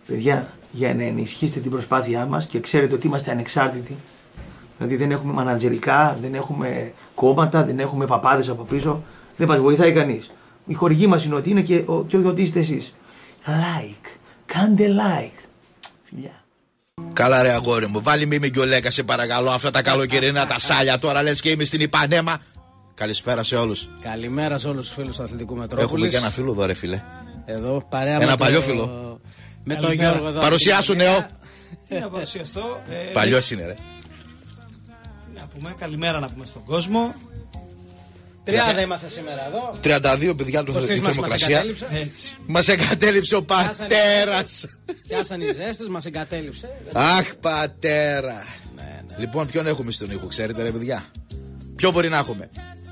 Παιδιά, για να ενισχύσετε την προσπάθειά μας και ξέρετε ότι είμαστε ανεξάρτητοι. Δηλαδή δεν έχουμε μανατζερικά, δεν έχουμε κόμματα, δεν έχουμε παπάδες από πίσω. Δεν μας βοηθάει κανείς. Η χορηγή μας είναι ότι είναι και ότι είστε εσείς. Like, κάντε like. Φιλιά. Καλά ρε αγόρι μου, βάλει μη και ο Λέκα σε παρακαλώ. Αυτά τα καλοκαιρινά τα σάλια τώρα λες και είμαι στην Ιπανέμα. Καλησπέρα σε όλους. Καλημέρα σε όλους τους φίλους του Αθλητικού Μετρόπολης. Έχουμε και ένα φίλο εδώ ρε φίλε. Εδώ παρέα ένα με παλιό φίλο. Με τον Γιώργο εδώ. Παρουσιάσου νέο. Τι να παρουσιαστώ. Παλιός είναι ρε. Να πούμε καλημέρα να πούμε στον κόσμο. 30 είμαστε σήμερα εδώ. 32 παιδιά του θερμοκρασία. Μας εγκατέλειψε ο πατέρας. Πιάσαν οι ζέστες, μας εγκατέλειψε. Αχ πατέρα. Λοιπόν ποιον έχουμε στον ήχο ξέρετε ρε παιδιά. Ποιο μπορεί να έχουμε.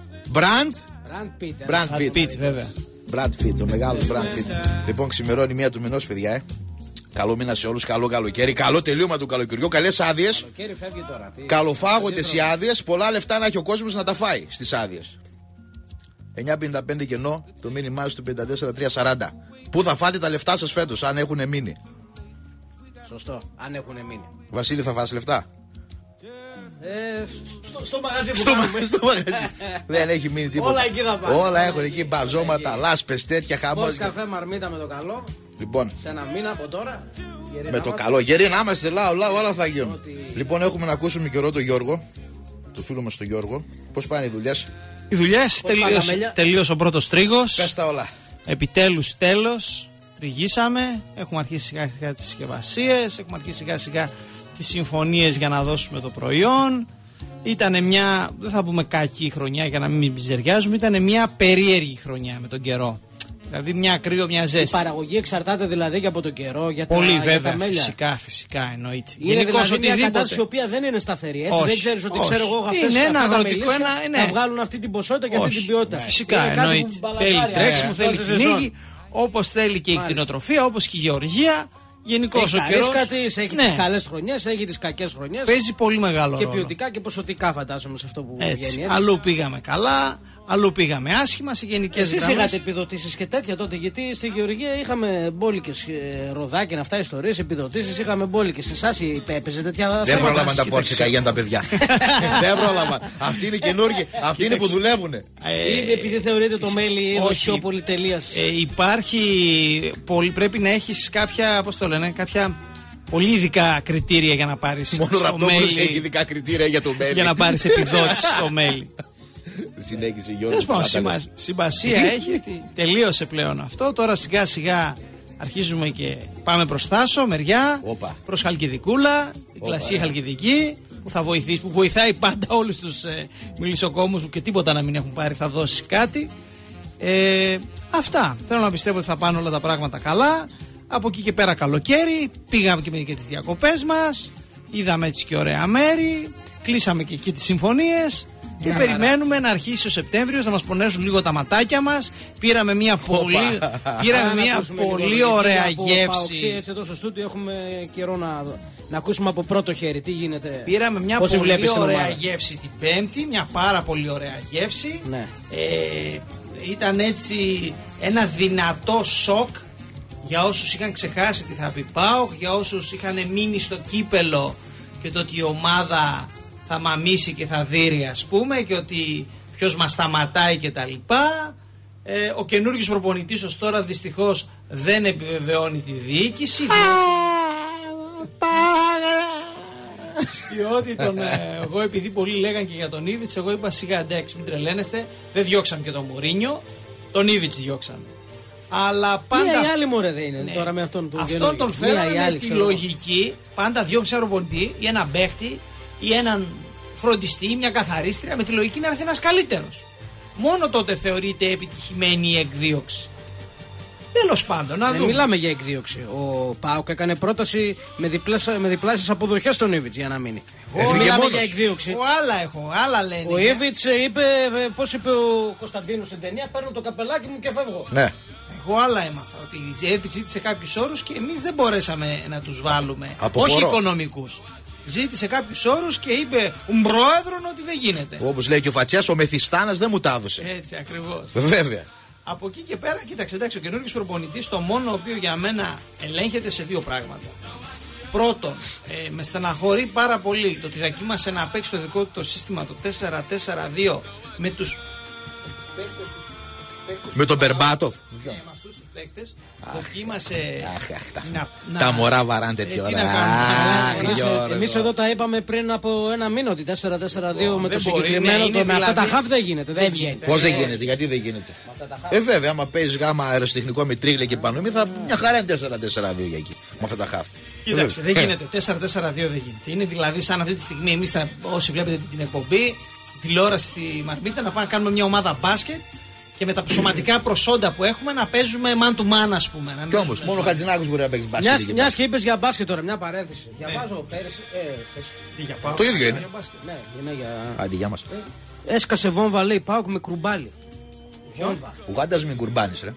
Brand Pitt βέβαια. Brad Pitt, ο μεγάλος Brad Pitt. Λοιπόν ξημερώνει μία του μηνός παιδιά Καλό μήνα σε όλους, καλό καλοκαίρι, καλό τελείωμα του καλοκαιριού, καλές άδειες. Καλοφάγοντες οι άδειες, πολλά λεφτά να έχει ο κόσμος να τα φάει στις άδειες. 9,55 κενό, το μήνυμά στο 54,340. Πού θα φάτε τα λεφτά σας φέτος, αν έχουν μείνει. Σωστό, αν έχουν μείνει. Βασίλη, θα φας λεφτά. Στο μαγαζί που κάνουμε. Στο μαγαζί. Δεν έχει μείνει τίποτα. Όλα εκεί θα πάνε. Όλα έχουν εκεί μπαζώματα, λάσπες, τέτοια χαμός. Πώς καφέ μαρμίτα με το καλό. Λοιπόν, σε ένα μήνα από τώρα. με το καλό. Γεροί να είμαστε, όλα θα γίνουν. Λοιπόν, έχουμε να ακούσουμε καιρό τον Γιώργο, το φίλο μας τον Γιώργο. Πώς πάνε οι δουλειές. Οι δουλειές τελείωσε ο πρώτος τρίγος. Πες τα όλα. Επιτέλους τέλος. Τριγίσαμε. Έχουμε αρχίσει σιγά σιγά τις συσκευασίες. Έχουμε αρχίσει σιγά σιγά τις συμφωνίες για να δώσουμε το προϊόν. Ήτανε μια, δεν θα πούμε κακή χρονιά για να μην μπιζεριάζουμε, ήτανε μια περίεργη χρονιά με τον καιρό. Δηλαδή μια κρύο, μια ζέστη. Η παραγωγή εξαρτάται δηλαδή και από τον καιρό, για τα, πολύ για βέβαια, τα μέλια. φυσικά εννοείται. Είναι δηλαδή μια κατάσταση η οποία δεν είναι σταθερή. Έτσι, όχι, δεν ξέρεις ότι ξέρω εγώ αυτές είναι ένα αγροτικό, θα βγάλουν αυτή την ποσότητα και αυτή την ποιότητα. Φυσικά εννοείται. Θέλει τρέξιμο, θέλει κυνήγι, όπως θέλει και η κτηνοτροφία, όπως και η γεωργία. Γενικώς ο καιρός. Έχει τις καλές χρονιές, έχει τις κακές χρονιές. Παίζει πολύ μεγάλο ρόλο. Και ποιοτικά και ποσοτικά φαντάζομαι σε αυτό που βγαίνει έτσι. Αλλού πήγαμε καλά, αλλού πήγαμε άσχημα σε γενικές γραμμές. Εσείς είχατε επιδοτήσεις και τέτοια τότε, γιατί στη Γεωργία είχαμε μπόλικες ροδάκια, αυτά ιστορίες, επιδοτήσεις, είχαμε μπόλικες. Εσάς έπαιζε τέτοια. Δεν πρόλαβαν τα πόρσικα για τα παιδιά. Δεν πρόλαβαν. Αυτοί είναι καινούργοι, αυτοί είναι που δουλεύουν. Ή επειδή θεωρείτε το μέλι πιο πολυτελείας. Πρέπει να έχεις κάποια, πώς το λένε, κάποια πολύ ειδικά κριτήρια για να πάρεις. Μόνο Ραπτόπουλος έχει ειδικά κριτήρια για το μέλι. Για να πάρεις επιδότηση στο μέλι. Συνέχισε Γιώργος. Σημασία έχει ότι τελείωσε πλέον αυτό. Τώρα σιγά σιγά αρχίζουμε και πάμε προς Θάσο, μεριά, προς Χαλκιδικούλα, η κλασική Χαλκιδική που θα βοηθήσει, που βοηθάει πάντα όλους τους μιλισσοκόμους που και τίποτα να μην έχουν πάρει, θα δώσει κάτι. Αυτά. Θέλω να πιστεύω ότι θα πάνε όλα τα πράγματα καλά. Από εκεί και πέρα καλοκαίρι, πήγαμε και με τις διακοπές μας, είδαμε έτσι και ωραία μέρη, κλείσαμε και εκεί τις συμφωνίες. Και περιμένουμε να αρχίσει ο Σεπτέμβριος να μας πονέσουν λίγο τα ματάκια μας. Πήραμε μια πολύ ωραία γεύση. Έτσι εδώ στο στούντιο έχουμε καιρό να ακούσουμε από πρώτο χέρι τι γίνεται. Πήραμε μια πολύ ωραία γεύση την Πέμπτη, μια πάρα πολύ ωραία γεύση. Ναι. Ήταν έτσι ένα δυνατό σοκ για όσους είχαν ξεχάσει τι θα πει ΠΑΟΚ, για όσους είχαν μείνει στο κύπελο και το ότι η ομάδα θα μαμίσει και θα δείρει ας πούμε και ότι ποιος μας σταματάει και τα λοιπά. Ο καινούργιος προπονητής ως τώρα δυστυχώς δεν επιβεβαιώνει τη διοίκηση. Διότι εγώ επειδή πολλοί λέγαν και για τον Ήβιτς, εγώ είπα σιγά εντάξει μην τρελαίνεστε, δεν διώξαν και τον Μουρίνιο, τον Ήβιτς διώξαν. Αλλά πάντα. Μία ή άλλη μωρέ δεν είναι τώρα με αυτόν τον καινούργιο. Αυτόν τον φέρανε με τη λογική, πάντα διώξει ένα προπονητή ή έναν παίχτη ή έναν φροντιστή, μια καθαρίστρια, με τη λογική να έρθει ένας καλύτερος. Μόνο τότε θεωρείται επιτυχημένη η εκδίωξη. Τέλος πάντων, να δούμε. Μιλάμε για εκδίωξη. Ο ΠΑΟΚ έκανε πρόταση με διπλάσιες αποδοχές στον Ήβιτς για να μείνει. Μιλάμε για εκδίωξη. Άλλα λένε. Ο Ήβιτς είπε, πώς είπε ο Κωνσταντίνος στην ταινία, παίρνω το καπελάκι μου και φεύγω. Ναι. Εγώ άλλα έμαθα. Ότι ζήτησε κάποιους όρους και εμείς δεν μπορέσαμε να τους βάλουμε. Αποχωρώ. Όχι οικονομικούς. Ζήτησε κάποιους όρους και είπε πρόεδρον ότι δεν γίνεται. Όπως λέει και ο Φατσιάς, ο Μεθιστάνας δεν μου τα έδωσε. Έτσι ακριβώς. Βέβαια. Από εκεί και πέρα, κοίταξε, εντάξει, ο καινούργιος προπονητής το μόνο ο οποίο για μένα ελέγχεται σε δύο πράγματα. Πρώτον, με στεναχωρεί πάρα πολύ το ότι δοκίμασε να παίξει το δικό του το σύστημα το 4-4-2 με τους Με τον Μπερμπάτοφ. με αυτούς τους παίκτες. Δοκίμασε Τα μωρά βαράνε τέτοια ώρα. Εμείς εδώ τα είπαμε πριν από ένα μήνα ότι 4-4-2 με το δεν συγκεκριμένο. μπορεί, Με αυτά τα δηλαδή- χαφ δεν γίνεται. Δεν βγαίνει. Πώς δεν γίνεται, γιατί δεν γίνεται. Βέβαια, άμα παίζει γάμα αεροσιτεχνικό με τρίγλε και πανόμοι, θα μια χαρά είναι 4-4-2 για εκεί. Με αυτά τα χαφ. Κοίταξε, δεν γίνεται. 4-4-2 δεν γίνεται. Είναι δηλαδή σαν αυτή τη στιγμή εμείς όσοι βλέπετε την εκπομπή, στη τηλεόραση, στη Μαρμίτα, να πάμε να κάνουμε μια ομάδα μπάσκετ και με τα σωματικά προσόντα που έχουμε να παίζουμε man to man, ας πούμε. Κι όμως, μόνο ο Χατζηνάκος μπορεί να παίξει μπάσκετ. Μιας και είπες για μπάσκετ τώρα, μια παρένθεση. Διαβάζω πέρυσι. Το ίδιο είναι. Ναι, είναι για. Άντε, γεια μας. Έσκασε βόμβα, λέει, πάω με κρουμπάλι. Ουγάντας με κουρμπάνης, ρε.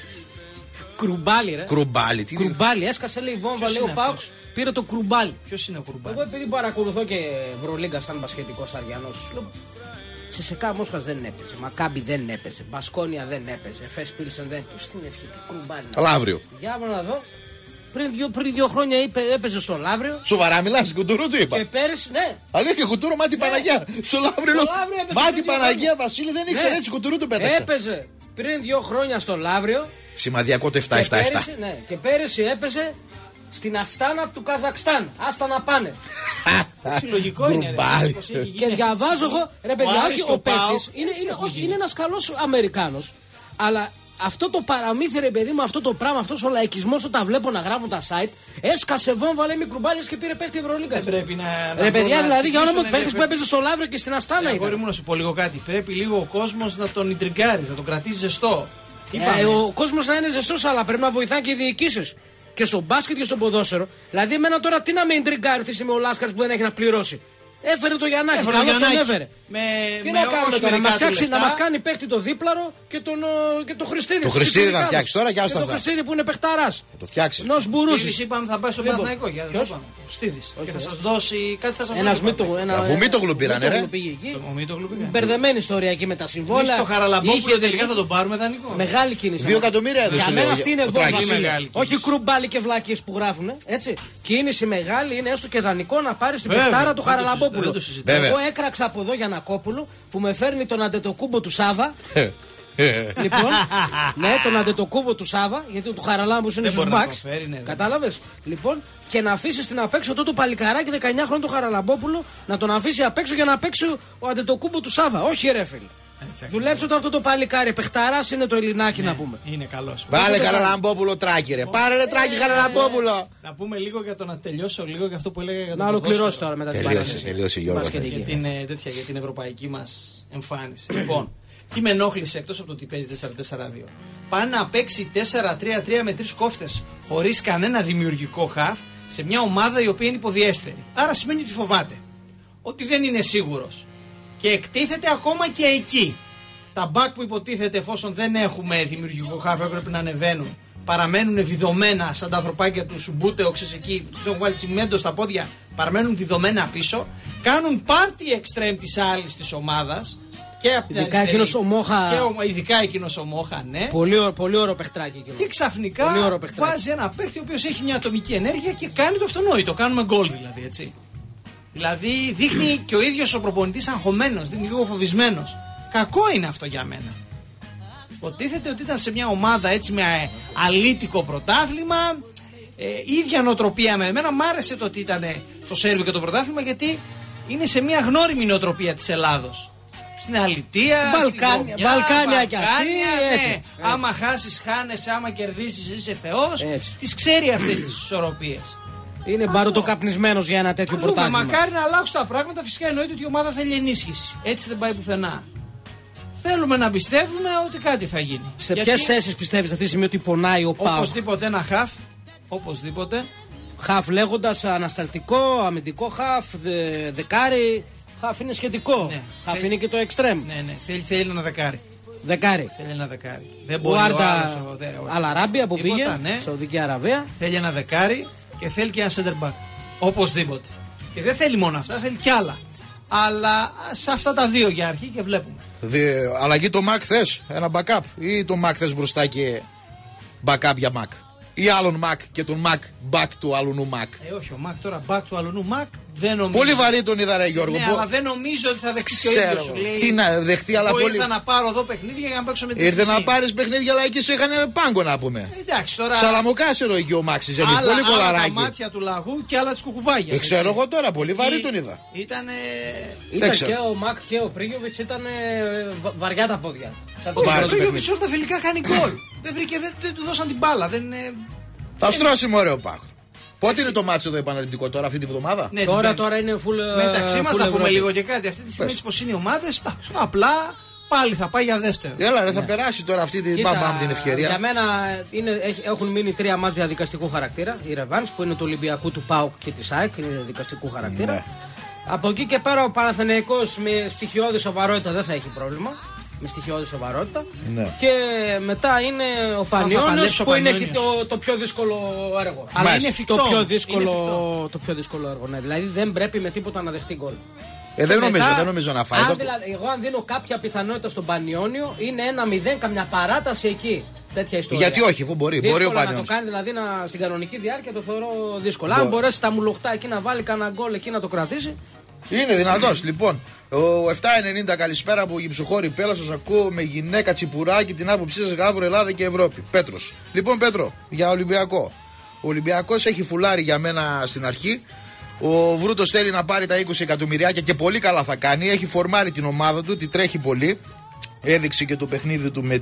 Κρουμπάλι, ρε. Κρουμπάλι, τι είναι. Κρουμπάλι, έσκασε, λέει, βόμβα, Ποιος λέει, ο είναι Πάουκ αυτός? πήρε το κρουμπάλι. Ποιος είναι ο Κουρμπάνης? Εγώ επειδή παρακολουθώ και Ευρωλίγκα σαν μπασκετικός Αριανός, λέω, Τσεσεκά Μόσχας δεν έπαιζε, Μακάμπι δεν έπαιζε, Μπασκόνια δεν έπαιζε, Φες Πίλσεν δεν έπαιζε. Στην ευχή, τι κρουμπάλι. Λαύριο. Για να δω. Πριν δύο χρόνια έπαιζε στο Λαύριο. Σοβαρά μιλάς, κουτουρού του είπα. Και πέρυσι, ναι. Αλήθεια, κουτούρο, μάτι Παναγιά. Στο Λαύριο. έπαιζε Μάτι πριν δύο Παναγία, χρόνια. Βασίλη, δεν ήξερε έτσι, κουτουρού του πέταξε. Έπαιζε πριν 2 χρόνια στο Λαύριο. Σημαδιακό το 7-7-7. Και πέρυσι έπαιζε στην Αστάνα του Καζακστάν. Άστα να πάνε. Συλλογικό είναι. ρε, Γκουρμπάλι. πως έχει γίνει Και διαβάζω εγώ, ρε παιδιά, Άρης όχι στο ο ΠΑΟΚ, παίκτης, έτσι έχουν γίνει. είναι ένας καλός Αμερικάνος, αλλά αυτό το παραμύθι, ρε παιδί μου, αυτό το πράγμα, αυτός ο λαϊκισμός όταν βλέπω να γράφουν τα site, έσκασε βόμβα, λέει, μικρουμπάλιες και πήρε παίκτη Ευρωλίγκας. Δεν πρέπει να. Ρε παιδιά, δηλαδή για όνομα του παίκτης παίχτη που έπαιζε στο Λαύριο και στην Αστάνα Αγόρι ήταν. μου, να σου πω λίγο κάτι. Πρέπει λίγο ο κόσμος να τον ιντριγκάρει, να τον κρατήσει ζεστό. Ο κόσμος να είναι ζεστός, αλλά πρέπει να βοηθάνε και οι διοικήσεις. Και στο μπάσκετ και στο ποδόσφαιρο. Δηλαδή, εμένα τώρα τι να με ιντριγκάρει, τι είμαι ο Λάσκαρης που δεν έχει να πληρώσει. Έφερε το Γιαννάκη, καλώς τον έφερε. Τι να κάνουμε τώρα, να μας κάνει παίχτη το δίπλαρο και το Χριστίδη. Το Χριστίδη να φτιάξει τώρα και άστα το αυτά. Χριστίδη που είναι παιχταράς. Το φτιάξει. Νος Μπουρούσης. Στίδης είπαμε θα πάει στον Λοιπόν, Παναθηναϊκό. ποιος? Στίδης. Και θα σας δώσει κάτι, θα σας Ένας δώσει. Αφού Μήτογλου πήρανε, ρε. Ο Μήτογλου πήγε. Μπερδεμένη ιστορία εκεί με τα Εμείς συμβόλαια. στο Χαραλαμπόπουλο Είχε τελικά θα τον πάρουμε δανεικό. Μεγάλη κίνηση. 2 εκατομμύρια έδωσε. Για μένα λέει, αυτή είναι ο βόμβα. Τράκης. Πολύ μεγάλη Όχι κίνηση. κρουμπάλι και βλάκιες που γράφουν. Έτσι. Κίνηση μεγάλη είναι έστω και δανεικό να πάρει στην Βέβαια, παιχτάρα του δεν το Χαραλαμπόπουλου. συζητάω, δεν το συζητάω. Βέβαια. Εγώ έκραξα από εδώ Γιαννακόπουλο που με φέρνει τον Αντετοκούμπο του Σάβα. Λοιπόν, ναι, τον Αντετοκούμπο του Σάβα, γιατί του Χαραλάμπου είναι Δεν στου μπορεί να μπακς. το φέρει, ναι, ναι. Κατάλαβε. Λοιπόν, και να αφήσει την απ' έξω το παλικαράκι 19 χρόνων του Χαραλαμπόπουλο να τον αφήσει απ' έξω για να παίξει ο Αντετοκούμπο του Σάβα. Όχι, ρε φίλε. Δουλέψτε το αυτό το παλικάρι. Πεχταράς είναι το Ελληνάκι να πούμε. Είναι καλός. Βάλε Χαραλαμπόπουλο Τράκη, ρε. Πάρε ρε Τράκη Χαραλαμπόπουλο. Να πούμε λίγο για το να τελειώσω λίγο για αυτό που έλεγα για το Να ολοκληρώσει τώρα μετά την παρένθεση. Τελείωσε Γιώργο. Μπασκετική. για την, τέτοια, για την ευρωπαϊκή μας εμφάνιση. Λοιπόν, τι με ενόχλησε εκτός από το ότι παίζει 4-4-2. Πάνε να παίξει 4-3-3 με 3 κόφτες χωρίς κανένα δημιουργικό χαφ σε μια ομάδα η οποία είναι υποδιέστερη. Άρα σημαίνει ότι φοβάται. Ότι δεν είναι σίγουρος. Και εκτίθεται ακόμα και εκεί. Τα μπακ που υποτίθεται εφόσον δεν έχουμε δημιουργικό χαφ έπρεπε να ανεβαίνουν. Παραμένουν βιδωμένα σαν τα ανθρωπάκια του Σουμπούτε, όξες εκεί, τους έχουν βάλει τσιμέντο στα πόδια, παραμένουν βιδωμένα πίσω. Κάνουν πάρτι εξτρέμ της άλλης της ομάδας. Και από την Ειδικά αριστερή. εκείνος ο Μόχα. Ειδικά εκείνος ο Μόχα, ναι. Πολύ ωραίο παιχτράκι εκείνο. Και ξαφνικά Πολύ ωραίο παιχτράκι. βάζει ένα παίχτη ο οποίος έχει μια ατομική ενέργεια και κάνει το αυτονόητο. Κάνουμε γκολ δηλαδή, έτσι. Δηλαδή δείχνει και ο ίδιος ο προπονητής αγχωμένος, δείχνει λίγο φοβισμένος. Κακό είναι αυτό για μένα. Υποτίθεται ότι ήταν σε μια ομάδα έτσι με αλήτικο πρωτάθλημα, ίδια νοοτροπία με εμένα. Μ' άρεσε το ότι ήταν στο Σέρβιο και το πρωτάθλημα γιατί είναι σε μια γνώριμη νοοτροπία της Ελλάδος. Στην αλητεία, Βαλκάνια κι αυτή, έτσι. Ναι. Άμα χάσεις χάνεσαι, άμα κερδίσεις είσαι θεός. Τις ξέρει αυτές τις ισορροπίες. Είναι μπαρουτοκαπνισμένος για ένα τέτοιο Δούμε, πρωτάθλημα. μακάρι να αλλάξουν τα πράγματα. Φυσικά εννοείται ότι η ομάδα θέλει ενίσχυση. Έτσι δεν πάει πουθενά. Θέλουμε να πιστεύουμε ότι κάτι θα γίνει. Σε Γιατί ποιες θέσεις πιστεύεις αυτή τη στιγμή ότι πονάει ο Πάουκ? Οπωσδήποτε ένα χαφ. Οπωσδήποτε. Χαφ λέγοντας ανασταλτικό, αμυντικό χαφ, δεκάρι. Χαφ είναι σχετικό. Ναι. Χαφ είναι και το εξτρέμ. Ναι, θέλει ένα δεκάρι. Δεκάρι. Θέλει ένα δεκάρι. Δεν Ο μπορεί ο Άρτα άλλος, Αλαράμπια που Τίποτα, πήγε, ναι. Σαουδική Αραβία. Θέλει ένα δεκάρι και θέλει και ένα center back. Οπωσδήποτε. Και δεν θέλει μόνο αυτά, θέλει κι άλλα. Αλλά σε αυτά τα δύο για αρχή και βλέπουμε. Αλλαγή το Μακ θες, ένα backup, ή το Μακ θες μπροστά και backup για Μακ, ή άλλον Μακ και τον Μακ back του άλλου Μακ. Όχι, ο Μακ τώρα back του άλλου Μακ δεν νομίζω. Πολύ βαρύ τον είδα, ρε Γιώργο. Ναι, αλλά δεν νομίζω ότι θα δεχτεί ο ίδιος σου. Λέει, τι να δεχτεί, αλλά πολύ. Ήρθα να πάρω εδώ παιχνίδια για να παίξω με την Ήρθε να πάρει παιχνίδια, αλλά εκεί σε είχαν πάγκο να πούμε. Εντάξει τώρα. Σαλαμοκάσερο εκεί ο Μάξης, πολύ κολαράκι. Άλλα τα μάτια του λαγού και άλλα τη κουκουβάγια. Ξέρω εγώ τώρα, πολύ βαρύ τον είδα. Ήταν και ο Μακ και ο Πρίγιοβιτς ήταν βαριά τα πόδια. Ο Πρίγιοβιτς όλα τα φιλικά κάνει γκολ. Δεν του δώσαν την μπάλα. Θα στρώσει μωρέ ο Πάκ. Πότε είναι το μάτσο εδώ επαναληπτικό τώρα, αυτή τη βδομάδα? Ναι, τώρα είναι full. Μεταξύ μας θα πούμε λίγο και κάτι. Αυτή τη στιγμή πως είναι οι ομάδες, απλά πάλι θα πάει για δεύτερο. Έλα, ρε, θα περάσει τώρα αυτή την ευκαιρία. Για μένα έχουν μείνει 3 μάτς διαδικαστικού χαρακτήρα. Η Ρεβάνς που είναι του Ολυμπιακού, του ΠΑΟΚ και της ΑΕΚ, είναι δικαστικού χαρακτήρα. Ναι. Από εκεί και πέρα ο Παναθηναϊκός με στοιχειώδη σοβαρότητα δεν θα έχει πρόβλημα. Με στοιχειώδη σοβαρότητα. Ναι. Και μετά είναι ο Πανιώνιος που είναι το πιο δύσκολο έργο. Αλλά είναι εφικτό. Το πιο δύσκολο έργο. Ναι. Δηλαδή δεν πρέπει με τίποτα να δεχτεί γκολ. Δεν νομίζω να φάει. Εγώ αν δίνω κάποια πιθανότητα στον Πανιώνιο είναι 1-0, καμιά παράταση εκεί. Τέτοια ιστορία. Γιατί όχι, αφού μπορεί ο Πανιώνιος. Να το κάνει δηλαδή στην κανονική διάρκεια το θεωρώ δύσκολο. Αν μπορέσει τα μουλοχτά εκεί να βάλει κανένα γκολ εκεί να το κρατήσει. Είναι δυνατός. Λοιπόν, ο 790 καλησπέρα από Γυψοχώρη Πέλα. Σας ακούω με γυναίκα τσιπουράκι την άποψή σας Γαύρο, Ελλάδα και Ευρώπη. Πέτρος. Λοιπόν, Πέτρο, για Ολυμπιακό. Ο Ολυμπιακός έχει φουλάρει για μένα στην αρχή. Ο Βρούτος θέλει να πάρει τα 20 εκατομμυριάκια και πολύ καλά θα κάνει. Έχει φορμάρει την ομάδα του, τη τρέχει πολύ. Έδειξε και το παιχνίδι του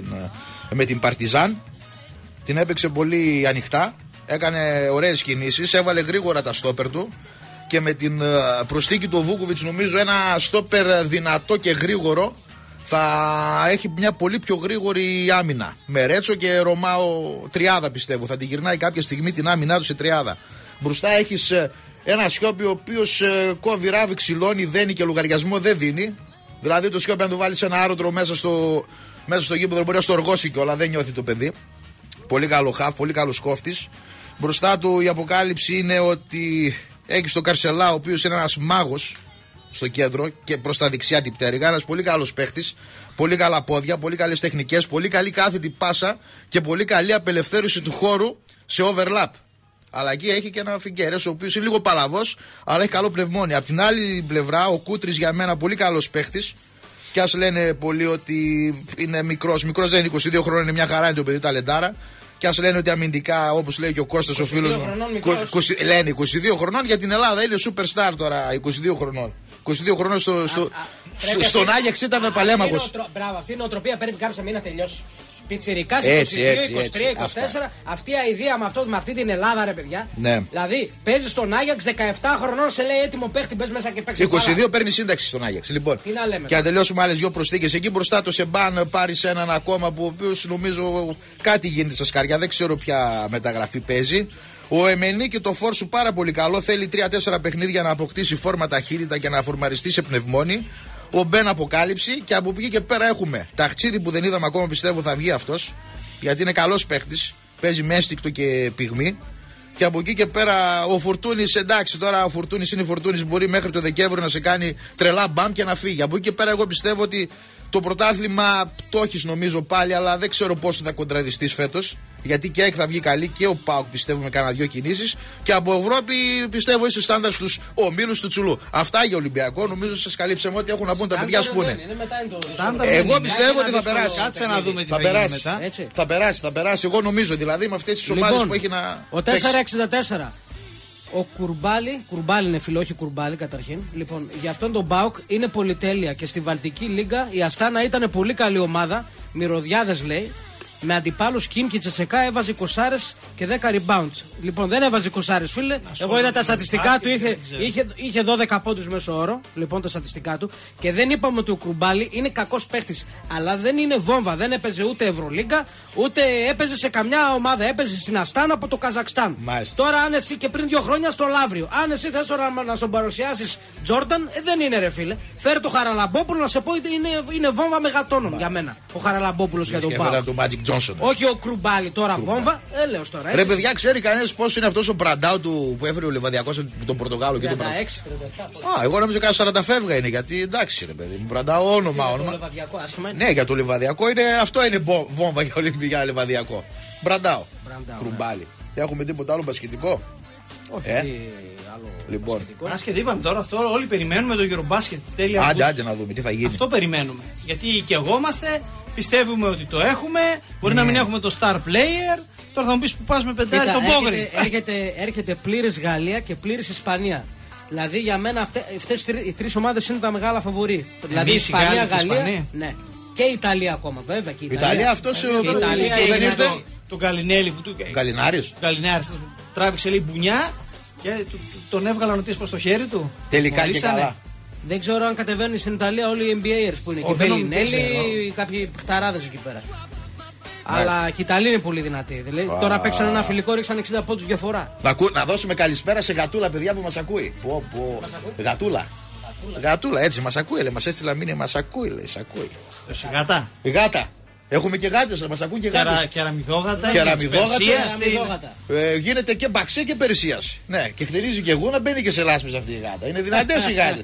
με την Παρτιζάν. Την έπαιξε πολύ ανοιχτά. Έκανε ωραίες κινήσεις. Έβαλε γρήγορα τα στόπερ του. Και με την προσθήκη του Βούκοβιτς νομίζω ένα στόπερ δυνατό και γρήγορο θα έχει μια πολύ πιο γρήγορη άμυνα. Με Ρέτσο και Ρωμάο τριάδα πιστεύω. Θα τη γυρνάει κάποια στιγμή την άμυνά του σε τριάδα. Μπροστά έχεις ένα Σιόπι ο οποίος κόβει ράβει, ξυλώνει, δένει και λογαριασμό δεν δίνει. Δηλαδή το Σιόπι αν του βάλει ένα άρωτρο μέσα στο γήπεδο μπορεί να στο οργώσει κιόλα, δεν νιώθει το παιδί. Πολύ καλό χαφ, πολύ καλό κόφτης. Μπροστά του η αποκάλυψη είναι ότι έχει τον Καρσελά, ο οποίος είναι ένας μάγος στο κέντρο και προς τα δεξιά την πτέρυγα. Ένας πολύ καλός παίχτης, πολύ καλά πόδια, πολύ καλές τεχνικές, πολύ καλή κάθετη πάσα και πολύ καλή απελευθέρωση του χώρου σε overlap. Αλλά εκεί έχει και ένα Φιγκέρες, ο οποίος είναι λίγο παλαβός, αλλά έχει καλό πνευμόνι. Απ' την άλλη πλευρά, ο Κούτρης για μένα πολύ καλός παίχτης. Κι ας λένε πολλοί ότι είναι μικρός δεν είναι 22 χρόνια, είναι μια χαρά, είναι το παιδί ταλεντάρα. Και ας λένε ότι αμυντικά, όπως λέει και ο Κώστας ο φίλος μου. Λένε 22 χρονών για την Ελλάδα, είναι superstar τώρα 22 χρονών. 22 χρονών στον Άγιαξ ήταν παλέμαχος. Μπράβο, αυτή η νοοτροπία πρέπει κάποιος να μην να τελειώσει. Πιτσιρικάς 22, 23, 24. Αυτή η αηδία με αυτή την Ελλάδα, ρε παιδιά. Ναι. Δηλαδή παίζει στον Άγιαξ 17 χρονών, σε λέει έτοιμο παίχτη, μπες μέσα και παίξει. 22 παίρνει σύνταξη στον Άγιαξ. Λοιπόν, τι να λέμε, και να τελειώσουμε άλλες 2 προσθήκες. Εκεί μπροστά το Σεμπάν πάρει έναν ακόμα που ο οποίος νομίζω κάτι γίνεται στα σκαριά. Δεν ξέρω ποια μεταγραφή παίζει. Ο Εμενίκη το φόρ σου πάρα πολύ καλό. Θέλει 3-4 παιχνίδια να αποκτήσει φόρμα, ταχύτητα και να φορμαριστεί σε πνευμόνι. Ο Μπεν αποκάλυψη και από εκεί και πέρα έχουμε Ταχτσίδη που δεν είδαμε ακόμα, πιστεύω θα βγει αυτός γιατί είναι καλός παίχτης, παίζει με αίσθηκτο και πυγμή. Και από εκεί και πέρα ο Φουρτούνης, εντάξει τώρα ο Φουρτούνης είναι Φουρτούνης, μπορεί μέχρι το Δεκέμβριο να σε κάνει τρελά μπαμ και να φύγει. Από εκεί και πέρα εγώ πιστεύω ότι το πρωτάθλημα το έχεις νομίζω πάλι, αλλά δεν ξέρω πόσο θα κοντραριστείς φέτος. Γιατί και ΑΕΚ θα βγει καλή και ο ΠΑΟΚ πιστεύω με κάνα 2 κινήσεις. Και από Ευρώπη πιστεύω είσαι στάνταρ στους ομίλους του Τσουλού. Αυτά για Ολυμπιακό. Νομίζω σας καλύψαμε ό,τι έχουν να πούν τα παιδιά σου πούνε. Εγώ πιστεύω ότι θα περάσει. Κάτσε να δούμε τι θα γίνει μετά. Θα περάσει. Εγώ νομίζω δηλαδή με αυτές τις ομάδες που έχει να. Ο 464. Ο Κουρμπάλη είναι φίλο, όχι Κουρμπάλη καταρχήν. Λοιπόν, για αυτόν τον ΠΑΟΚ είναι πολυτέλεια και στη Βαλτική Λίγκα η Αστάνα ήταν πολύ καλή ομάδα. Μυρωδιάδες λέει. Με αντιπάλους Κιμ και Τσεσεκά έβαζε 20 και 10 rebounds. Λοιπόν, δεν έβαζε 20 φίλε. Εγώ είδα τα στατιστικά του, είχε 12 πόντους μέσω όρο. Λοιπόν, τα στατιστικά του. Και δεν είπαμε ότι ο Κουρμπάλη είναι κακός παίχτης. Αλλά δεν είναι βόμβα. Δεν έπαιζε ούτε Ευρωλίγκα, ούτε έπαιζε σε καμιά ομάδα. Έπαιζε στην Αστάνα από το Καζακστάν. Μάλιστα. Τώρα, αν εσύ και πριν 2 χρόνια στο Λαύριο, αν εσύ θες τώρα να στον παρουσιάσεις Τζόρνταν, δεν είναι ρε φίλε. Φέρε το Χαραλαμπόπουλο να σε πω ότι είναι βόμβα μεγατόνων για μένα. Ο Χαραλαμπόπουλος για τον ΠΑΟΚ. Τζόνσον. Όχι ο Κρουμπάλι τώρα βόμβα. Λέω τώρα. Ρε παιδιά, ξέρει κανένας πόσο είναι αυτός ο Μπραντάου που έφερε ο Λιβαδιακός με τον Πορτογάλο και τον Μπραντάου? 36-37. Εγώ νόμιζα κάτι 40 φεύγα είναι, γιατί εντάξει ρε παιδί μου, Μπραντάου όνομα. Ναι, για το Λιβαδιακό είναι, αυτό είναι βόμβα για Λιβαδιακό. Μπραντάου. Κρουμπάλι. Έχουμε τίποτα άλλο μπασκετικό? Όχι, άλλο. Λοιπόν. Μπάσκετ είπαμε τώρα, αυτό όλοι περιμένουμε το Eurobasket. Άντε να δούμε τι θα γίνει. Αυτό περιμένουμε. Γιατί και εγώ είμαστε, πιστεύουμε ότι το έχουμε. Μπορεί να μην έχουμε το star player. Τώρα θα μου πει που πα με πεντάρι τον Πόγρι. Έρχεται πλήρης Γαλλία και πλήρης Ισπανία. Δηλαδή για μένα αυτές οι τρεις ομάδες είναι τα μεγάλα φαβορί. Δηλαδή Ισπανία, Γαλλία. Ναι. Και η Ιταλία ακόμα, βέβαια. Και η Ιταλία αυτός που δεν ήρθε. Τον Καλινέλη που του. Καλινάριος. Τράβηξε λίγο μπουνιά και τον έβγαλαν ο τύπος στο χέρι του. Τελικά και καλά. Δεν ξέρω αν κατεβαίνουν στην Ιταλία όλοι οι NBAers που είναι. Και Μπελινέλη ή κάποιοι χταράδες εκεί πέρα. Αλλά και η Ιταλία είναι πολύ δυνατή. Δηλαδή, τώρα παίξαν ένα φιλικό, ρίξαν 60 πόντους διαφορά. Να δώσουμε καλησπέρα σε Γατούλα, παιδιά που μας ακούει. Γατούλα. Γατούλα, έτσι μας ακούει, λέει. Μας έστειλα μήνυμα, μας ακούει, λέει. Γάτα. Έχουμε και γάτες, μας ακούν και γάτες. Κεραμιδόγατα. Γίνεται και μπαξέ και Περσίας. Ναι, και χτενίζει και εγώ να μπαίνει και σε λάσπες αυτή η γάτα. Είναι δυνατές οι γάτες.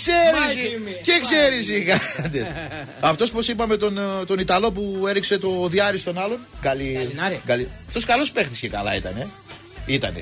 Και ξέρεις οι γάτες. Αυτός πως είπαμε τον Ιταλό που έριξε το διάρρη στον άλλον. Καλινάρη. Αυτός καλός παίχτης και καλά ήτανε.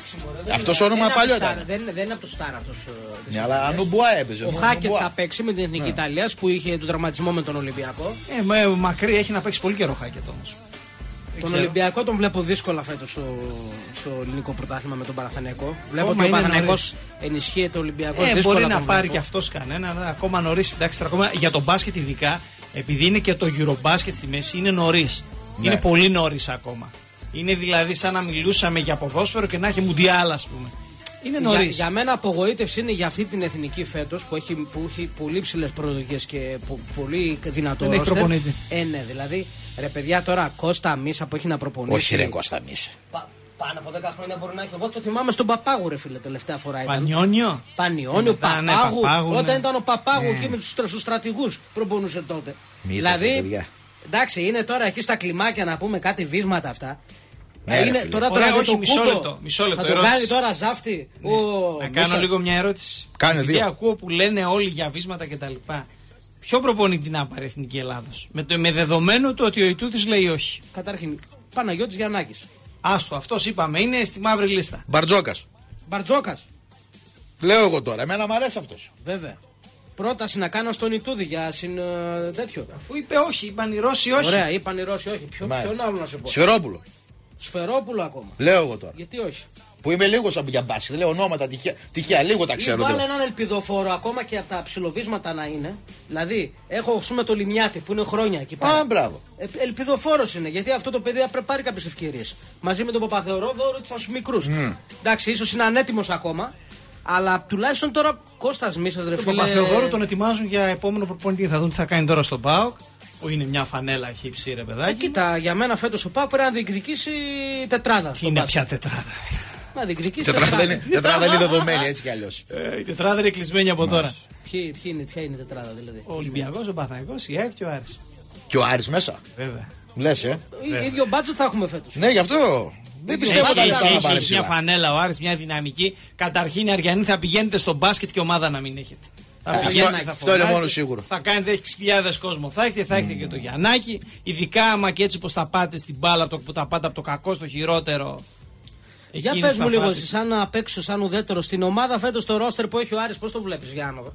Αυτός όνομα παλιό ήταν. Δεν είναι από το Στάρ αυτός. Ναι, αλλά Ανουμπουά έπαιζε. Ο Χάκετ θα παίξει με την Εθνική Ιταλία που είχε τον τραυματισμό με τον Ολυμπιακό. Μακρύ έχει να παίξει πολύ καιρό ο Χάκετ όμως. Τον Ολυμπιακό τον βλέπω δύσκολα φέτος στο ελληνικό πρωτάθλημα με τον Παναθηναϊκό. Βλέπω ότι ο Παναθηναϊκός ενισχύεται, ο Ολυμπιακός δύσκολα. Μπορεί να πάρει και αυτός κανένα, ακόμα νωρίς. Εντάξει, ακόμα για τον μπάσκετ ειδικά, επειδή είναι και το Eurobasket στη μέση, είναι νωρίς. Ναι. Είναι πολύ νωρίς ακόμα. Είναι δηλαδή σαν να μιλούσαμε για ποδόσφαιρο και να έχει μουντιάλ, ας πούμε. Είναι νωρίς. Για μένα απογοήτευση είναι για αυτή την εθνική φέτος που έχει πολύ ψηλές προσδοκίες και πολύ δυνατό ρόστερ. Ναι, δηλαδή ρε παιδιά τώρα Κώστα Μίσα που έχει να προπονήσει. Όχι ρε Κώστα Μίσα. Πάνω από 10 χρόνια μπορεί να έχει. Εγώ το θυμάμαι στον Παπάγου, ρε φίλε, τελευταία φορά ήταν. Πανιόνιο, Παπάγου. Όταν ήταν ο Παπάγου εκεί με τους στρατηγούς προπονούσε τότε. Δηλαδή, εντάξει, είναι τώρα εκεί στα κλιμάκια να πούμε κάτι βίσματα αυτά. Είναι τώρα όχι, μισό λεπτό. Θα το κάνει τώρα ζάφτη. Να κάνω λίγο μια ερώτηση. Κάνε δύο. Ακούω που λένε όλοι για βίσματα κτλ. Ποιο προπονητή να πάρει Εθνική Ελλάδος? Με δεδομένο το ότι ο Ιτούτης λέει όχι. Καταρχήν, Παναγιώτης Γιαννάκης. Άστο, αυτός είπαμε, είναι στη μαύρη λίστα. Μπαρτζόκας. Λέω εγώ τώρα, εμένα μου αρέσει αυτός. Βέβαια. Πρόταση να κάνω στον Ιτούδη για τέτοιο. Αφού είπε όχι, είπαν οι Ρώσοι όχι. Ωραία, είπαν οι Ρώσοι όχι. Ποιον άλλο να σου πω? Σφερόπουλο ακόμα. Λέω εγώ τώρα. Γιατί όχι? Που είμαι λίγος από για μπάσκετ, λέω ονόματα τυχαία, λίγο τα ξέρω. Βάλε έναν ελπιδοφόρο ακόμα και από τα ψιλοβίσματα να είναι. Δηλαδή, έχω το Λιμιάτη που είναι χρόνια εκεί πέρα. Μπράβο. Ελπιδοφόρος είναι, γιατί αυτό το παιδί πρέπει να πάρει κάποιες ευκαιρίες. Μαζί με τον Παπαθεωρόδωρο και τους μικρούς. Εντάξει, ίσως είναι ανέτοιμος ακόμα. Αλλά τουλάχιστον τώρα Κώστας Μίσας, ρε φίλε. Τον Παπαθεωρόδωρο τον ετοιμάζουν για επόμενο προπονητή. Θα δουν τι θα κάνει τώρα στον ΠΑΟΚ. Που είναι μια φανέλα χύψη, ρε παιδάκι. Κοίτα, για μένα φέτος ο ΠΑΟΚ πρέπει να διεκδικήσει τετράδα. Τι είναι πια τετράδα? Να διεκδικήσει τετράδα είναι δεδομένη έτσι κι αλλιώς. Η τετράδα είναι κλεισμένη από τώρα. Ποια είναι η τετράδα δηλαδή? Ο Ολυμπιακός, ο Παναθηναϊκός, η ΑΕΚ και ο Άρης. Και ο Άρης μέσα. Βέβαια. Λες, ίδιο μπάτσο θα έχουμε φέτος. Ναι, γι' αυτό. Δεν πιστεύω τα λεφτά να πάρει. Έχει μια φανέλα ο Άρης, μια δυναμική. Καταρχήν οι Αριανοί θα πηγαίνετε στο μπάσκετ και ομάδα να μην έχετε. Αυτό είναι μόνο σίγουρο. Θα κάνετε 6.000 κόσμο. Θα έχετε και το Γιαννάκι. Ειδικά άμα και έτσι πως θα πάτε στην μπάλα, που τα πάτε από το κακό στο χειρότερο. Για πες μου λίγο, σαν απ' έξω, σαν ουδέτερο, στην ομάδα φέτος το ρόστερ που έχει ο Άρης, πώς το βλέπεις, Γιάννο?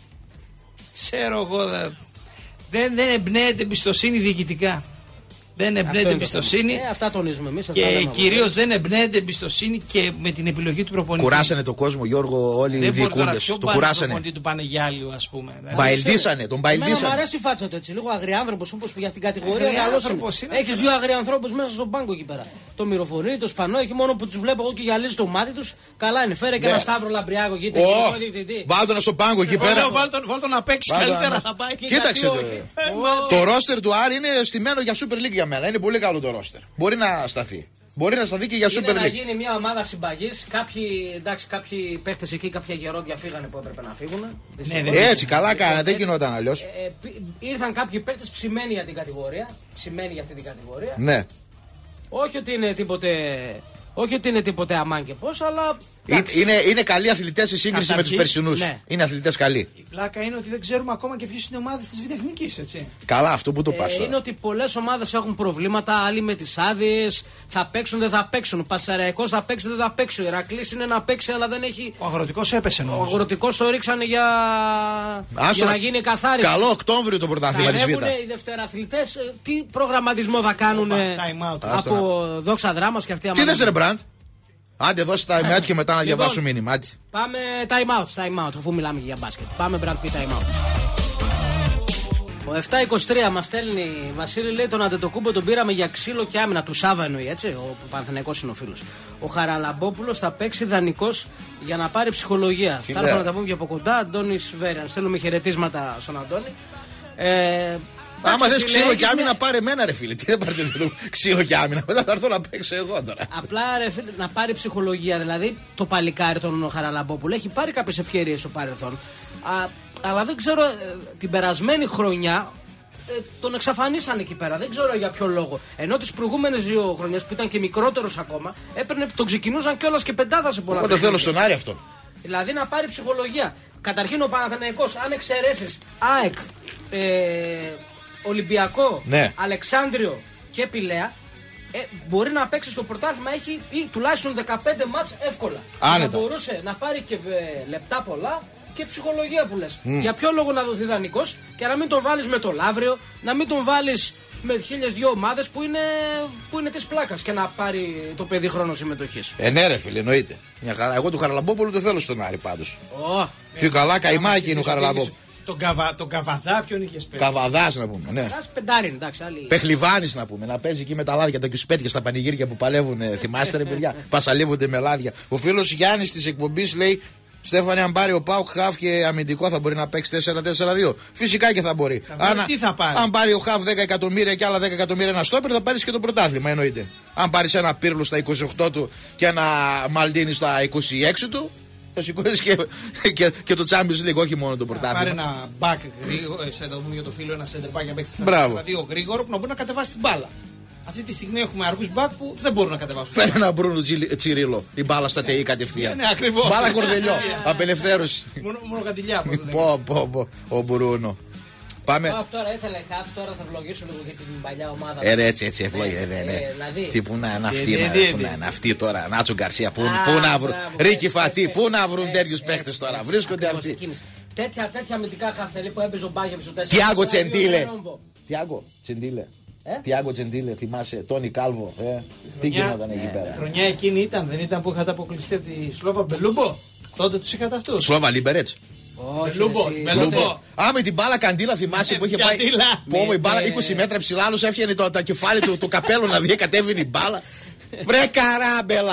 Ξέρω εγώ. Δεν εμπνέεται εμπιστοσύνη διοικητικά. Δεν εμπνέεται εμπιστοσύνη. Αυτά τονίζουμε εμείς. Και κυρίως δεν εμπνέεται εμπιστοσύνη και με την επιλογή του προπονητή. Κουράσανε τον κόσμο, Γιώργο, όλοι οι διοικούντες. Το κουράσανε. Τον του Πανεγιάλιου, ας πούμε. Μπαιλτίσανε, τον μπαιλτίσανε. Εμένα μου αρέσει η φάτσα του έτσι. Λίγο αγριάνθρωπος, όπως για την κατηγορία. Έχεις δύο αγριανθρώπους μέσα στον πάγκο εκεί πέρα. Το Μυροφορή, το Σπανό, εκεί μόνο που τους βλέπω εγώ και γυαλίζει το μάτι τους. Καλά είναι. Φέρε και ένα Σταύρο Λαμπριάκο εκεί. Βάλτον στο πάγκο εκεί πέρα. Βάλτον να παίξει καλύτερα θα πάει. Κοίταξε το ρόστερ του Άρη είναι στημένο για Super League για μένα. Είναι πολύ καλό το ρόστερ. Μπορεί να σταθεί. Μπορεί να στα δει και για Super League. Να γίνει μια ομάδα συμπαγής. Κάποιοι παίχτες εκεί, κάποια γερόντια φύγανε που έπρεπε να φύγουν. Έτσι, καλά κάνανε, δεν γινόταν αλλιώς. Ήρθαν κάποιοι παίχτες ψημένοι για την κατηγορία. Ψημένοι για αυτή την κατηγορία. Ναι. Όχι ότι είναι τίποτε αμάν και πώς, αλλά. Είναι καλοί αθλητές σε σύγκριση με τους περσινούς. Ναι. Είναι αθλητές καλοί. Η πλάκα είναι ότι δεν ξέρουμε ακόμα και ποιες είναι οι ομάδες της Β' έτσι. Καλά, αυτό που το πας τώρα. Είναι ότι πολλές ομάδες έχουν προβλήματα, άλλοι με τις άδειες. Θα παίξουν, δεν θα παίξουν. Ο Πασαραϊκός θα παίξει, δεν θα παίξει. Ο Ηρακλής είναι να παίξει, αλλά δεν έχει. Ο Αγροτικός έπεσε νομίζω. Ο Αγροτικός το ρίξανε για να γίνει καθάριση. Καλό Οκτώβριο το πρωτάθλημα της Β'. Οι δευτεραθλητές τι προγραμματισμό θα κάνουν από Δόξα Δράμας και αυτοί. Τι δες ρε Μπραντ. Άντε δώσε time out και μετά να διαβάσω μήνυμα. Πάμε time out, αφού μιλάμε και για μπάσκετ. Πάμε Brad Pitt time out. Ο 723 μας στέλνει, Βασίλη λέει τον Αντετοκούμπο τον πήραμε για ξύλο και άμυνα, του Σάβα εννοεί έτσι, ο Παναθηναϊκός είναι ο φίλος. Ο Χαραλαμπόπουλος θα παίξει δανεικός για να πάρει ψυχολογία. Θα έρθω να τα πούμε και από κοντά, Αντώνης Βέριαν, στέλνουμε χαιρετίσματα στον Αντώνη. Άμα θες ξύλο και άμυνα, πάρε εμένα ρε φίλε. Τι δεν πάρετε το ξύλο και άμυνα. Μετά θα έρθω να παίξω εγώ τώρα. Απλά ρε φίλε, να πάρει ψυχολογία. Δηλαδή το παλικάρι τον Χαραλαμπόπουλο έχει πάρει κάποιες ευκαιρίες στο παρελθόν. Αλλά δεν ξέρω, την περασμένη χρονιά τον εξαφανίσαν εκεί πέρα. Δεν ξέρω για ποιο λόγο. Ενώ τις προηγούμενες 2 χρονιές που ήταν και μικρότερος ακόμα, τον ξεκινούσαν κιόλας και πεντάδα σε πολλά. Εγώ το θέλω στον Άρη αυτό. Δηλαδή να πάρει ψυχολογία. Καταρχήν ο Παναθηναϊκός, αν εξαιρέσεις ΑΕΚ, Ολυμπιακό, ναι, Αλεξάνδριο και Πηλαία, μπορεί να παίξει στο πρωτάθλημα, έχει ή τουλάχιστον 15 μάτς εύκολα. Άνετα. Θα μπορούσε να πάρει και λεπτά πολλά και ψυχολογία που λες. Για ποιο λόγο να δοθεί δανεικός και να μην τον βάλεις με το Λαύριο, να μην τον βάλεις με 1002 ομάδες που είναι της πλάκας και να πάρει το παιδί χρόνο συμμετοχής. Ναι, ρε φίλε, εννοείται. Μια χαρά. Εγώ του Χαραλαμπόπουλου το θέλω στον Άρη πάντως. Τι καλά, καημάκι είναι ο Χαραλαμπόπουλος. Τον Καβαδά, ποιον είχες παίξει. Καβαδάς να πούμε, ναι. Πεντάριν, εντάξει, άλλοι. Πεχλιβάνης να πούμε, να παίζει εκεί με τα λάδια, τα κουσπέτια στα πανηγύρια που παλεύουν. Θυμάστε ρε παιδιά, πασαλίβονται με λάδια. Ο φίλος Γιάννης της εκπομπής λέει: Στέφανε, αν πάρει ο Πάουκ χαφ και αμυντικό θα μπορεί να παίξει 4-4-2. Φυσικά και θα μπορεί. Τι θα πάρει. Αν πάρει ο χαφ 10 εκατομμύρια και άλλα 10 εκατομμύρια ένα στόπερ, θα πάρει και το πρωτάθλημα, εννοείται. Αν πάρει ένα Πύρλο στα 28 του και ένα Μαλντίνι στα 26 του, θα σηκώσει και το Champions League, όχι μόνο το πρωτάθλημα. Πάρει ένα back γρήγορο, για το φίλο, ένα center back για να παίξει 4-4-2 γρήγορο που να μπορεί να κατεβάσει την μπάλα. Αυτή τη στιγμή έχουμε αργούς μπακ που δεν μπορούν να κατεβάσουν. Φέρε ένα Μπρούνο Τσιρίλο. Η μπάλα στα ΤΕΙ κατευθείαν. Ναι, ακριβώς. Μπάλα Κορδελιό. Απελευθέρωση. Μόνο καντιλιά. Πω, ο Μπρούνο. Πάμε. Τώρα ήθελε χαφ, τώρα θα ευλογήσω λίγο για την παλιά ομάδα. Έτσι, ευλογεί. Τι που να είναι αυτοί τώρα. Νάτσο Γκαρσία. Πού να βρουν. Ρίκι Φατί, πού να βρουν τέτοιους παίχτες τώρα. Βρίσκονται αυτοί. Τέτοια αμυντικά χαφ που έπαιζε ο Μπάγεβιτς στο 4. Τιάγκο Τσεντίλε. Τιάγκο Τζεντίλε, θυμάσαι, Τόνι Κάλβο. Τι γινόταν εκεί πέρα. Χρονιά εκείνη δεν ήταν που είχατε αποκλειστεί από τη Σλόβα Μπελούμπο. Τότε του είχατε αυτού. Σλόβα Λίμπερετς. Μπελούμπο. Με την μπάλα Καντήλα θυμάσαι που είχε πάει. Πόμο η μπάλα 20 μέτρα ψηλά, άλλο έφτιανε το κεφάλι του, το καπέλο να δει, κατέβαινε η μπάλα. Βρε καράμπελα!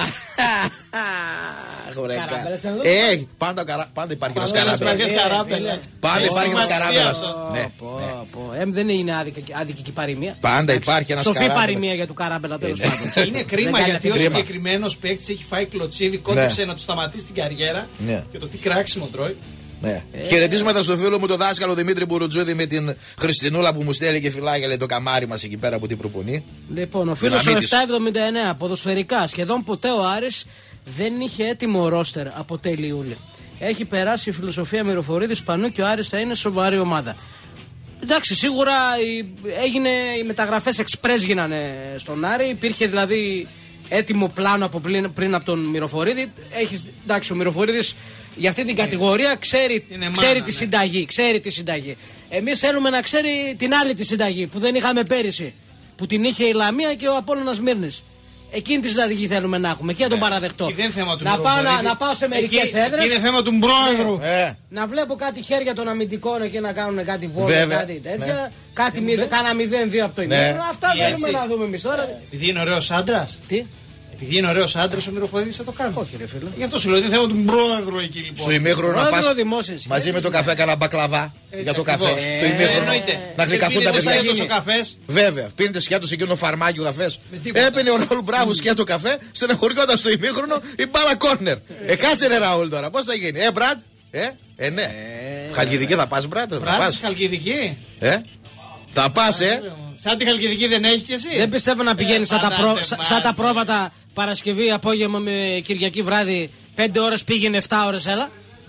Πάντα υπάρχει ένας καράμπελας. Πάντα υπάρχει ένας καράμπελας. Δεν είναι άδικη και παροιμία. Πάντα υπάρχει ένας καράμπελας. Σοφή παροιμία για του καράμπελα, τέλος πάντων. Είναι κρίμα γιατί ο συγκεκριμένος παίκτης έχει φάει κλωτσίδι, κόντεψε να του σταματήσει την καριέρα και το τι κράξιμο τρώει. Χαιρετίσματα στο φίλο μου τον δάσκαλο Δημήτρη Μπουρουτζούδη με την Χριστινούλα που μου στέλνει και φυλάκια, λέει, το καμάρι μας εκεί πέρα που την προπονεί. Λοιπόν, ο φίλος ο 779, ποδοσφαιρικά, σχεδόν ποτέ ο Άρης δεν είχε έτοιμο ρόστερ από τέλη Ιούλη. Έχει περάσει η φιλοσοφία Μυροφορίδη Σπανού και ο Άρης θα είναι σοβαρή ομάδα. Εντάξει, σίγουρα οι μεταγραφές εξπρές γίνανε στον Άρη, υπήρχε δηλαδή έτοιμο πλάνο από πριν από τον Μυροφορίδη. Εντάξει, ο Μυροφορίδης για αυτή την κατηγορία ξέρει τη συνταγή. Εμείς θέλουμε να ξέρει την άλλη τη συνταγή που δεν είχαμε πέρυσι, που την είχε η Λαμία και ο Απόλλωνας Μύρνης. Εκείνη τη συνταγή θέλουμε να έχουμε και να τον παραδεχτώ. Να πάω σε μερικές έδρες. Είναι θέμα του πρόεδρου. Να βλέπω κάτι χέρια των αμυντικών και να κάνουν κάτι βόλια, κάτι τέτοια. Κάνα 0-2 από το ημίχρονο. Αυτά θέλουμε να δούμε εμείς τώρα. Επειδή είναι ωραίος άντρας. Τι? Επειδή είναι ωραίο άντρα, ο Μυροφορίδης θα το κάνει. Όχι, ρε φίλε. Γι' αυτό σου λέω ότι θέλω τον πρόεδρο εκεί λοιπόν. Στο ημίχρονο να πας μαζί με το καφέ κάνα μπακλαβά για το καφέ. Στο ημίχρονο να γλυκαθούν τα παιδιά. Βέβαια, πίνετε σκιάτο εκείνο το φαρμάκι ο καφές. Έπαινε ο Ραούλ Μπράβο σκιάτο καφέ, στεναχωρικόταν στο ημίχρονο η μπάλα κόρνερ. Κάτσε ρε Ραούλ τώρα, πώς θα γίνει. Μπραντ. Ναι. Χαλκιδική θα πας, Μπραντ. Χαλκιδική. Θα πας, Σαν τη Χαλκιδική δεν έχει κι εσύ. Δεν πιστεύω να πηγαίνει σαν τα πρόβατα Παρασκευή, απόγευμα με Κυριακή βράδυ. 5 ώρες πήγαινε, 7 ώρες έλα.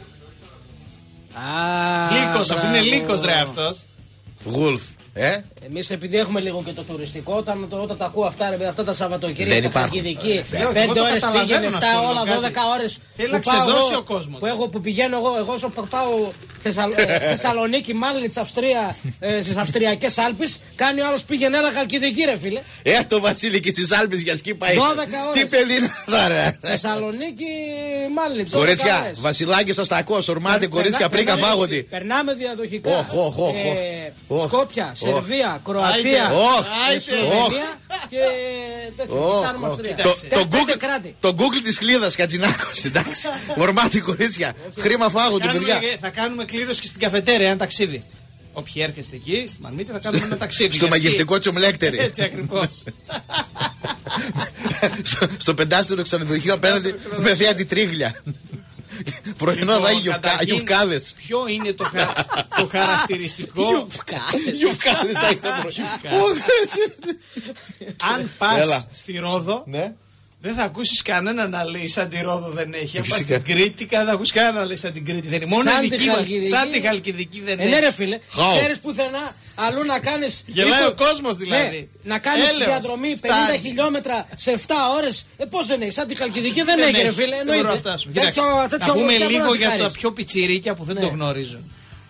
Λύκος, αφού είναι Λύκος ρε αυτός. Γουλφ. Εμείς επειδή έχουμε λίγο και το τουριστικό, όταν τα ακούω αυτά, αυτά τα Σαββατοκύριακα, τα Χαλκιδική, 5 ώρες πήγαινε, 7 όλα, 12 ώρες που πηγαίνω εγώ όσο πάω Θεσσαλονίκη, Μάλνιτς, Αυστρία, στις Αυστριακές Άλπεις, κάνει ο άλλος πήγαινε ένα Χαλκιδική ρε φίλε. Το Βασίλη και στις Άλπεις για σκι πάει. 12 ώρες. Τι παιδί είναι αυτά ρε. Θεσσαλονίκη, Μάλνιτς. Κορίτσια, Βασιλάκη σας τα ακούω, σορμάτε κορίτσια πρίκα φάγοντι. Περνάμε διαδοχικά. Σκόπια, Σερβία, Κροατία, Σλοβενία και το Google της Χλίδας Κατζινάκος, εντάξει. Μορμάτι κορίτσια, χρήμα φάγονται παιδιά. Θα κάνουμε κλήρωση και στην καφετέρια ένα ταξίδι. Όποιοι έρχεστε εκεί, στη Μαρμίτη θα κάνουμε ένα ταξίδι. Στο μαγευτικό τσομλέκτερι. Έτσι ακριβώς. Στο πεντάστερο ξενοδοχείο απέναντι με θέα τη τρίγλια. Πρωινό θα έχει γιουφκάδες. Ποιο είναι το χαρακτηριστικό. Γιουφκάδες θα έχει το πρωινό. Αν πας στη Ρόδο, δεν θα ακούσεις κανένα να λέει σαν τη Ρόδο δεν έχει. Αν πας στην Κρήτη, δεν θα ακούσεις κανένα να λέει σαν την Κρήτη δεν έχει. Μόνο η δική μας, σαν τη Χαλκιδική δεν έχει. Ναι ρε φίλε, ξέρεις πουθενά αλλού να κάνεις. Γελάει ο κόσμος δηλαδή. Να κάνεις διαδρομή 50 χιλιόμετρα σε 7 ώρες. Πώς δεν έχει, σαν τη Χαλκιδική δεν έχει ρε φίλε. Θα πούμε λίγο για τα πιο πιτσιρίκια που δεν το γνωρίζουν.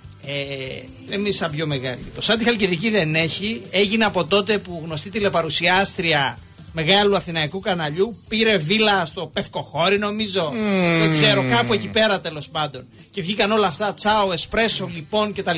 Εμείς σαν πιο μεγάλοι. Το σαν τη Χαλκιδική δεν έχει. Έγινε από τότε που γνωστή τηλεπαρουσιάστρια μεγάλου αθηναϊκού καναλιού πήρε βίλα στο Πευκοχώρι νομίζω. Δεν ξέρω, κάπου εκεί πέρα τέλος πάντων. Και βγήκαν όλα αυτά, τσάο, εσπρέσο λοιπόν κτλ.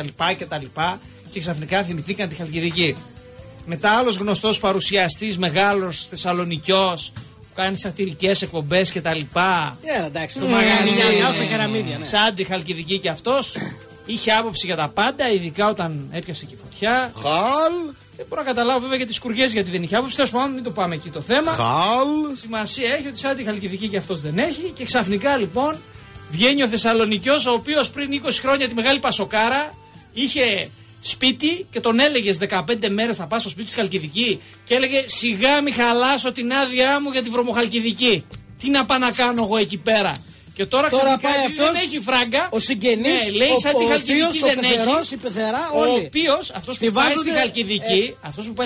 Και ξαφνικά θυμηθήκαν τη Χαλκιδική. Μετά άλλος γνωστός παρουσιαστής, μεγάλος Θεσσαλονικιός, που κάνει σατυρικές εκπομπές κτλ. Εντάξει, το μαγαζί, σαν τη Χαλκιδική και αυτός. Είχε άποψη για τα πάντα, ειδικά όταν έπιασε και η φωτιά. Δεν μπορώ να καταλάβω βέβαια για τις σκουριές γιατί δεν είχε άποψη. Τέλος πάντων, μην το πάμε εκεί το θέμα. Σημασία έχει ότι σαν τη Χαλκιδική και αυτός δεν έχει. Και ξαφνικά λοιπόν βγαίνει ο Θεσσαλονικιός, ο οποίος πριν 20 χρόνια τη μεγάλη Πασοκάρα είχε σπίτι και τον έλεγες 15 μέρες θα πας στο σπίτι της Χαλκιδική και έλεγε σιγά μη χαλάσω την άδειά μου για τη βρωμοχαλκιδική. Τι να πάω να κάνω εγώ εκεί πέρα. Και τώρα πάει αυτός, δεν έχει φράγκα. Ο συγγενής, λέει σαν τη Χαλκιδική δεν έχει. Ο οποίος, αυτός που πάει στη Χαλκιδική,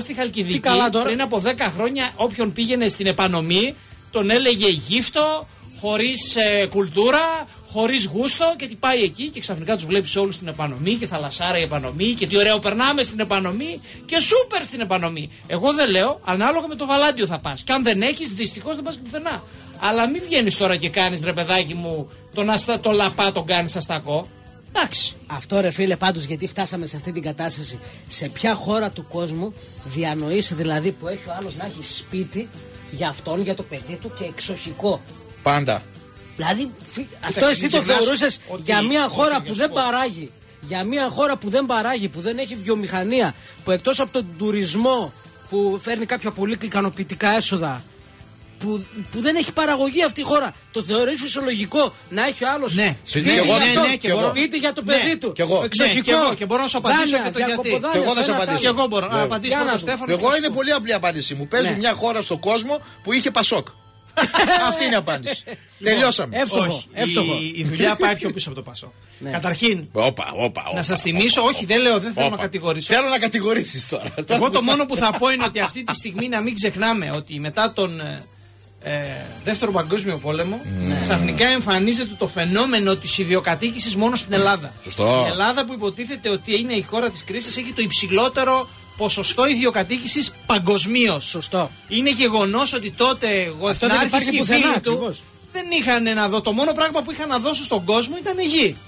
πριν από 10 χρόνια όποιον πήγαινε στην επανομή, τον έλεγε γύφτο, χωρίς κουλτούρα, χωρίς γούστο και τι πάει εκεί και ξαφνικά τους βλέπεις όλους στην επανομή και θαλασσάρα η επανομή και τι ωραίο περνάμε στην επανομή και σούπερ στην επανομή. Εγώ δεν λέω, ανάλογα με το βαλάντιο θα πας. Και αν δεν έχεις, δυστυχώς δεν πας και πουθενά. Αλλά μην βγαίνεις τώρα και κάνεις ρε παιδάκι μου το λαπά τον κάνεις αστακό. Εντάξει. Αυτό ρε φίλε πάντως γιατί φτάσαμε σε αυτή την κατάσταση. Σε ποια χώρα του κόσμου διανοείσαι δηλαδή που έχει ο άλλος να έχει σπίτι για αυτόν, για το παιδί του και εξοχικό. Πάντα. Δηλαδή αυτό εσύ το θεωρούσες για μια χώρα που δεν παράγει. Για μια χώρα που δεν παράγει, που δεν έχει βιομηχανία, που εκτός από τον τουρισμό που φέρνει κάποια πολύ ικανοποιητικά έσοδα, που δεν έχει παραγωγή αυτή η χώρα. Το θεωρείς φυσιολογικό να έχει ο άλλος σπίτι για το παιδί του. Εξοχικό. Και μπορώ να σου απαντήσω και το γιατί. Και εγώ θα σου απαντήσω. Και εγώ μπορώ να απαντήσω τον Στέφανο. Εγώ είναι πολύ απλή απάντησή μου. Παίζει μια χώρα στον κόσμο που είχε Πασόκ. Αυτή είναι η απάντηση. Τελειώσαμε. Εύστοχο. Η δουλειά πάει πιο πίσω από το Πασόκ. Καταρχήν, να σας θυμίσω, όχι δεν λέω, δεν θέλω να κατηγορήσω. Θέλω να κατηγορήσεις τώρα. Εγώ το μόνο που θα πω είναι ότι αυτή τη στιγμή να μην ξεχνάμε ότι μετά τον Δεύτερο Παγκόσμιο Πόλεμο ξαφνικά εμφανίζεται το φαινόμενο της ιδιοκατοίκησης μόνο στην Ελλάδα. Σωστό. Η Ελλάδα που υποτίθεται ότι είναι η χώρα της κρίσης έχει το υψηλότερο ποσοστό ιδιοκατοίκησης παγκοσμίως. Σωστό. Είναι γεγονός ότι τότε ο εθνάρχης και οι φίλοι του δεν είχαν να δω. Το μόνο πράγμα που είχαν να δώσουν στον κόσμο ήταν γη.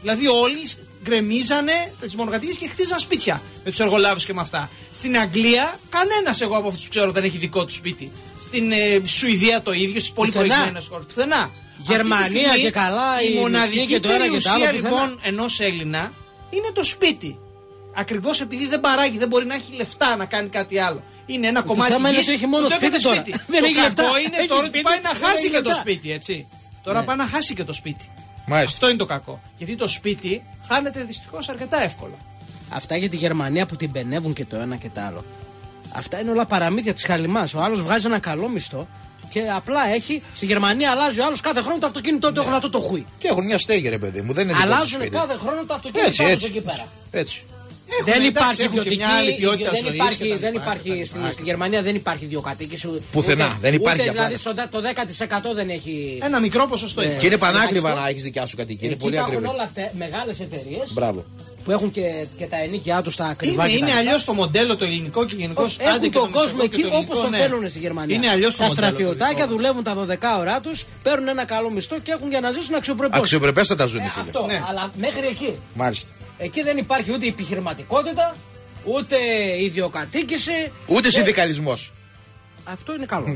Δηλαδή όλοι γκρεμίζανε τις μονοκατοικίες και χτίζαν σπίτια με τους εργολάβους και με αυτά. Στην Αγγλία, κανένας εγώ από αυτούς που ξέρω δεν έχει δικό του σπίτι. Στην Σουηδία το ίδιο, στις πολύ προηγμένες χώρες. Πουθενά. Γερμανία και καλά, η μοναδική περιουσία λοιπόν ενός Έλληνα είναι το σπίτι. Ακριβώς επειδή δεν παράγει, δεν μπορεί να έχει λεφτά να κάνει κάτι άλλο. Είναι ένα κομμάτι γης έχει μόνο σπίτι τώρα. Δεν έχει λεφτά. Είναι τώρα ότι πάει να χάσει και το σπίτι, έτσι. Τώρα πάει να χάσει και το σπίτι. Αυτό είναι το κακό. Γιατί το σπίτι χάνεται δυστυχώς αρκετά εύκολα. Αυτά για τη Γερμανία που την πενεύουν και το ένα και το άλλο. Αυτά είναι όλα παραμύθια της χαλιμάς. Ο άλλος βγάζει ένα καλό μισθό και απλά έχει. Στη Γερμανία αλλάζει ο άλλος κάθε χρόνο το αυτοκίνητό του. Έχουν αυτό το χουί. Και έχουν μια στέγη, ρε παιδί μου. Δεν είναι αλλάζουν κάθε χρόνο το αυτοκίνητό του εκεί πέρα. Έτσι. Δεν υπάρχει ιδιωτική. Δεν υπάρχει στη Γερμανία, δεν υπάρχει ιδιοκατοίκηση. Πουθενά. Δεν υπάρχει. Δηλαδή το 10% δεν έχει. Ένα μικρό ποσοστό. Και είναι πανάκριβα να έχει δικιά σου κατοικία. Είναι πολύ ακριβή. Υπάρχουν όλα μεγάλες εταιρείες. Μπράβο. Που έχουν και τα ενίκια τους τα ακριβά. Είναι αλλιώς το μοντέλο το ελληνικό και γενικώς. Έχουν τον κόσμο εκεί όπως το θέλουν στη Γερμανία. Είναι αλλιώς το μοντέλο. Τα στρατιωτάκια δουλεύουν τα 12 ώρά τους, παίρνουν ένα καλό μισθό και έχουν για να ζήσουν αξιοπρεπώς. Αξιοπρεπέστατα ζουν οι φίλοι. Αυτό, αλλά μέχρι εκεί. Μάλιστα. Εκεί δεν υπάρχει ούτε επιχειρηματικότητα, ούτε ιδιοκατοίκηση. Ούτε συνδικαλισμός. Αυτό είναι καλό.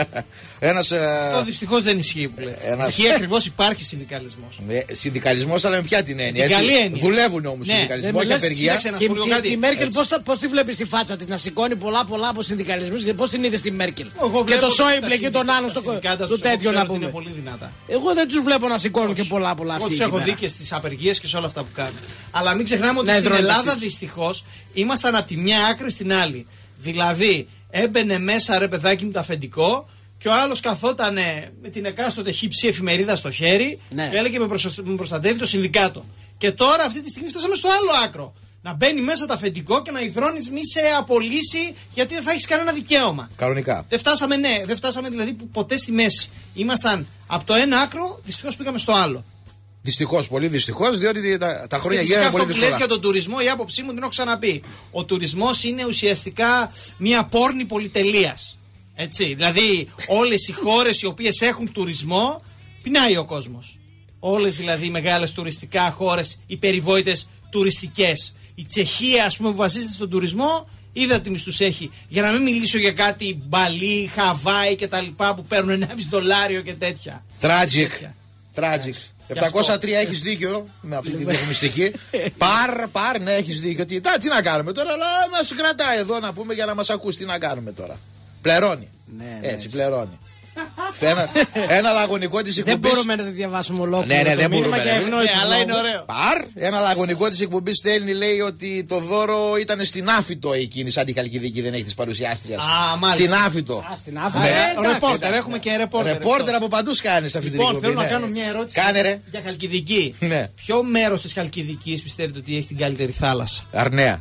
Αυτό δυστυχώς δεν ισχύει που λέτε. Εκεί ακριβώς υπάρχει συνδικαλισμός. Συνδικαλισμός, αλλά με ποια την έννοια. Δουλεύουν όμως συνδικαλισμό και απεργία. Τη Μέρκελ πώς τη βλέπεις τη φάτσα της να σηκώνει πολλά από συνδικαλισμούς και πώς την είδες τη Μέρκελ. Και το Σόιμπλε και τον άλλον στο τέτοιο να πούμε. Εγώ δεν τους βλέπω να σηκώνουν και πολλά αυτοί. Εγώ τους έχω δει και στις απεργίες και σε όλα αυτά που κάνουν. Αλλά μην ξεχνάμε ότι στην Ελλάδα δυστυχώς ήμασταν από τη μια άκρη στην άλλη. Δηλαδή έμπαινε μέσα ρε παιδάκι μου το αφεντικό και ο άλλος καθότανε με την εκάστοτε χύψη εφημερίδα στο χέρι και έλεγε με προστατεύει το συνδικάτο. Και τώρα αυτή τη στιγμή φτάσαμε στο άλλο άκρο. Να μπαίνει μέσα το αφεντικό και να υδρώνεις μη σε απολύσει γιατί δεν θα έχεις κανένα δικαίωμα. Κανονικά. Δεν φτάσαμε δηλαδή ποτέ στη μέση. Ήμασταν από το ένα άκρο, δυστυχώς πήγαμε στο άλλο. Δυστυχώς, πολύ δυστυχώς, διότι τα χρόνια γίνανε πολύ δύσκολα. Αυτό που λες για τον τουρισμό, η άποψή μου την έχω ξαναπεί. Ο τουρισμός είναι ουσιαστικά μια πόρνη πολυτελείας. Έτσι. Δηλαδή, όλες οι χώρες οι οποίες έχουν τουρισμό, πεινάει ο κόσμος. Όλες δηλαδή οι μεγάλες τουριστικά χώρες, οι περιβόητες τουριστικές. Η Τσεχία, ας πούμε, που βασίζεται στον τουρισμό, είδα τι μισθούς έχει. Για να μην μιλήσω για κάτι Μπαλί, Χαβάη κτλ. Που παίρνουν $1,5 και τέτοια. Tragic. 703 έχεις δίκιο με αυτή τη διαφημιστική. Παρ, ναι, έχεις δίκιο. Τι να κάνουμε τώρα, αλλά μας κρατάει εδώ να πούμε για να μας ακούσει τι να κάνουμε τώρα. Πληρώνει. Έτσι, πληρώνει. Ένα λαγωνικό της εκπομπής. Δεν μπορούμε να τη διαβάσουμε ολόκληρο. Ναι, δεν μπορούμε. Αλλά είναι ωραίο. Ένα λαγωνικό της εκπομπής στέλνει, λέει ότι το δώρο ήταν στην Άφητο εκείνη, σαν την Χαλκιδική δεν έχει της παρουσιάστριας. Στην Άφητο. Ρεπόρτερ, έχουμε και ρεπόρτερ. Ρεπόρτερ από παντού κάνει σε αυτή την εκπομπή. Θέλω να κάνω μια ερώτηση για Χαλκιδική. Ποιο μέρος της Χαλκιδικής πιστεύετε ότι έχει την καλύτερη θάλασσα? Αρνέα.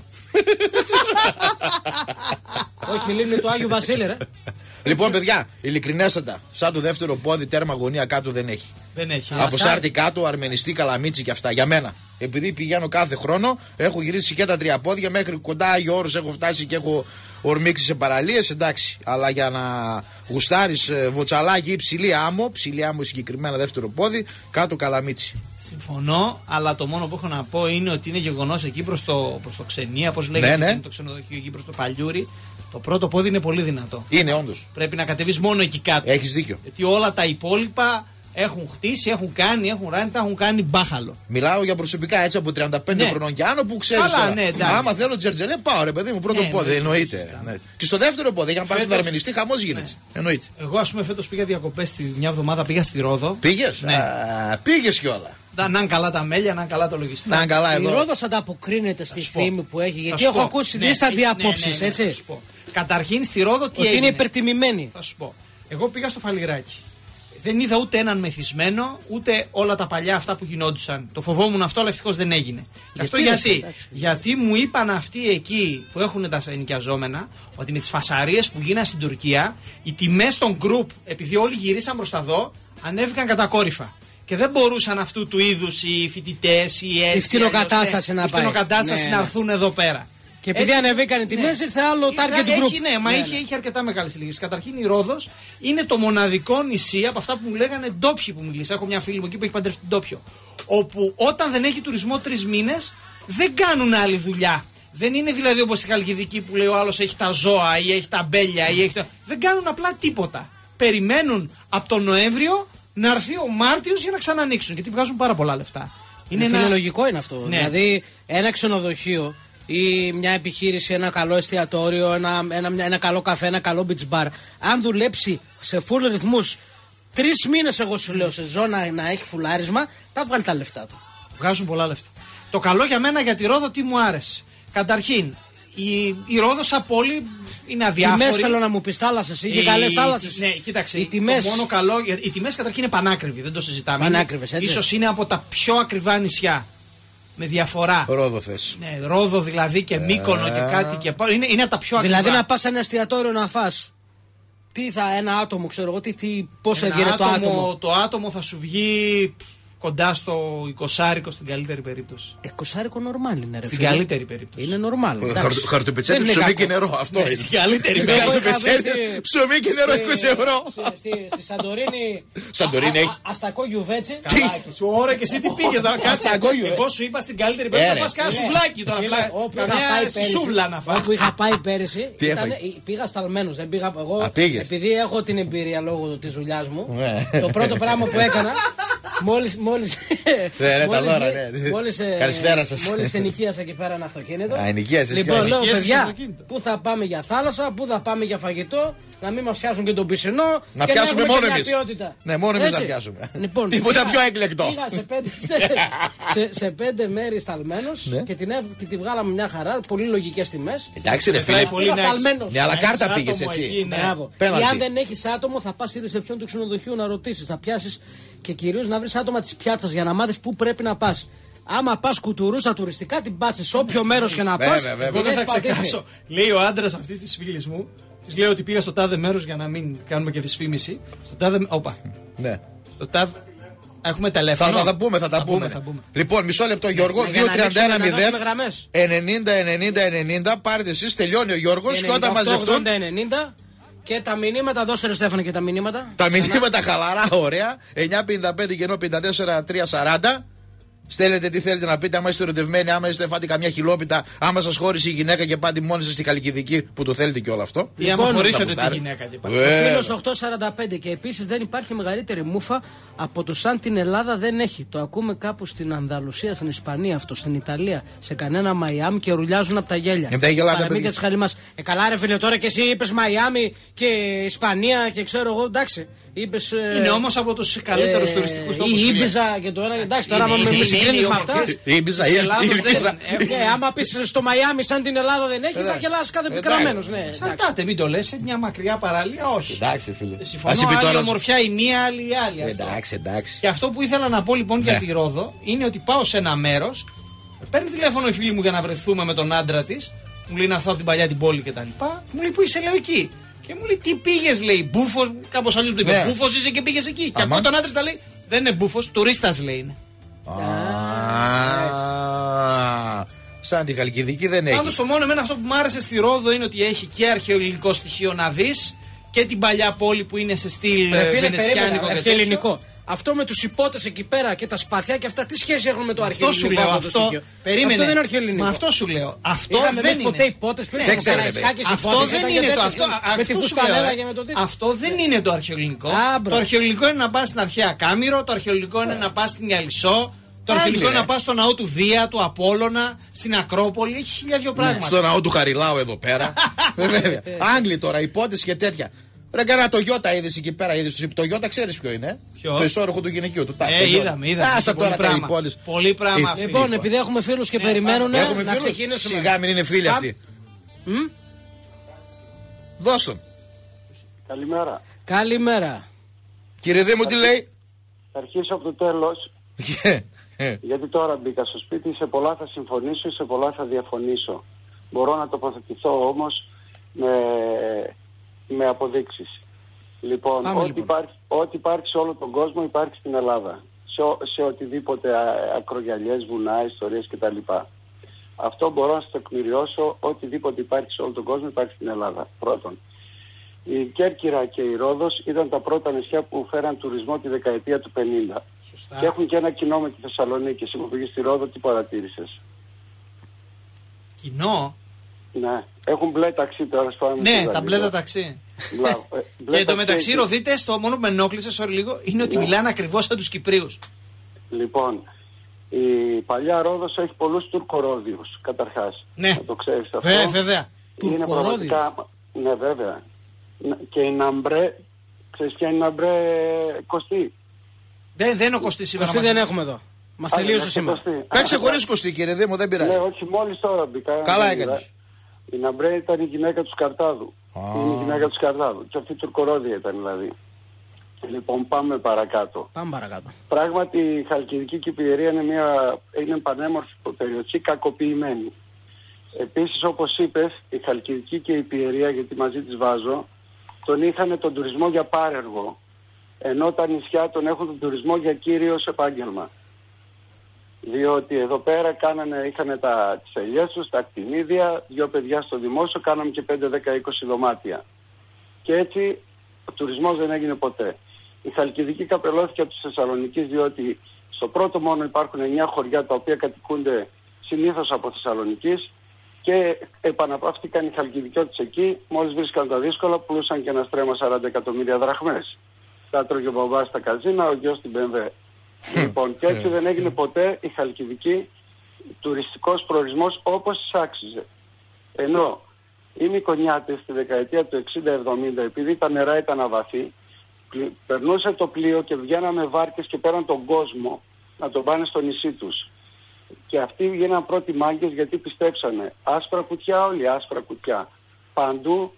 Όχι, λίμνη του Άγιου Βασίλη, ρε. Λοιπόν, παιδιά, ειλικρινέστατα, σαν το δεύτερο πόδι, τέρμα γωνία κάτω δεν έχει. Δεν έχει. Από Σάρτη κάτω, Αρμενιστή, Καλαμίτσι και αυτά. Για μένα. Επειδή πηγαίνω κάθε χρόνο, έχω γυρίσει και τα τρία πόδια μέχρι κοντά Άγιο Όρος έχω φτάσει και έχω ορμήξει σε παραλίες. Εντάξει. Αλλά για να γουστάρεις βοτσαλάκι ή ψηλή άμμο συγκεκριμένα δεύτερο πόδι, κάτω Καλαμίτσι. Συμφωνώ, αλλά το μόνο που έχω να πω είναι ότι είναι γεγονός εκεί προς το Ξενία, πώς λέγεται το ξενοδοχείο εκεί προς το Παλιούρι. Το πρώτο πόδι είναι πολύ δυνατό. Είναι όντως. Πρέπει να κατεβείς μόνο εκεί κάτω. Έχεις δίκιο. Γιατί όλα τα υπόλοιπα έχουν χτίσει, έχουν κάνει, τα έχουν κάνει μπάχαλο. Μιλάω για προσωπικά έτσι από 35 χρονών και άνω που ξέρεις τώρα. Ναι, άμα θέλω τζερτζελέ, πάω ρε παιδί μου, πρώτο πόδι. Εννοείται. Ναι. Και στο δεύτερο πόδι, για να πας στον Αρμενιστή, χαμός γίνεται. Εννοείται. Εγώ, ας πούμε, φέτος πήγα διακοπές μια εβδομάδα, πήγα στη Ρόδο. Πήγες? Ναι. Πήγες κιόλα. Να είναι καλά τα μέλια, να είναι καλά το λογιστικό. Να είναι καλά εδώ. Η Ρόδος ανταποκρίνεται στη φήμη που έχει, γιατί έχω ακούσει δίσταντη άποψη, έτσι. Καταρχήν στη Ρόδο τι έγινε? Ότι είναι υπερτιμημένη. Θα σου πω. Εγώ πήγα στο Φαλιράκι. Δεν είδα ούτε έναν μεθυσμένο, ούτε όλα τα παλιά αυτά που γινόντουσαν. Το φοβόμουν αυτό, αλλά ευτυχώς δεν έγινε. Γιατί μου είπαν αυτοί εκεί που έχουν τα ενοικιαζόμενα, ότι με τις φασαρίες που γίνανε στην Τουρκία, οι τιμές των group, επειδή όλοι γυρίσαν προς τα δω, ανέβηκαν κατακόρυφα. Και δεν μπορούσαν αυτού του είδους οι φοιτητές, οι έτσι. Η φτηνοκατάσταση να έρθουν εδώ πέρα. Και επειδή ανεβήκαν οι τιμές, ήρθε άλλο target group. Είχε αρκετά μεγάλες ηλικίες. Καταρχήν η Ρόδος είναι το μοναδικό νησί από αυτά που μου λέγανε ντόπιοι που μιλήσα. Έχω μια φίλη μου εκεί που έχει παντρευτεί ντόπιο. Όπου όταν δεν έχει τουρισμό 3 μήνες δεν κάνουν άλλη δουλειά. Δεν είναι δηλαδή όπως στη Χαλκιδική που λέει ο άλλος έχει τα ζώα ή έχει τα μπέλια ή έχει δεν κάνουν απλά τίποτα. Περιμένουν από τον Νοέμβριο να έρθει ο Μάρτιος για να ξανανοίξουν, γιατί βγάζουν πάρα πολλά λεφτά. Είναι λογικό είναι αυτό. Ναι. Δηλαδή ένα ξενοδοχείο ή μια επιχείρηση, ένα καλό εστιατόριο, ένα καλό καφέ, ένα καλό beach bar, αν δουλέψει σε full ρυθμούς 3 μήνες, εγώ σου λέω, σε ζώνα να έχει φουλάρισμα, θα βγάλει τα λεφτά του. Βγάζουν πολλά λεφτά. Το καλό για μένα για τη Ρόδο τι μου άρεσε. Καταρχήν, η Ρόδος από πόλη είναι αδιάφορη. Τιμές θέλω να μου πεις, θάλασσες, είχε καλές θάλασσες. Ναι, κοίταξε. Το μόνο καλό, οι τιμές καταρχήν είναι πανάκριβοι, δεν το συζητάμε. Πανάκριβες, έτσι. Ίσως είναι από τα πιο ακριβά νησιά. Με διαφορά. Ρόδο θες. Ναι, Ρόδο δηλαδή και Μύκονο και κάτι και πάνω. Είναι από τα πιο ακριβά. Δηλαδή να πας σε ένα εστιατόριο να φας. Ένα άτομο, ξέρω εγώ, πόσο έβγαινε το άτομο. Το άτομο θα σου βγει κοντά στο 20 στην καλύτερη περίπτωση. 20 νορμάλ είναι, ρε. Στην καλύτερη περίπτωση. Είναι νορμάλ. Χαρτοπετσέτη, ψωμί και νερό. Αυτό είναι. Στην καλύτερη περίπτωση. Ψωμί και νερό 20 ευρώ. Στη Σαντορίνη. Σαντορίνη έχει. Αστακό γιουβέτσι. Ωραία, και εσύ τι πήγες να κάνεις. Εγώ σου είπα στην καλύτερη περίπτωση να φας κάνα σουβλάκι τώρα. Καμιά σούβλα να φας. Όπου είχα πάει πέρυσι, πήγα σταλμένος. Δεν πήγα εγώ. Επειδή έχω την εμπειρία λόγω της δουλειάς μου, το πρώτο πράγμα που έκανα. Μόλις ενοικίασα εκεί πέρα ένα αυτοκίνητο. Λοιπόν, λέω παιδιά, πού θα πάμε για θάλασσα, πού θα πάμε για φαγητό, να μην μας πιάσουν και τον πισινό. Να πιάσουμε μόνο εμείς. Ναι, μόνο εμείς να πιάσουμε. Τίποτα πιο εκλεκτό. Πήγα σε 5 μέρη σταλμένος και τη βγάλαμε μια χαρά, πολύ λογικές τιμές. Εντάξει, ρε φίλε. Ναι, αλλά κάρτα πήγες έτσι. Ή αν δεν έχεις άτομο, θα πας στη ρεσεψιόν του ξενοδοχείου να ρωτήσεις, θα πιάσεις. Και κυρίως να βρεις άτομα της πιάτσας για να μάθεις πού πρέπει να πας. Άμα πας κουτουρούσα τουριστικά, την πάτσεις σε όποιο μέρος και να πας. Εγώ δεν θα ξεχάσω. Λέει ο άντρας αυτής της φίλης μου, της λέει ότι πήγα στο τάδε μέρος για να μην κάνουμε και δυσφήμιση. Στο τάδε. Όπα. Ναι. Στο τάδε. Έχουμε τηλέφωνο. Θα τα πούμε. Λοιπόν, μισό λεπτό, Γιώργο. 2-31-0-90-90-90. Πάρετε εσείς, τελειώνει ο Γιώργος και όταν μαζευτούν. Και τα μηνύματα, δώσε ρε Στέφανε και τα μηνύματα. Τα μηνύματα χαλαρά, ωραία. 955 και ενώ 54-340. Στέλνετε τι θέλετε να πείτε, άμα είστε ερωτευμένοι, άμα είστε φάτε καμιά χιλόπιτα, άμα σας χώρισε η γυναίκα και πάτε μόνοι σας στη Χαλκιδική που το θέλετε και όλο αυτό. Ή άμα χωρίσετε τη γυναίκα και πάτε. Ο φίλος 845 και επίσης δεν υπάρχει μεγαλύτερη μούφα από το σαν την Ελλάδα δεν έχει. Το ακούμε κάπου στην Ανδαλουσία, στην Ισπανία αυτό, στην Ιταλία, σε κανένα Μαϊάμι και ρουλιάζουν από τα γέλια. Παραμύθια της Χαλιμάς. Καλά ρε φίλε, τώρα και εσύ είπες Μαϊάμι και Ισπανία και ξέρω εγώ, εντάξει. Είπες, είναι όμως από τους καλύτερους τουριστικούς τόπους. Η Ήμπιζα και το ένα. Εντάξει, τώρα με συγκρίνεις με αυτά. Η Ήμπιζα. Άμα πεις στο Μαϊάμι σαν την Ελλάδα δεν έχει, θα γελάς κάθε πικραμένος. Σαρτάτε, μην το λες, σε μια μακριά παραλία, όχι. Εντάξει, φίλε. Συμφωνώ, άλλη ομορφιά η μία, άλλη η άλλη. Εντάξει. Και αυτό που ήθελα να πω λοιπόν για τη Ρόδο είναι ότι πάω σε ένα μέρος, παίρνει τηλέφωνο η φίλη μου για να βρεθούμε με τον άντρα της, μου λέει να έρθω από την παλιά την πόλη κτλ. Μου λέει που είσαι, λέω εκεί. Και μου λέει τι πήγες, λέει, μπούφος, κάπως αλλιώς του είπε. Μπούφος είσαι και πήγες εκεί. Και από τον άντρας τα λέει, δεν είναι μπούφος, τουρίστας λέει είναι. Σαν τη Χαλκιδική δεν έχει. Πάντως το μόνο εμένα αυτό που μου άρεσε στη Ρόδο είναι ότι έχει και αρχαιολογικό στοιχείο να δεις και την παλιά πόλη που είναι σε στυλ βενετσιάνικο και ελληνικό. Αυτό με τους υπότες εκεί πέρα και τα σπαθιά και αυτά, τι σχέση έχουν με το αρχαιολογικό? Αυτό σου λέω. Περίμενε. Αυτό δεν είναι αρχαιολογικό. Μα αυτό σου λέω. Αυτό δεν είναι. Ποτέ υπότες, αυτό δεν είναι το αυτό δεν είναι το αρχαιολογικό. Το αρχαιολογικό είναι να πας στην αρχαία Κάμηρο, το αρχαιολογικό είναι να πας στην Ιαλισσό. Το αρχαιολογικό είναι να πας στο ναό του Δία, του Απόλλωνα, στην Ακρόπολη. Έχει 1002 πράγματα. Στο ναό του Χαριλάου εδώ πέρα. Άγγλοι τώρα, υπότες και τέτοια. Ρε κανένα το Ιώτα είδες εκεί πέρα, είδες το Ιώτα, ξέρεις ποιο είναι? Το ισόρροχο του γυναικείου του τάφου. Είδαμε. Άστα τώρα τα υπόλοιπα. Πολύ πράγμα. Λοιπόν, επειδή έχουμε φίλους και περιμένουν να ξεκινήσουμε. Σιγά μην είναι φίλοι αυτοί. Δώσ' τον. Καλημέρα. Καλημέρα. Κύριε Δήμου, τι λέει? Θα αρχίσω από το τέλος. Γιατί τώρα μπήκα στο σπίτι, σε πολλά θα συμφωνήσω, σε πολλά θα διαφωνήσω. Μπορώ να τοποθετηθώ όμως με αποδείξεις. Λοιπόν, ό,τι υπάρχει σε όλο τον κόσμο υπάρχει στην Ελλάδα. Σε οτιδήποτε ακρογιαλιές, βουνά, ιστορίες κτλ. Αυτό μπορώ να σας το εκμυριώσω, οτιδήποτε υπάρχει σε όλο τον κόσμο υπάρχει στην Ελλάδα. Πρώτον. Η Κέρκυρα και η Ρόδος ήταν τα πρώτα νησιά που φέραν τουρισμό τη δεκαετία του 50. Σωστά. Και έχουν και ένα κοινό με τη Θεσσαλονίκη. Εσύ που πήγες στη Ρόδο, τι παρατήρησες? Κοινό. Ναι, έχουν μπλε ταξί τώρα στο άμεσο. Ναι, τα μπλε τα ταξί. Και εντωμεταξύ οι Ροδίτες, το μόνο που με ενόχλησε λίγο είναι ότι μιλάνε ακριβώς σαν τους Κυπρίους. Λοιπόν, η παλιά Ρόδος έχει πολλούς Τουρκορόδιους, καταρχάς. Ναι. Να το ξέρεις αυτό. Βέβαια. Είναι πραγματικά... Ναι, βέβαια. Και η Ναμπρέ, ξέρεις ποια είναι η Ναμπρέ, Κωστή? Δεν είναι ο Κωστής σήμερα. Κωστή δεν έχουμε εδώ. Μας τελείωσε σήμερα. Παίξε χωρίς Κωστή, κύριε Δήμο, δεν πειράζει. Ναι, όχι, μόλις τώρα μπήκα. Καλά έκανες. Η Ναμπρέ ήταν η γυναίκα του Σκαρτάδου. Είναι η γυναίκα του Σκαρτάδου. Και αυτή η Τουρκορόδια ήταν δηλαδή. Λοιπόν, πάμε παρακάτω. Πράγματι η Χαλκιδική και η Πιερία είναι πανέμορφη περιοχή, κακοποιημένη. Επίσης, όπως είπες, η Χαλκιδική και η Πιερία, γιατί μαζί τις βάζω, τον είχαν τον τουρισμό για πάρεργο, ενώ τα νησιά τον έχουν τον τουρισμό για κύριος επάγγελμα. Διότι εδώ πέρα είχαν τις ελιές τους, τα κτηνίδια, 2 παιδιά στο δημόσιο, κάναμε και 5, 10, 20 δωμάτια. Και έτσι ο τουρισμός δεν έγινε ποτέ. Η Χαλκιδική καπελώθηκε από τη Θεσσαλονίκη, διότι στο πρώτο μόνο υπάρχουν 9 χωριά τα οποία κατοικούνται συνήθως από Θεσσαλονικής και επαναπαύτηκαν οι Χαλκιδικιώτες εκεί, μόλις βρίσκαν τα δύσκολα, πουλούσαν και ένα στρέμμα 40 εκατομμύρια δραχμές. Τα τρώγε ο μπαμπάς στα καζίνα, ο γιος στην BMW. Λοιπόν, και έτσι δεν έγινε ποτέ η Χαλκιδική τουριστικός προορισμός όπως της άξιζε. Ενώ οι Μικονιάτες στη δεκαετία του 60-70, επειδή τα νερά ήταν αβαθή, περνούσε το πλοίο και βγαίναμε βάρκες και πέραν τον κόσμο να τον πάνε στο νησί τους. Και αυτοί γίναν πρώτοι μάγκες γιατί πιστέψανε. Άσπρα κουτιά, όλοι άσπρα κουτιά. Παντού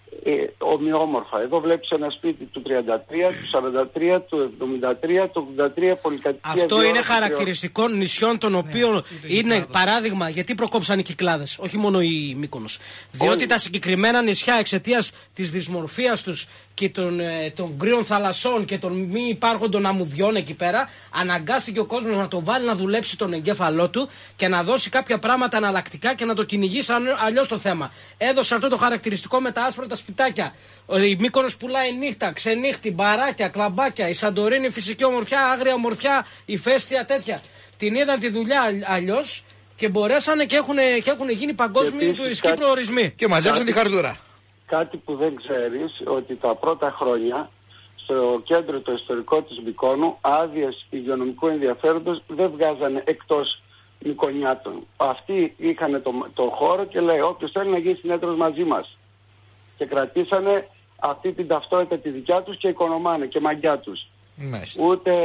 ομοιόμορφα. Εδώ βλέπεις ένα σπίτι του 33, του 43, του 73, του 83 πολυκατοικία. Αυτό είναι χαρακτηριστικό νησιών των οποίων είναι παράδειγμα γιατί προκόψαν οι Κυκλάδες, όχι μόνο η Μύκονος. Διότι τα συγκεκριμένα νησιά εξαιτίας της δυσμορφίας τους και των κρύων θαλασσών και των μη υπάρχοντων αμμουδιών εκεί πέρα, αναγκάστηκε ο κόσμος να το βάλει να δουλέψει τον εγκέφαλό του και να δώσει κάποια πράγματα αναλλακτικά και να το κυνηγήσει αλλιώς το θέμα. Έδωσε αυτό το χαρακτηριστικό με τα άσπρα τα σπιτάκια. Η Μύκονος πουλάει νύχτα, ξενύχτη, μπαράκια, κλαμπάκια. Η Σαντορίνη φυσική ομορφιά, άγρια ομορφιά, ηφαίστεια τέτοια. Την είδαν τη δουλειά αλλιώς και μπορέσανε και έχουν γίνει παγκόσμιοι τουριστικοί προορισμοί. Και μαζέψαν τη χαρτούρα. Κάτι που δεν ξέρεις, ότι τα πρώτα χρόνια στο κέντρο το ιστορικό της Μυκόνου άδειες υγειονομικού ενδιαφέροντος δεν βγάζανε εκτός Μικονιάτων. Αυτοί είχαν το χώρο και λέει όποιος θέλει να γίνει συνέδρος μαζί μας. Και κρατήσανε αυτή την ταυτότητα τη δικιά τους και οικονομάνε και μαγκιά τους. Ούτε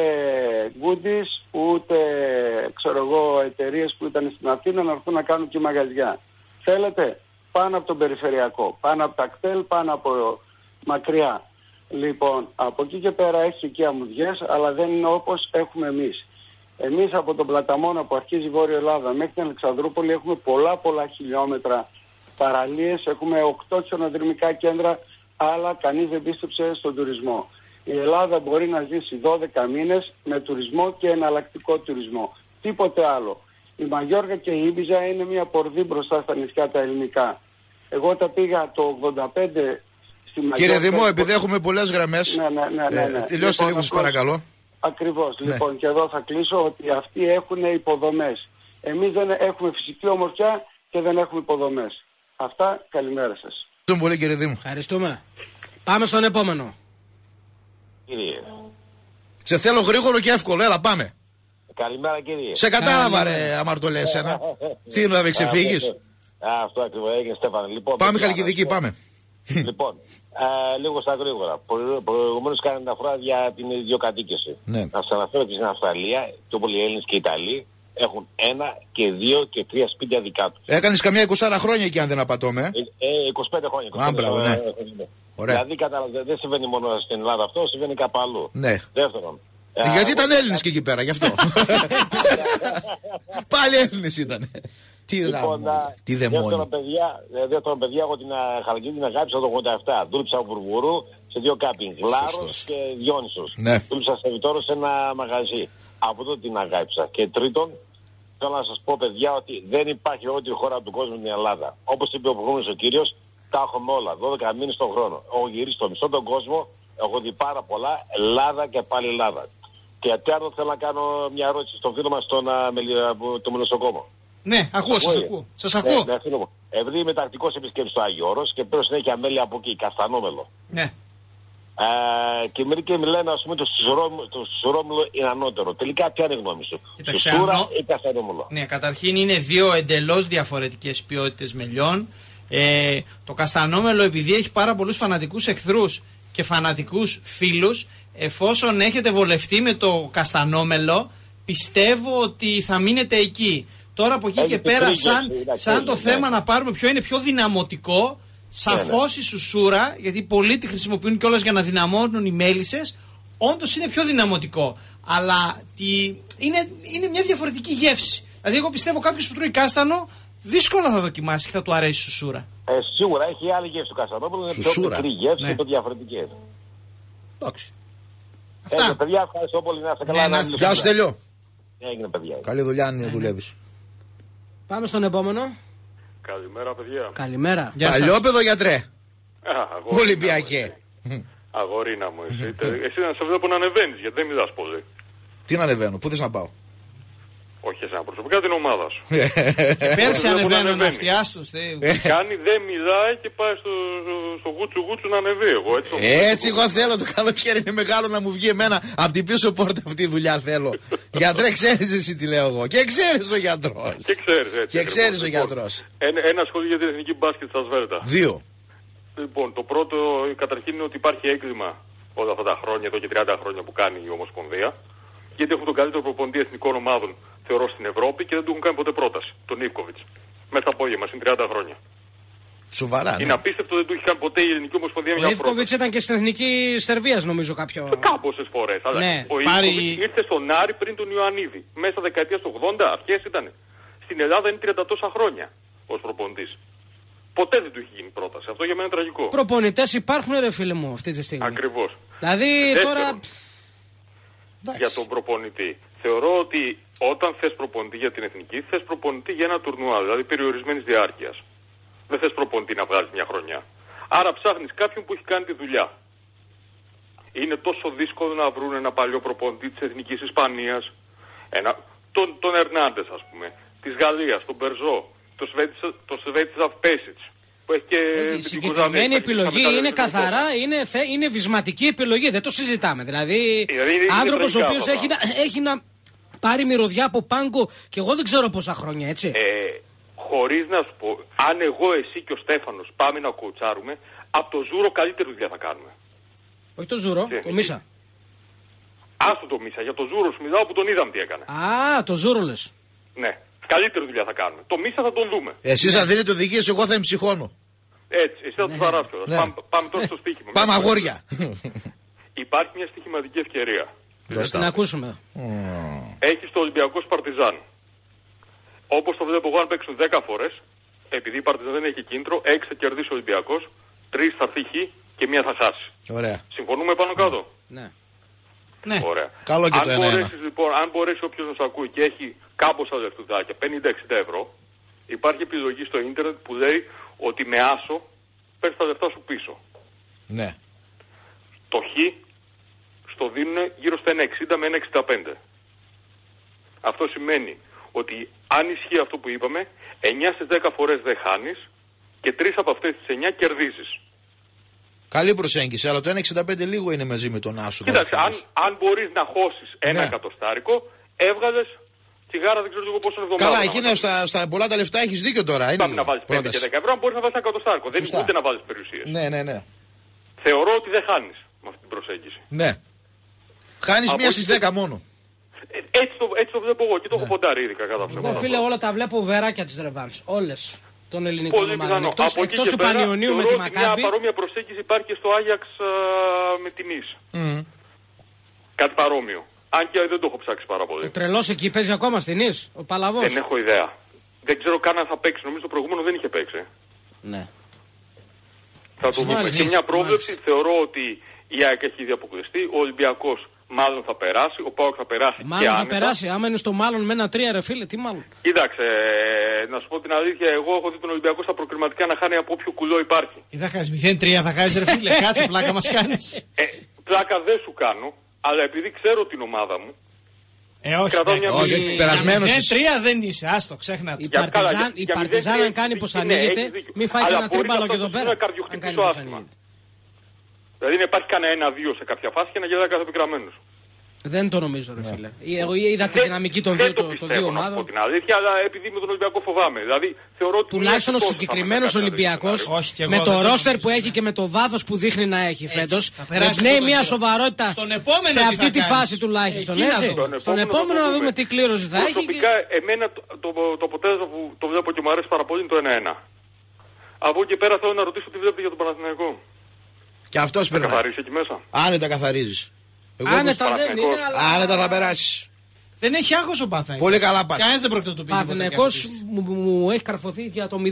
goodies, ούτε ξέρω εγώ εταιρείες που ήταν στην Αθήνα να έρθουν να κάνουν και μαγαζιά. Θέλετε πάνω από τον περιφερειακό, πάνω από τα κτέλ, πάνω από μακριά. Λοιπόν, από εκεί και πέρα έχει και αμμουδιές, αλλά δεν είναι όπως έχουμε εμείς. Εμείς από τον Πλαταμόνα που αρχίζει η Βόρεια Ελλάδα μέχρι την Αλεξανδρούπολη έχουμε πολλά χιλιόμετρα παραλίες, έχουμε 8 ξενοδρομικά κέντρα, αλλά κανείς δεν πίστεψε στον τουρισμό. Η Ελλάδα μπορεί να ζήσει 12 μήνες με τουρισμό και εναλλακτικό τουρισμό. Τίποτε άλλο. Η Μαγιόργα και η Ήμπιζα είναι μια πορδί μπροστά στα νησιά τα ελληνικά. Εγώ τα πήγα το 85 στη Μαγιόργα. Κύριε Δημό, επειδή έχουμε πολλές γραμμές, ναι. Τελειώστε λίγο σας παρακαλώ. Ακριβώς. Ναι. Λοιπόν, και εδώ θα κλείσω ότι αυτοί έχουν υποδομές. Εμείς δεν έχουμε φυσική ομορφιά και δεν έχουμε υποδομές. Αυτά, καλημέρα σας. Ευχαριστούμε πολύ κύριε Δήμο. Ευχαριστούμε. Πάμε στον επόμενο. Κύριε. Σε θέλω γρήγορο και εύκολο, έλα πάμε. Καλημέρα κύριε. Σε κατάλαβα ρε αμαρτωλέ εσένα. Τι είναι να με ξεφύγεις. Αυτό ακριβώς έγινε Στέφανε. Λοιπόν, πάμε Χαλκιδική, πάμε. Λοιπόν, λίγο στα γρήγορα. Προηγουμένως κάναμε τα φορά για την ιδιοκατοίκηση. Ναι. Να σας αναφέρω ότι στην Αυστραλία, πιο πολλοί Έλληνες και Ιταλοί έχουν 1 και 2 και 3 σπίτια δικά τους. Έκανες καμιά 20 χρόνια εκεί αν δεν απατώμε. 25 χρόνια. Μπράβο, ναι. Δηλαδή δεν συμβαίνει μόνο στην Ελλάδα αυτό, συμβαίνει κάπου αλλού. Ναι. Δεύτερον. Γιατί ήταν Έλληνες και εκεί πέρα, γι' αυτό. Πάλι Έλληνες ήταν. Τι δεύτερον παιδιά, εγώ την Χαλκιδική την αγάπησα το 87. Δούλεψα από Βουργούρου σε 2 κάπινγκ. Λάρος και Διόνυσος. Ναι. Δούλεψα σε Βιτόρο σε ένα μαγαζί. Από τότε την αγάπησα. Και τρίτον, θέλω να σας πω παιδιά ότι δεν υπάρχει όλη χώρα του κόσμου στην Ελλάδα. Όπως είπε ο προηγούμενος ο κύριος, Τα έχουμε όλα, 12 μήνες τον χρόνο. Έχω γυρίσει στο μισό τον κόσμο, έχω δει πάρα πολλά, Ελλάδα και πάλι Ελλάδα. Και τέταρτο θέλω να κάνω μια ερώτηση στο φίλο μας το Μελισσοκόμο. Ναι, σας ακούω. Ναι, φίλο μου. Επειδή είμαι τακτικός επισκέπτης στο Άγιο Όρος και πέρα συνέχεια μέλη από εκεί, Καστανόμελο. Ναι. Και μερικοί μου λένε, ας πούμε, το Σουρόμουλο είναι ανώτερο. Τελικά ποια είναι η γνώμη σου? Σούρα ή Καστανόμελο? Ναι, καταρχήν είναι δύο εντελώς διαφορετικές ποιότητες μελιών. Το Καστανόμελο, επειδή έχει πάρα πολλούς φανατικούς εχθρούς και φανατικούς φίλους, εφόσον έχετε βολευτεί με το Καστανόμελο, πιστεύω ότι θα μείνετε εκεί. Τώρα από εκεί και πέρα, σαν το θέμα να πάρουμε ποιο είναι πιο δυναμωτικό, σαφώς η Σουσούρα, γιατί πολλοί τη χρησιμοποιούν κιόλας για να δυναμώνουν οι μέλισσες, όντως είναι πιο δυναμωτικό. Αλλά είναι μια διαφορετική γεύση. Δηλαδή, εγώ πιστεύω κάποιος που τρώει κάστανο δύσκολα θα δοκιμάσει και θα του αρέσει η Σουσούρα. Σίγουρα έχει άλλη γεύση του Καστανόμελου, είναι πιο μικρή γεύση και πιο διαφορετική. Εντάξει. Αυτά. Παιδιά, ευχαριστώ πολύ, να είστε καλά. Γεια σου, Τέλειο. Έγινε, παιδιά. Καλή δουλειά αν δουλεύεις. Πάμε στον επόμενο. Καλημέρα, παιδιά. Καλημέρα. Παλιόπαιδο, γιατρέ. Ολυμπιακέ. Αγορίνα μου, εσύ. Εσύ να σε βλέπω να ανεβαίνεις, γιατί δεν μιλάς πολύ. Τι να ανεβαίνω, πού θες να πάω? Όχι εσένα προσωπικά, την ομάδα σου. Πέρσι ανεβαίνουν αυτιάς τους. Κάνει, δεν μιλάει και πάει στο γούτσου να ανεβεί. Έτσι εγώ θέλω, το καλοκαίρι είναι μεγάλο να μου βγει εμένα από την πίσω πόρτα αυτή η δουλειά θέλω. Γιατρέ, ξέρεις εσύ τι λέω εγώ. Και ξέρεις ο γιατρός. Και ξέρεις ο γιατρός. Ένα σχόλιο για την εθνική μπάσκετ στα Σβέρτα. 2. Λοιπόν, το πρώτο καταρχήν είναι ότι υπάρχει έγκλημα όλα αυτά τα χρόνια, εδώ και 30 χρόνια που κάνει η Ομοσπονδία. Γιατί έχουν τον καλύτερο προπονητή εθνικών ομάδων, θεωρώ, στην Ευρώπη και δεν του έχουν κάνει ποτέ πρόταση. Τον Ιβκοβιτς. Μέσα στα πόδια μας, είναι 30 χρόνια. Σοβαρά, ναι. Είναι απίστευτο, δεν του έχει κάνει ποτέ η Ελληνική Ομοσπονδία μια πρόταση. Ο Ιβκοβιτς ήταν και στην Εθνική Σερβίας, νομίζω, κάποιο. Κάμποσες φορές. Αλλά ναι. Ο Ιβκοβιτς ήρθε στον Άρη πριν τον Ιωαννίδη. Μέσα δεκαετία του 80, αρχές ήταν. Στην Ελλάδα είναι 30 τόσα χρόνια ως προπονητής. Ποτέ δεν του έχει γίνει πρόταση. Αυτό για μένα είναι τραγικό. Προπονητές υπάρχουν, ρε φίλε μου, αυτή τη στιγμή. Ακριβώς. Δηλαδή τώρα. Για τον προπονητή. Θεωρώ ότι όταν θες προπονητή για την εθνική, θες προπονητή για ένα τουρνουά, δηλαδή περιορισμένης διάρκειας. Δεν θες προπονητή να βγάλεις μια χρονιά. Άρα ψάχνεις κάποιον που έχει κάνει τη δουλειά. Είναι τόσο δύσκολο να βρουν ένα παλιό προπονητή της Εθνικής Ισπανίας, τον Ερνάντες ας πούμε, της Γαλλίας, τον Μπερζό, τον Σβέτισλαβ Πέσιτς. Η συγκεκριμένη επιλογή είναι καθαρά, είναι βυσματική επιλογή, δεν το συζητάμε. Δηλαδή, άνθρωπος ο οποίος έχει να πάρει μυρωδιά από πάγκο και εγώ δεν ξέρω πόσα χρόνια, έτσι. Χωρίς να σου πω, αν εγώ, εσύ και ο Στέφανος πάμε να κοουτσάρουμε, από το Ζούρο καλύτερη δουλειά θα κάνουμε. Όχι το Ζούρο, το Μίσα. Άστο το Μίσα, για το Ζούρο σου μιλάω που τον είδαμε τι έκανε. Α, το Ζούρο λες. Ναι. Καλύτερη δουλειά θα κάνουμε. Το Μίσα θα τον δούμε. Εσείς αν δίνετε οδηγίες, εγώ θα εμψυχώνω. Έτσι, εσύ θα τους αράσω. Πάμε τώρα στο στοίχημα. Πάμε αγόρια. Υπάρχει μια στοιχηματική ευκαιρία. Να την ακούσουμε. Έχεις το Ολυμπιακό Παρτιζάν. Όπως το βλέπω εγώ, αν παίξουν 10 φορές, επειδή η Παρτιζάν δεν έχει κίνητρο, 6 θα κερδίσει ο Ολυμπιακός, 3 θα φύγει και 1 θα χάσει. Ωραία. Συμφωνούμε πάνω κάτω. Ναι. Ωραία. Καλό και το ένα. Λοιπόν, αν μπορέσει όποιος να σου ακούει και έχει κάμποσα λεφτουδάκια, 50-60 ευρώ, υπάρχει επιλογή στο ίντερνετ που λέει ότι με άσο παίρνεις τα λεφτά σου πίσω. Ναι. Το χ στο δίνουν γύρω στα 1,60 με 1,65. Αυτό σημαίνει ότι αν ισχύει αυτό που είπαμε, 9 στις 10 φορές δεν χάνεις και 3 από αυτές τις 9 κερδίζεις. Καλή προσέγγιση, αλλά το 1,65 λίγο είναι μαζί με τον άσο. Κοίταξε, αν μπορείς να χώσεις ένα εκατοστάρικο, έβγαλες τσιγάρα, δεν ξέρω εγώ πόσο εβδομάδα. Καλά, εκεί στα πολλά τα λεφτά έχεις δίκιο τώρα. Πάμε να βάλεις 5 και 10 ευρώ, αν μπορείς να βάλεις ένα εκατοστάρικο. Δεν είναι ούτε να βάλεις περιουσίες. Ναι. Θεωρώ ότι δεν χάνεις με αυτή την προσέγγιση. Ναι. Χάνεις μία στις 10 μόνο. Έτσι το βλέπω εγώ και το έχω ποντάρει ήδη κατά αυτό. Εγώ φίλε όλα τα βλέπω βεράκια της Ρεβάνς. Όλες των ελληνικών ομάδων. Εκτός του Πανιωνίου με τη Μακάμπη. Μια παρόμοια προσέγγιση υπάρχει και στο Άγιαξ με την Ις. Κάτι παρόμοιο. Αν και δεν το έχω ψάξει πάρα πολύ. Ο τρελός εκεί παίζει ακόμα στην Ις, ο Παλαβός. Δεν έχω ιδέα. Δεν ξέρω καν αν θα παίξει. Νομίζω το προηγούμενο δεν είχε παίξει. Ναι. Θα το δούμε. Και μια πρόβλεψη, θεωρώ ότι η ΑΕΚ έχει ήδη αποκλειστεί. Ο Ολυμπιακός Μάλλον θα περάσει, ο ΠΑΟΚ θα περάσει. Μάλλον θα περάσει, άμα είναι στο μάλλον με 1-3 ρε φίλε, τι μάλλον. Κοίταξε, να σου πω την αλήθεια, εγώ έχω δει τον Ολυμπιακό στα προκριματικά να χάνει από όποιο κουλό υπάρχει. Ή θα χάσει 0-3, θα χάσει ρε φίλε, κάτσε πλάκα μας κάνεις. Πλάκα δεν σου κάνω, αλλά επειδή ξέρω την ομάδα μου. Όχι, περασμένος. 0-3 δεν είσαι, άστο, ξέχνατε. Η Παρτιζάν αν κάνει πως ανοίγεται, μη φάει ένα τρίμπαλο και εδώ πέρα. Αν κάνει πως ανοίγεται. Δηλαδή να υπάρχει κανένα 1-2 σε κάποια φάση και να γελάει κάθε επικραμμένος. Δεν το νομίζω ρε φίλε. Εγώ είδα τη δυναμική των δύο ομάδων. Να πω την αλήθεια, αλλά επειδή με τον Ολυμπιακό φοβάμαι. Δηλαδή θεωρώ ότι τουλάχιστον ο συγκεκριμένος Ολυμπιακός με το ρόστερ που έχει και με το βάθος που δείχνει να έχει φέτος εμπνέει μια σοβαρότητα σε αυτή τη φάση τουλάχιστον. Στον επόμενο να δούμε τι κλήρωση θα έχει. Προσωπικά εμένα το αποτέλεσμα που το βλέπω και μου αρέσει πάρα πολύ είναι το 1-1. Από εκεί πέρα θέλω να ρωτήσω τι βλέπετε για τον Παναθηναϊκό. Και αυτός πρέπει να καθαρίσει εκεί μέσα. Άνετα καθαρίζεις. Άνετα δεν είναι, αλλά... Άνετα θα περάσει. Δεν έχει άγχος ο Παναθηναϊκός. Πολύ καλά πας. Κανένας δεν πρόκειται να το πει. Παναθηναϊκός μου έχει καρφωθεί για το 0-0.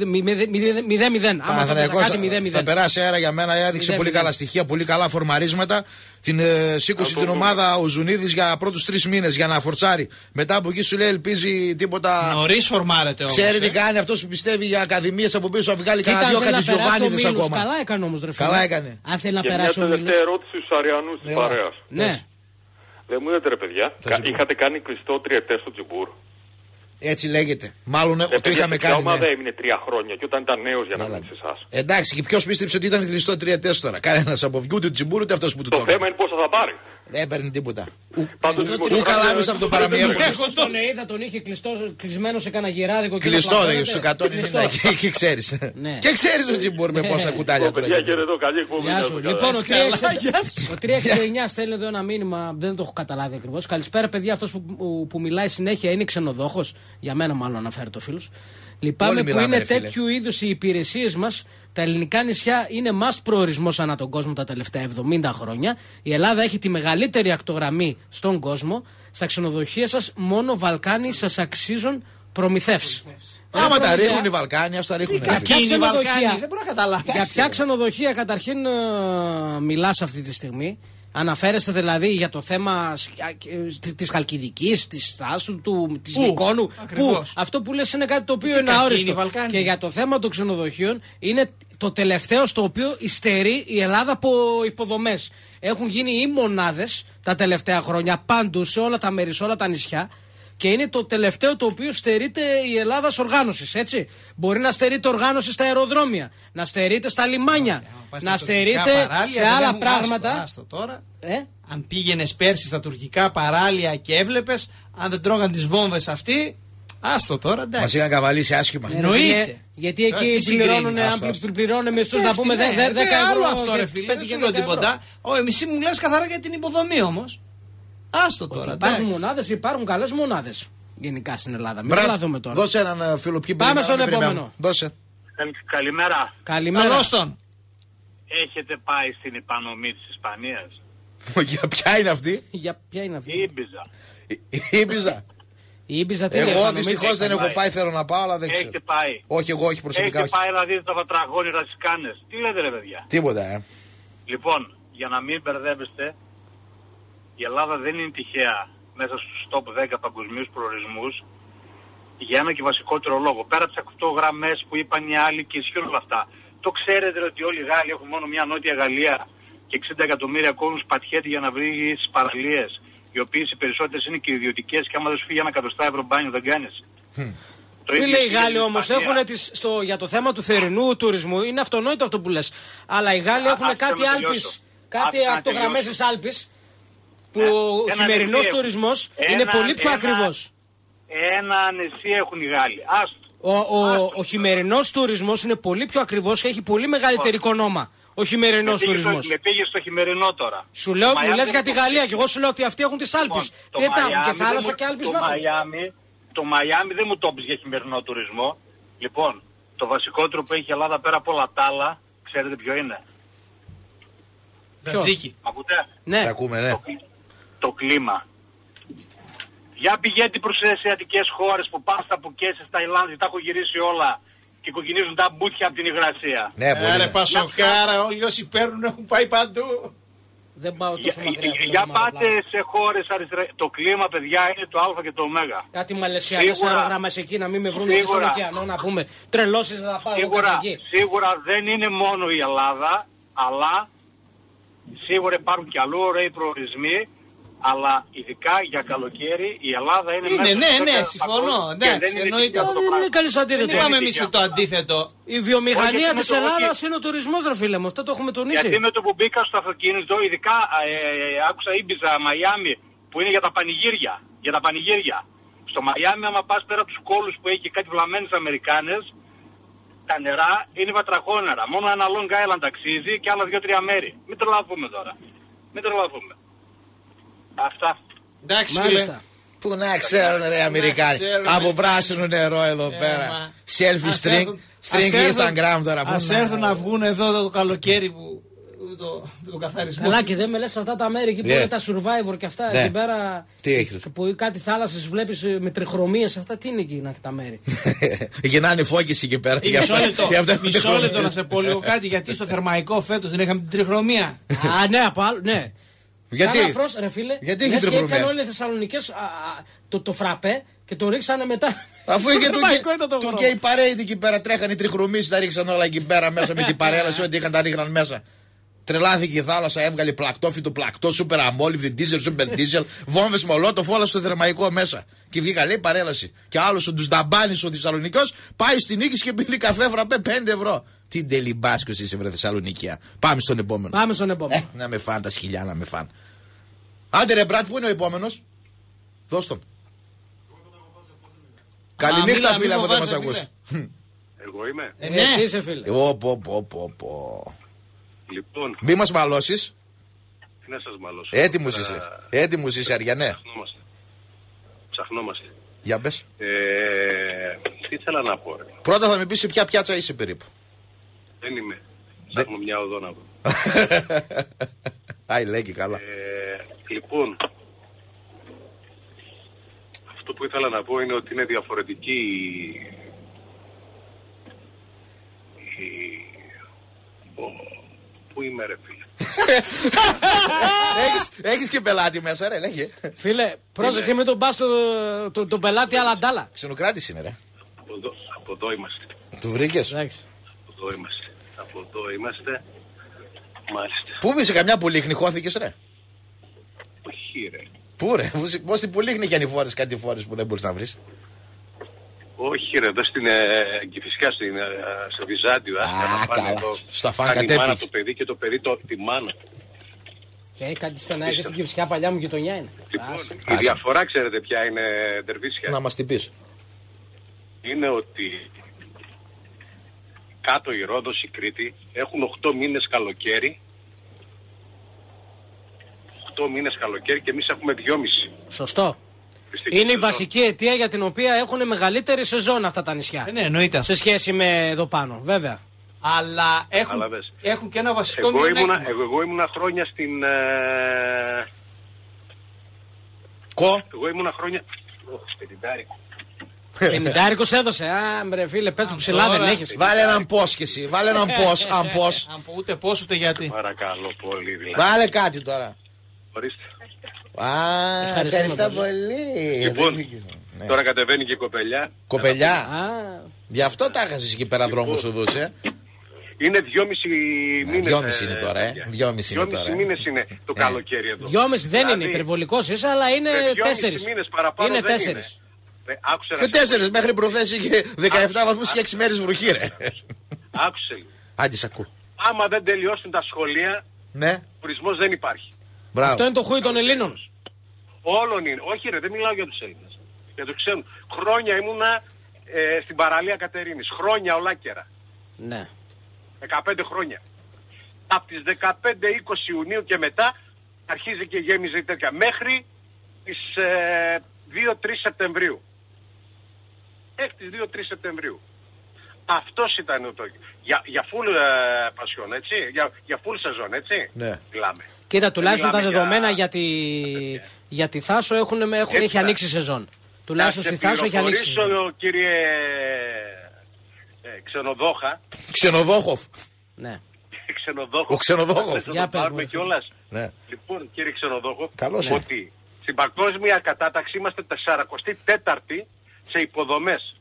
Παναθηναϊκός θα περάσει αέρα για μένα. Έδειξε πολύ καλά στοιχεία, πολύ καλά φορμαρίσματα. Την σήκωσε την ομάδα ο Ζουνίδης για πρώτους 3 μήνες για να φορτσάρει. Μετά από εκεί σου λέει ελπίζει τίποτα. Νωρίς φορμάρεται όμως. Ξέρει τι κάνει αυτός που πιστεύει για ακαδημίες από πίσω. Θα βγάλει κανένα 2 Χατζηγιοβάνιδες ακόμα. Καλά έκανε όμως ρε φίλε. Καλά έκανε. Αν θέλει να περάσει ο Μίλος. Μια τελευταία ερώτηση στους Αριανούς της παρέας. Ναι. Δεν μου είδατε ρε παιδιά, είχατε κάνει κλειστό τριετές στο Τζιμπούρ. Έτσι λέγεται. Μάλλον το είχαμε κάνει. Η ομάδα έμεινε 3 χρόνια και όταν ήταν νέος για να μείνει σε εσάς. Εντάξει, και ποιος πίστεψε ότι ήταν κλειστό τριετές τώρα. Κανένας από βγει ούτε ο Τζιμπούρ ούτε αυτός που του το Το θέμα είναι πόσα θα πάρει. Δεν παίρνει τίποτα. Ού καλάβεις από το παραμιεύμα. Τον είδα, τον είχε κλεισμένο σε κανένα γυράδικο. Κλειστό δεν στο 190 και ξέρεις. Και ξέρεις ο Τζιμπούρ με πόσα κουτάλια τώρα. Λοιπόν, ο 369 στέλνει εδώ ένα μήνυμα, δεν το έχω καταλάβει ακριβώς. Καλησπέρα παιδιά, αυτός που μιλάει συνέχεια είναι ξενοδόχος. Για μένα μάλλον αναφέρει το φίλος. Λυπάμαι που είναι τέτοιου είδους οι υπηρεσίες μας. Τα ελληνικά νησιά είναι must προορισμός ανά τον κόσμο τα τελευταία 70 χρόνια. Η Ελλάδα έχει τη μεγαλύτερη ακτογραμμή στον κόσμο. Στα ξενοδοχεία σας μόνο Βαλκάνοι σας αξίζουν προμηθεύσεις. Άμα τα ρίχνουν οι Βαλκάνοι, ας τα ρίχνουν. Για ποια ξενοδοχεία, δεν μπορώ να καταλάβω. Για ποια ξενοδοχεία καταρχήν μιλάς αυτή τη στιγμή? Αναφέρεστε δηλαδή για το θέμα της Χαλκιδικής, της Στάσου, της Μυκόνου. Που αυτό που λες είναι κάτι το οποίο είναι αόριστο. Και για το θέμα των ξενοδοχείων είναι το τελευταίο στο οποίο υστερεί η Ελλάδα από υποδομές. Έχουν γίνει οι μονάδες τα τελευταία χρόνια παντού σε όλα τα μέρη, σε όλα τα νησιά. Και είναι το τελευταίο το οποίο στερείται η Ελλάδα οργάνωσης, έτσι. Μπορεί να στερείται οργάνωση στα αεροδρόμια, να στερείται στα λιμάνια, να στερείται σε άλλα πράγματα. Άστο τώρα. Αν πήγαινες πέρσι στα τουρκικά παράλια και έβλεπες, αν δεν τρώγαν τις βόμβες αυτοί, άστο τώρα, εντάξει. Μας είχαν καβαλήσει άσχημα. Εννοείται. Γιατί εκεί πληρώνουν μισθούς, να πούμε 10 ευρώ. Άλλο αυτό ρε φίλε, δεν σου λέω τίποτα. Εσύ μου λες καθαρά για την υποδομή όμως. Άστο τώρα. Υπάρχουν μονάδες, υπάρχουν καλές μονάδες γενικά στην Ελλάδα. Μην τρελαθούμε τώρα. Δώσε έναν φίλο. Πάμε στον επόμενο. Δώσε. Καλημέρα. Καλημέρα. Έχετε πάει στην υπανομή της Ισπανίας? Για ποια είναι αυτή? Για ποια είναι αυτή? Η Ήμπιζα. Η Ήμπιζα. Η Ήμπιζα τι εγώ δυστυχώς δεν έχω πάει, θέλω να πάω, αλλά δεν ξέρω. Έχετε πάει? Όχι, εγώ όχι προσωπικά. Έχετε πάει να δείτε τα βατραγόνιρα τις κάνες? Τι λέτε ρε παιδιά? Τίποτα, Λοιπόν, για να μην μπερδεύεστε, η Ελλάδα δεν είναι τυχαία μέσα στους top 10 παγκοσμίους προορισμούς για ένα και βασικότερο λόγο. Πέρα από τις 8 γραμμές που είπαν οι άλλοι και ισχύουν όλα αυτά. Το ξέρετε ότι όλοι οι Γάλλοι έχουν μόνο μια νότια Γαλλία και 60 εκατομμύρια κόσμους πατιέται για να βρει στις παραλίες, οι οποίες οι περισσότερες είναι και ιδιωτικές και άμα δεν σου φύγει ένα εκατοστά μπάνιο δεν κάνεις. Φίλε, οι Γάλλοι όμως έχουν για το θέμα του θερινού τουρισμού, είναι αυτονόητο αυτό που λες. Αλλά οι Γάλλοι έχουν κάτι Άλπεις, κάτι ακτογραμμές της Άλπης, που ο χειμερινός τουρισμός είναι πολύ πιο ακριβώς. Ένα νησί έχουν οι Γάλλοι. Ο χειμερινός τουρισμός είναι πολύ πιο ακριβώς και έχει πολύ μεγαλύτερη οικονόμα. Ο χειμερινός τουρισμός. Με πήγες στο χειμερινό τώρα. Σου λέω, μου λες για τη Γαλλία και εγώ σου λέω ότι αυτοί έχουν τις Άλπεις. Δεν τα έχουν και θάλασσα και Άλπεις να έχουν. Το Μαϊάμι δεν μου το πεις για χειμερινό τουρισμό. Λοιπόν, το βασικότερο που έχει η Ελλάδα πέρα από όλα τα άλλα, ξέρετε ποιο είναι? Τζίκι. Ακούτε? Ναι. Ακούμε, ναι. Το κλίμα. Για πηγαίνετε προς τις ασιατικές χώρες που πάνε στα Πουκέτ, στα Ταϊλάνδη, τα έχω γυρίσει όλα και κοκκινίζουν τα μπούτια από την υγρασία. Ναι, Άρα πασοκάρα, όλοι όσοι παίρνουν έχουν πάει παντού. Δεν πάω τόσο μακριά. Για πάτε σε χώρες αριστερά. Το κλίμα, παιδιά, είναι το Α και το Ω. Κάτι μαλαισιανές αερογράμμες εκεί να μην με βρουν στον ωκεανό να πούμε. Τρελώσεις θα πάω. Σίγουρα δεν είναι μόνο η Ελλάδα, αλλά σίγουρα υπάρχουν και αλλού ωραίοι προορισμοί. Αλλά ειδικά για καλοκαίρι η Ελλάδα είναι μέσα. Ναι, συμφωνώ. Εντάξει, εννοείται. Δεν είναι καλής αντίθετο. Δεν είπαμε εμείς το αντίθετο. Η βιομηχανία της Ελλάδας είναι ο τουρισμός, ρε φίλε μου. Αυτό το έχουμε τονίσει. Γιατί με το που μπήκα στο αυτοκίνητο, ειδικά άκουσα Ήμπιζα, Μαϊάμι, που είναι για τα πανηγύρια. Για τα πανηγύρια. Στο Μαϊάμι, άμα πας πέρα από τους κόλους που έχει κάτι βλαμμένες Αμερικάνες, τα νερά είναι βατραχόνερα. Μόνο ένα Long Island αξίζει και άλλα 2-3 μέρη. Μην τρελαθούμε τώρα. Μην τρελαθούμε. Αυτά. Εντάξει, φίλε. Πού να ξέρουν ρε Αμερικάνοι. Από πράσινο νερό εδώ πέρα. Selfie string Instagram τώρα. Ας έρθουν να βγουν εδώ το καλοκαίρι που το καθαρισμό. Καλά, και δεν με λες αυτά τα μέρη εκεί που είναι τα Survivor και αυτά. Εκεί πέρα. Τι έχεις? Που κάτι θάλασσες βλέπεις με τριχρωμίες. Αυτά τι είναι εκεί τα μέρη? Γεννάνε φώκηση εκεί πέρα. Μισό λεπτό να σε πω λίγο κάτι. Γιατί στο Θερμαϊκό φέτος δεν είχαμε την τριχρωμία? Α, ναι, από άλλο. Ναι. Γιατί? Σαν αφρός, ρε φίλε, γιατί έχει τριχρωμία? Έκανε όλοι οι Θεσσαλονικές το φραπέ και το ρίξανε μετά. Αφού είχε του και η παρέιτη εκεί πέρα, τρέχανε οι τριχρωμίες, τα ρίξαν όλα εκεί πέρα μέσα με την παρέλαση, ό,τι είχαν τα ρίχναν μέσα. Τρελάθηκε η θάλασσα, έβγαλε πλακτόφυτο, πλακτό, σούπερ αμόλυβδη, ντίζελ, σούπερ ντίζελ, βόμβες μολότοφ, όλα στο Θερμαϊκό μέσα. Και βγήκα, λέει, παρέλαση. Και άλλος ο Ντουσταμπάνης ο Θεσσαλονικός πάει στην Νίκη και πίνει καφέ φραπέ 5 ευρώ. Τι τελειμπάσκος είσαι, βρε Θεσσαλονικιά. Πάμε στον επόμενο. Να με φάνε τα σκυλιά, να με φάνε. Άντε ρε Μπράτ, πού είναι ο επόμενος? Δώσ' τον. Καληνύχτα φίλε, από δεν μας ακούς. Εγώ είμαι. Εσύ είσαι φίλε. Λοιπόν. Μη μας μαλώσεις. Τι να σας μαλώσω? Έτοιμος είσαι. Έτοιμος είσαι, Αριανέ. Ψαχνόμαστε. Για πες. Τι ήθελα να πω, ρε. Πρώτα θα με πεις σε ποια πιάτσα είσαι περίπου. Δεν είμαι. Ψάχνω μια οδό να βρω. Άι, λέει και καλά. Λοιπόν, αυτό που ήθελα να πω είναι ότι είναι διαφορετική Πού είμαι ρε φίλε? Έχεις και πελάτη μέσα ρε, λέγε. Φίλε, πρόσεχε με τον πας τον πελάτη αλαντάλα. Ξενοκράτης είναι ρε. Από εδώ είμαστε. Του βρήκες? Από εδώ είμαστε. Μάλιστα. Πού είσαι, καμιά Πολύχνη χώθηκες ρε? Όχι ρε. Πού ρε, πώς στην Πολύχνη και ανηφόρες κάτι φόρες που δεν μπορείς να βρεις? Όχι ρε, εδώ στην Κηφισιά, στο Βυζάντιο. Στα φαν κατέβηκε. Κάνει μάνα το παιδί και το παιδί τη μάνα. Κάτι στενά και στην Κηφισιά, παλιά μου γειτονιά είναι. Λοιπόν, η διαφορά ξέρετε ποια είναι, Ντερβίσια? Να μας την πεις. Είναι ότι κάτω η Ρόδος, η Κρήτη έχουν 8 μήνες καλοκαίρι. 8 μήνες καλοκαίρι και εμείς έχουμε 2,5. Σωστό. Είναι η βασική αιτία για την οποία έχουν μεγαλύτερη σεζόν αυτά τα νησιά. Ναι, εννοείται. Σε σχέση με εδώ πάνω, βέβαια. Αλλά έχουν και ένα βασικό μειονέκτημα. Εγώ ήμουνα χρόνια στην... Εγώ ήμουνα χρόνια... Πενιντάρικος έδωσε. Ρε φίλε, πες του ψηλά, δεν έχεις. Βάλε έναν πώς και εσύ. Βάλε έναν πώς. Αν πώς. Ούτε πώς ούτε γιατί. Παρακαλώ πολύ δηλαδή. Βάλε κάτι τώρα. Ορίστε. Ευχαριστώ πολύ. Λοιπόν, τώρα κατεβαίνει και η κοπελιά. Κοπελιά. Γι' αυτό τα έχασες εκεί πέρα δρόμο σου δούσε. Είναι 2,5 μήνες. 2,5 είναι τώρα, 2,5 μήνες είναι το καλοκαίρι εδώ. 2,5 δεν είναι υπερβολικός είσαι, αλλά είναι 4. 2,5 μήνες παραπάνω είναι δεν 4. είναι. Και 4 μέχρι προθέσει και 17 βαθμούς και 6 μέρες βροχή ρε. Άκουσε λίγο. Άντε σ' ακούω. Άμα δεν τελειώσουν τα σχολεία, ναι, τουρισμός δεν υπάρχει. Μπράβο. Αυτό είναι το χούι των Ελλήνων. Όλων είναι. Όχι ρε, δεν μιλάω για τους Έλληνες. Για τους ξένους. Χρόνια ήμουνα στην παραλία Κατερίνης. Χρόνια ολάκερα. Ναι. 15 χρόνια. Από τις 15-20 Ιουνίου και μετά αρχίζει και γέμιζε τέτοια. Μέχρι τις 2-3 Σεπτεμβρίου. Μέχρι τις 2-3 Σεπτεμβρίου. Αυτός ήταν το... Για full πασιόν, έτσι. Για full σεζόν, έτσι. Ναι. Μιλάμε. Κοίτα, τουλάχιστον τα δεδομένα για τη Θάσο έχει ανοίξει σεζόν. Τουλάχιστον στη Θάσο έχει ανοίξει σεζόν. Κύριε Ξενοδόχα. Ξενοδόχοφ. Ναι. Ξενοδόχοφ. Ο Ξενοδόχοφ. Θα το πάρουμε κιόλας. Ναι. Λοιπόν, κύριε ξενοδόχο, καλώς ότι στην παγκόσμια κατάταξη είμαστε 44η σε υποδομές.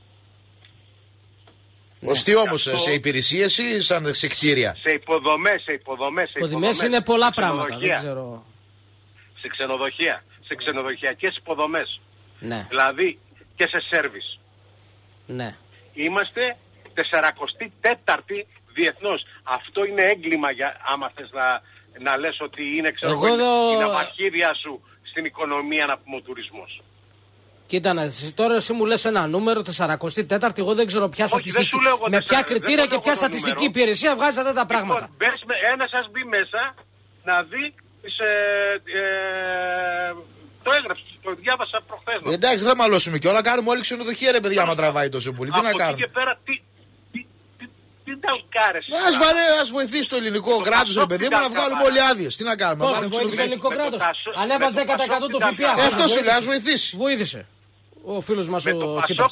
Ως τι όμως, σε υπηρεσίες ή σαν σε κτίρια? Σε υποδομές. Υποδομές είναι πολλά πράγματα, δεν ξέρω. Σε ξενοδοχεία, σε ξενοδοχειακές υποδομές. Ναι. Δηλαδή και σε σέρβις. Ναι. Είμαστε 44η διεθνώς. Αυτό είναι έγκλημα άμα θες να λες ότι είναι η ναυαρχίδια σου στην οικονομία, να πούμε, ο τουρισμός. Κοίτα, τώρα εσύ μου λες ένα νούμερο, 44η, εγώ δεν ξέρω ποια στατιστική. Με ποια κριτήρια και ποια στατιστική υπηρεσία βγάζει αυτά τα πράγματα. Λοιπόν, ένας σας μπει μέσα να δει το έγραψε, το διάβασα προχθές. Εντάξει, δεν μαλώσουμε κιόλα, κάνουμε όλοι ξενοδοχεία, ρε παιδιά, άμα τραβάει τόσο πολύ. Τι να κάνουμε? Από εκεί και πέρα, τι ταλκάρες. Ας βοηθήσει το ελληνικό κράτος, ρε παιδί μου, να βγάλουμε όλοι άδειες. Τι να κάνουμε? Πώς βοήθησε το ελληνικό κράτος? Ανέβασε 10% το ΦΠΑ. Αυτό σου λέει, ας βοηθήσει. Βοήθησε. Ο φίλος μας ο Τσίπρας.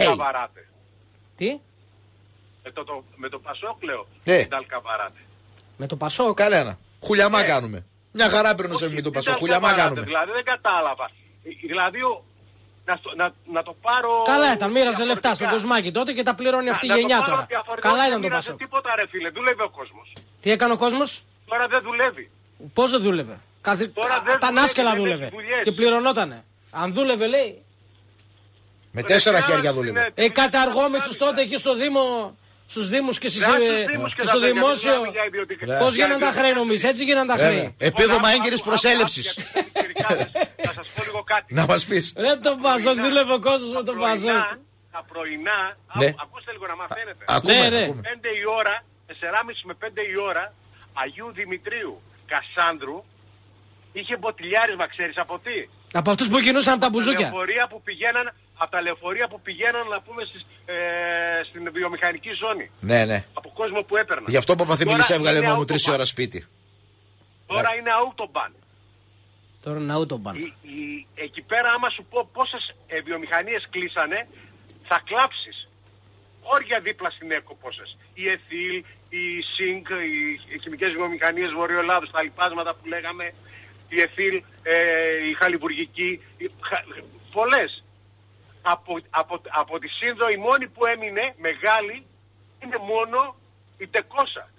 Τι? Με το Πασόκ λέω. Με το Πασόκ. Καλένα. Χουλιαμά κάνουμε. Μια χαρά περνούσαμε με το Πασόκ. Χουλιαμά κάνουμε. Δηλαδή δεν κατάλαβα. Δηλαδή να το πάρω. Καλά ήταν, μοίραζε λεφτά στον Κοσμάκη τότε και τα πληρώνει αυτή η γενιά τώρα. Καλά ήταν το Πασόκ. Τίποτα, ρε φίλε, δούλευε ο κόσμος. Τι έκανε ο κόσμος? Τώρα δεν δουλεύει. Πώς δεν δούλευε? Τα νάσκελα δούλευε. Και πληρωνότανε. Αν δούλευε, λέει. Με 4 χέρια δούλευε. Καταργόμεσους τότε εκεί στο Δήμο. Στους Δήμους και στο δημόσιο. Πώς γίναν τα χρέη, νομίζεις? Έτσι γίναν τα χρέη. Επίδομα έγκυρης προσέλευσης. Θα σας πω λίγο κάτι. Να μας πεις. Ρε τον Πασόκ, δούλευε ο κόσμος με τον Πασόκ. Τα πρωινά, ακούστε λίγο να μαθαίνετε. 5 η ώρα, 4,5 με 5 η ώρα, Αγίου Δημητρίου Κασάνδρου, είχε μποτιλιάρισμα, ξέρεις από τι? Από αυτούς που κινούσαν τα μπουζούκια. Από τα λεωφορεία που πηγαίναν, να πούμε, στην βιομηχανική ζώνη. Ναι. Από κόσμο που έπαιρναν. Γι' αυτό ο Παπαθήμιλης έβγαλε μόνο 3 ώρα σπίτι. Τώρα είναι autobahn. Τώρα είναι autobahn. Εκεί πέρα, άμα σου πω πόσες βιομηχανίες κλείσανε, θα κλάψεις. Όρια δίπλα στην ΕΚΟ πόσες. Η ΕΘΙΛ, η ΣΥΝΚ, οι χημικές βιομηχανίες Βορειοελλάδος, τα λοιπάσματα που λέγαμε, η ΕΘΙΛ, η Χαλιβουργική, πολλές. Από τη Σύνδο η μόνη που έμεινε μεγάλη είναι μόνο η Τεκόσα.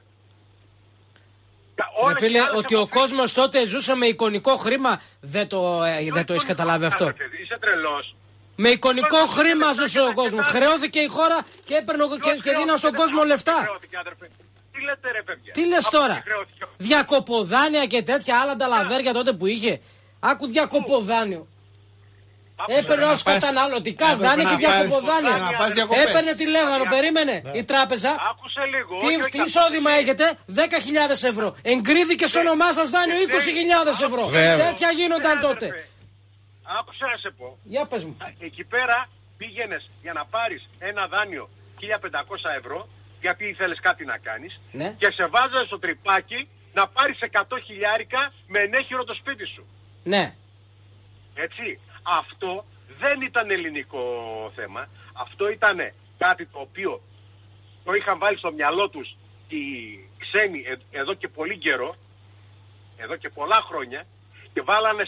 Φίλε, ότι ο κόσμος τότε ζούσε με εικονικό χρήμα, δεν το έχεις καταλάβει αυτό? Είσαι τρελός. Με εικονικό χρήμα ζούσε ο κόσμος. Χρεώθηκε η χώρα και έπαιρνε και δίνα στον κόσμο λεφτά. Τι λέτε, ρε παιδιά? Τι λες τώρα? Διακοποδάνεια και τέτοια άλλα τα λαβέρια τότε που είχε. Άκου διακοποδάνιο. Έπαιρνε ως καταναλωτικά δάνεια και διακοποδάνεια. Έπαιρνε, τι λέγανε, περίμενε η τράπεζα. Άκουσε λίγο. Τι εισόδημα έχετε? 10.000 ευρώ. Εγκρίθηκε στο όνομά σας δάνειο 20.000 ευρώ. Τέτοια γίνονταν τότε. Άκουσε να σε πω. Για πες μου. Εκεί πέρα πήγαινες για να πάρεις ένα δάνειο 1.500 ευρώ, γιατί ήθελες κάτι να κάνεις, και σε βάζανε στο τρυπάκι να πάρεις 100 χιλιάρικα με ενέχειρο το σπίτι σου. Ναι. Έτσι. Αυτό δεν ήταν ελληνικό θέμα. Αυτό ήταν κάτι το οποίο το είχαν βάλει στο μυαλό τους οι ξένοι εδώ και πολύ καιρό, εδώ και πολλά χρόνια, και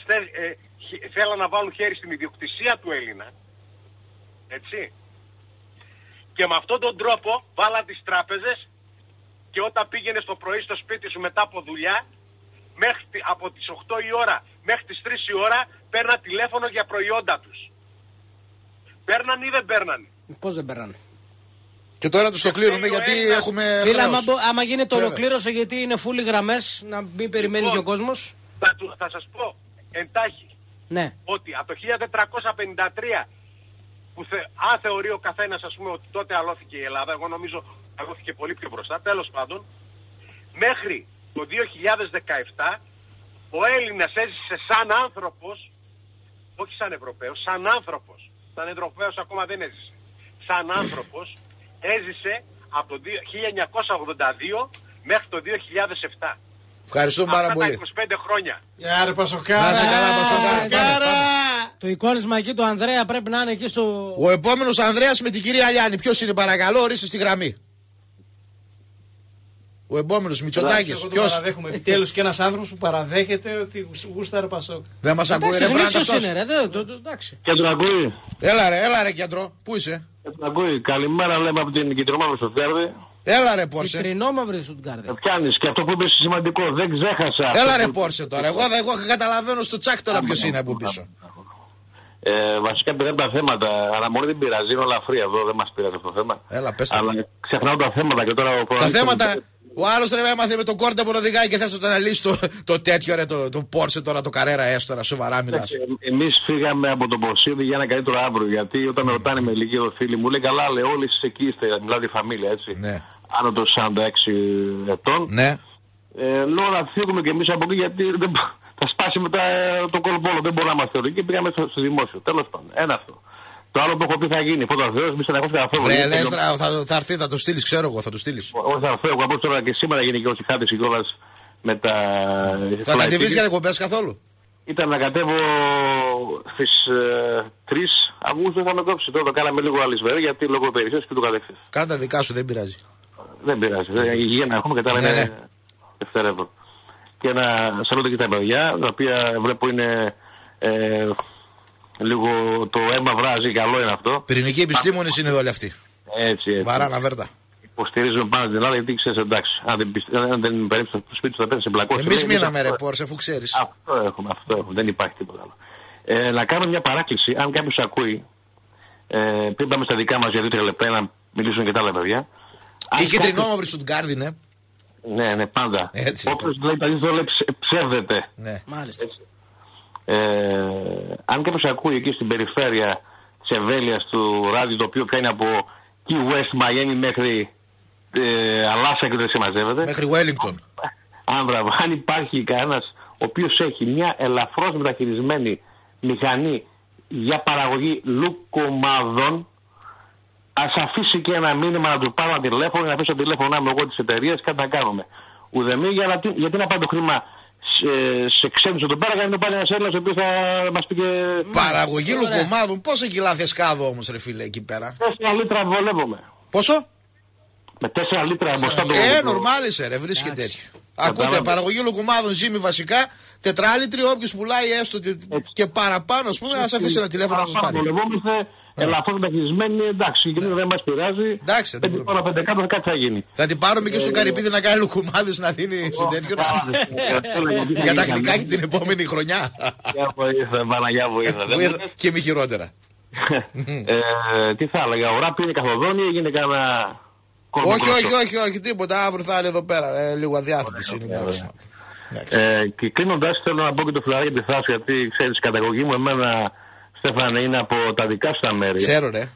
θέλαν να βάλουν χέρι στην ιδιοκτησία του Έλληνα. Έτσι. Και με αυτόν τον τρόπο βάλαν τις τράπεζες, και όταν πήγαινες το πρωί στο σπίτι σου μετά από δουλειά, από τις 8 η ώρα μέχρι τις 3 η ώρα, παίρναν τηλέφωνο για προϊόντα τους. Παίρναν ή δεν παίρναν? Πώς δεν παίρναν? Και τώρα τους το κλείνουμε γιατί έχουμε. Φίλε, άμα γίνεται ολοκλήρωσε, γιατί είναι φούλοι γραμμές, να μην περιμένει και ο κόσμος. Θα σας πω εντάχει, ναι, ότι από το 1453, αν θεωρεί ο καθένας, ας πούμε, ότι τότε αλώθηκε η Ελλάδα, εγώ νομίζω αλώθηκε πολύ πιο μπροστά, τέλος πάντων, μέχρι το 2017 ο Έλληνας έζησε σαν άνθρωπος, όχι σαν Ευρωπαίος, σαν άνθρωπος. Σαν Ευρωπαίος ακόμα δεν έζησε. Σαν άνθρωπος έζησε από το 1982 μέχρι το 2007. Ευχαριστούμε πάρα πολύ. Αυτά τα 25 χρόνια. Γεια ρε Πασοκάρα. Να σε καλά, Πασοκάρα. Το εικόνισμα εκεί του Ανδρέα πρέπει να είναι εκεί στο... Ο επόμενος Ανδρέας με την κυρία Αλιάνη. Ποιος είναι, παρακαλώ, ορίστε στη γραμμή. Ο επόμενος Μητσοτάκης. Ποιος? Επιτέλους και ένας άνθρωπος που παραδέχεται ότι γούσταρε Πασόκ. Δεν μας ακούει, ρε Μπραντ αυτός. Κέντρο ακούει. Έλα ρε Κέντρο, πού είσαι? Κέντρο ακούει. Καλημέρα, λέμε από την Κεντρομάμη στο Στουτγκάρδη. Έλα ρε Πόρσε. Κιτρινόμαυρη Στουτγκάρδη. Πιάνεις και αυτό που είπες σημαντικό, δεν ξέχασα. Έλα ρε Πόρσε τώρα. Εγώ καταλαβαίνω στο τσάκ τώρα ποιος είναι από πίσω. Βασικά πήραν τα θέματα. Αναμονή δεν πειράζει, είναι όλα φρία εδώ, δεν μας πειράζει αυτό το θέμα. Έλα, πες τα. Αλλά ξεχνάω τα θέματα και τώρα. Τα θέματα. Ο άλλος ρε έμαθε με τον κόρτα που οδηγάει και θες να το αναλύσει το τέτοιο ρε, το Porsche τώρα, το Carrera S τώρα, σοβαρά μιλάς. Εμείς φύγαμε από τον Πορσίδη για ένα καλύτερο αύριο. Γιατί όταν με ρωτάνε με ηλικία φίλοι μου, λέει καλά, λέει όλοι εσείς εκεί είστε, μιλάτε τη φαμίλια έτσι. Ναι. Άνω των 46 ετών. Ναι. Λέω να φύγουμε κι εμείς από εκεί γιατί θα σπάσει μετά το κολπόλο. Δεν μπορούμε να είμαστε εκεί και πήγαμε στο δημόσιο. Τέλος πάντων. Ένα αυτό. Το άλλο που έχω πει θα γίνει. Πρώτα Θεός, μη στεναχώς καθόλου. Βρε, Λέστρα, θα έρθει, θα το στείλεις, ξέρω εγώ, θα το στείλεις. Όχι, θα φεύγω. Από τώρα και σήμερα γίνει και ο συγχάτης κιόλας με τα. Θα κατεβείς για δεκοπές καθόλου? Ήταν να κατέβω στις 3 Αυγούστου, θα με κόψει. Τώρα το κάναμε λίγο αλυσβερή γιατί λόγω περιοχής και του κατεξής. Κάνε τα δικά σου, δεν πειράζει. Δεν πειράζει. Υγεία να έχουμε και τα είναι δευτερεύον. Και να σαλούτε και τα παιδιά, τα οποία βλέπω είναι. Λίγο το αίμα βράζει, καλό είναι αυτό. Πυρηνικοί επιστήμονες είναι εδώ όλοι αυτοί. Έτσι. Βαράνα βέρτα. Υποστηρίζουμε πάνω την Ελλάδα γιατί ξέρεις εντάξει. Αν δεν περίπτωση στο σπίτι σου θα πέσει σε μπλακώσει. Εμείς μείναμε ρε Πόρσε, αφού ξέρεις. Αυτό έχουμε. Δεν υπάρχει τίποτα άλλο. Να κάνω μια παράκληση, αν κάποιος ακούει, πριν πάμε στα δικά μας για 2-3 λεπτά να μιλήσουν και τα άλλα παιδιά. Η κεντρινόμαυρη Στουτγκάρδη, ναι. Ναι, πάντα. Όποιος λέει ψεύδεται. Ναι. Μάλιστα. Αν κάποιος ακούει εκεί στην περιφέρεια της Ευέλειας του ράδιο, το οποίο κάνει από Key West, Miami μέχρι Αλάσκα και δεν συμμαζεύεται. Μέχρι Wellington. Αν υπάρχει κανένας ο οποίος έχει μια ελαφρώς μεταχειρισμένη μηχανή για παραγωγή λουκομάδων, ας αφήσει και ένα μήνυμα να του πάρω ένα τηλέφωνο, να αφήσω τηλέφωνο μου εγώ της εταιρείας, κάτι να κάνουμε. Ουδεμή γιατί να πάει το χρήμα σε ξένους εδώ πέρα, γιατί το πάρει ένας Έλληνας ο οποίος θα μας πει και... Παραγωγή λουκομάδων, πόσα κιλά θες κάδο όμως ρε φίλε εκεί πέρα? 4 λίτρα βολεύομαι. Πόσο? Με 4 λίτρα μπροστά το νορμάλισε ρε, βρίσκεται τέτοιο. Ακούτε, παραγωγή λουκομάδων ζύμη βασικά, τετράλιτροι, όποιος πουλάει έστω και παραπάνω, ας πούμε, ας αφήσει ένα τηλέφωνο να σας πάρει. Βολευόμαστε, ελαφρώς μεταχειρισμένοι, εντάξει, η κοινή δεν μας πειράζει. Εντάξει, 5 κάτω κάτι θα γίνει. Θα την πάρουμε και στον Καρυπίδη να κάνει λουκομάδες να δίνει στο τέτοιο. Για τα γλυκά την επόμενη χρονιά. Για βοήθεια, Παναγιά βοήθεια. Και μη χειρότερα. Τι θα έλεγα, ο Ράπ είναι καθοδόνη, έγινε κανένα... Όχι, τίποτα. Αύριο θα είναι εδώ πέρα. Λίγο αδιάθετης είναι. Και κλείνοντας, θέλω να πω και το φιλαράκι τη Θάση, γιατί ξέρεις, η καταγωγή μου εμένα, Στέφανε, είναι από τα δικά σου τα μέρη. Ξέρω, ρε.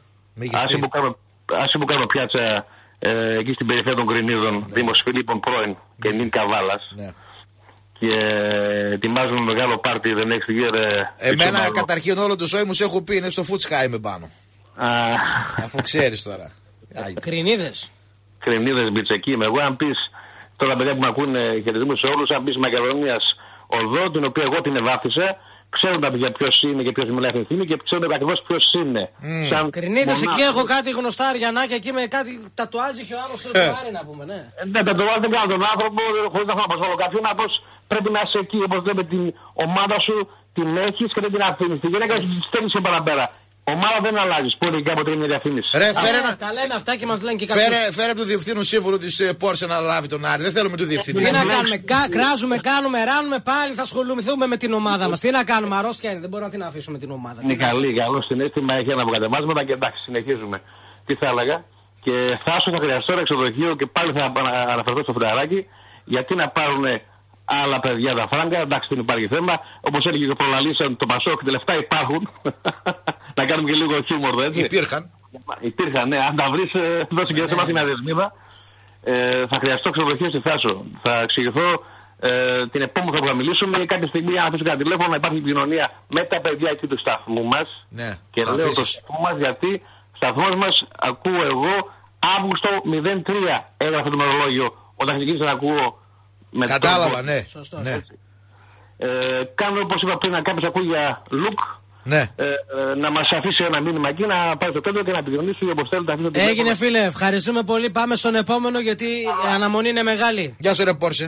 Άσε που κάνω πιάτσα εκεί στην περιφέρεια των Κρινίδων, Δήμος Φιλίππων πρώην και νυν Καβάλας. Και ετοιμάζουμε μεγάλο πάρτι, δεν έχεις γύρω. Εμένα καταρχήν όλο το ζωή μου σε έχω πει είναι στο Φούτσκα είμαι πάνω. Αφού ξέρεις τώρα. Κρινίδες. Κρινίδες, Μπιτσεκή. Εγώ αν πεις, τώρα παιδιά που με ακούνε, χαιρετίζουμε σε όλους, αν πεις Μακεδονίας οδό, την οποία εγώ την ευάφησα, ξέρουν τα παιδιά ποιος είναι και ποιος μιλάει αυτή και ξέρουν ακριβώς ποιος είναι. Κρινίδες, εκεί έχω κάτι γνωστά αριανάκια εκεί με κάτι τατουάζει και ο άλλος το τατουάρει να πούμε, ναι. Ναι, τατουάζει δεν κάνω τον άνθρωπο, χωρίς να θέλω να προσβάλλω κάποιον, απλώς πρέπει να είσαι εκεί, όπως λέμε την ομάδα σου, την έχεις και δεν την αφήνεις. Τη γυναίκα σου στέλνεις και παραπέρα. Ομάδα δεν αλλάζει. Πολιτικά από την διαφήμιση. Ρε, τα λένε αυτά και μας λένε και κάποιοι. Φέρε από το διευθύνον σύμβουλο της Porsche να λάβει τον Άρη. Δεν θέλουμε το διευθυντή. Τι να κάνουμε, κράζουμε, κάνουμε, ράνουμε πάλι, θα ασχοληθούμε με την ομάδα μας. Τι να κάνουμε, αρρώστια είναι, δεν μπορούμε να την αφήσουμε την ομάδα. Είναι καλό συνέστημα, έχει ένα αποκατεμάσματα και εντάξει, συνεχίζουμε. Τι θα έλεγα. Και θα χρειαστώ ένα ξενοδοχείο και πάλι θα αναφερθώ στο φρεαράκι, γιατί να πάρουν άλλα παιδιά τα φράγκα, εντάξει δεν υπάρχει θέμα. Όπως έλεγε και προλαλήσαν το Πασόκ, τα λεφτά υπάρχουν. Να κάνουμε και λίγο χιούμορ, έτσι. Υπήρχαν, ναι. Αν τα βρεις, δώσε και σε μας την αδεσμίδα. Θα χρειαστώ ξενοδοχείο στη Θάσο. Θα εξηγηθώ την επόμενη που θα μιλήσουμε. Κάποια στιγμή, αν αφήσω κανένα τηλέφωνο, να υπάρχει επικοινωνία με τα παιδιά εκεί του σταθμού μας. Ναι, και λέω το σταθμό μας γιατί σταθμός μας ακούω εγώ Αύγουστο 03. Έγραφε το μερολόγιο όταν ξεκίνησα να ακούω. Κατάλαβα, ναι. Σωστό. Ναι. Κάνω όπως είπα πριν, κάποιος ακούει για look. Ναι. Να μας αφήσει ένα μήνυμα εκεί, να πάει στο κέντρο και να επικοινωνήσει όπως θέλετε. Έγινε φίλε, ευχαριστούμε πολύ. Πάμε στον επόμενο γιατί η αναμονή είναι μεγάλη. Γεια σου ρε Πόρσε.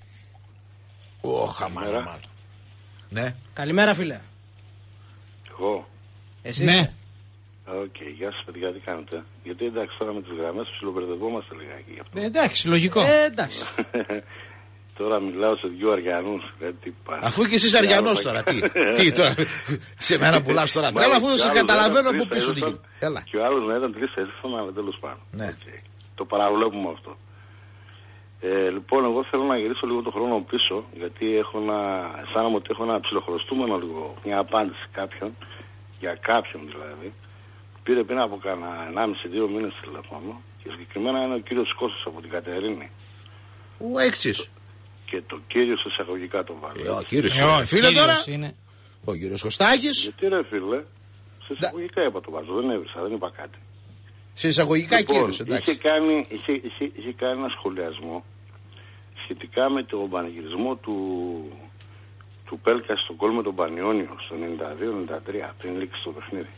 Χαμάρα. Ναι. Καλημέρα φίλε. Εγώ. Εσύ. Ναι. Οκ, γεια σας παιδιά, τι κάνετε? Γιατί εντάξει τώρα με τις γραμμές ψιλοπερδευόμαστε λιγάκι γι' αυτό. Εντάξει, λογικό. Εντάξει. Τώρα μιλάω σε δυο Αριανούς. Αφού και εσύ Αριανός τώρα, τι τώρα, σε μένα πουλάς τώρα. Τρέλα, αφού σε καταλαβαίνω από πίσω τι γίνεται. Και ο άλλος να ήταν 3 θέσεις, αλλά τέλος πάντων. Ναι. Το παραβλέπουμε αυτό. Λοιπόν, εγώ θέλω να γυρίσω λίγο το χρόνο πίσω, γιατί αισθάνομαι ότι έχω ένα ψιλοχρωστούμενο λίγο, μια απάντηση κάποιον, για κάποιον δηλαδή. Πήρε πριν από κάνα 1,5-2 μήνες τηλεφώνο και συγκεκριμένα είναι ο κύριος Κώστας από την Κατερίνη. Ο έξις. Και το κύριος εισαγωγικά τον βάλει. Ο κύριος φίλε τώρα. Είναι. Ο κύριος Κωστάκης. Γιατί ρε φίλε, σε εισαγωγικά είπα το βάζω, δεν έβρισα, δεν είπα κάτι. Σε εισαγωγικά λοιπόν, κύριος, εντάξει. Είχε κάνει ένα σχολιασμό σχετικά με τον πανηγυρισμό του Πέλκα στον γκολ με τον Πανιόνιο στο 92-93 πριν λήξει το παιχνίδι.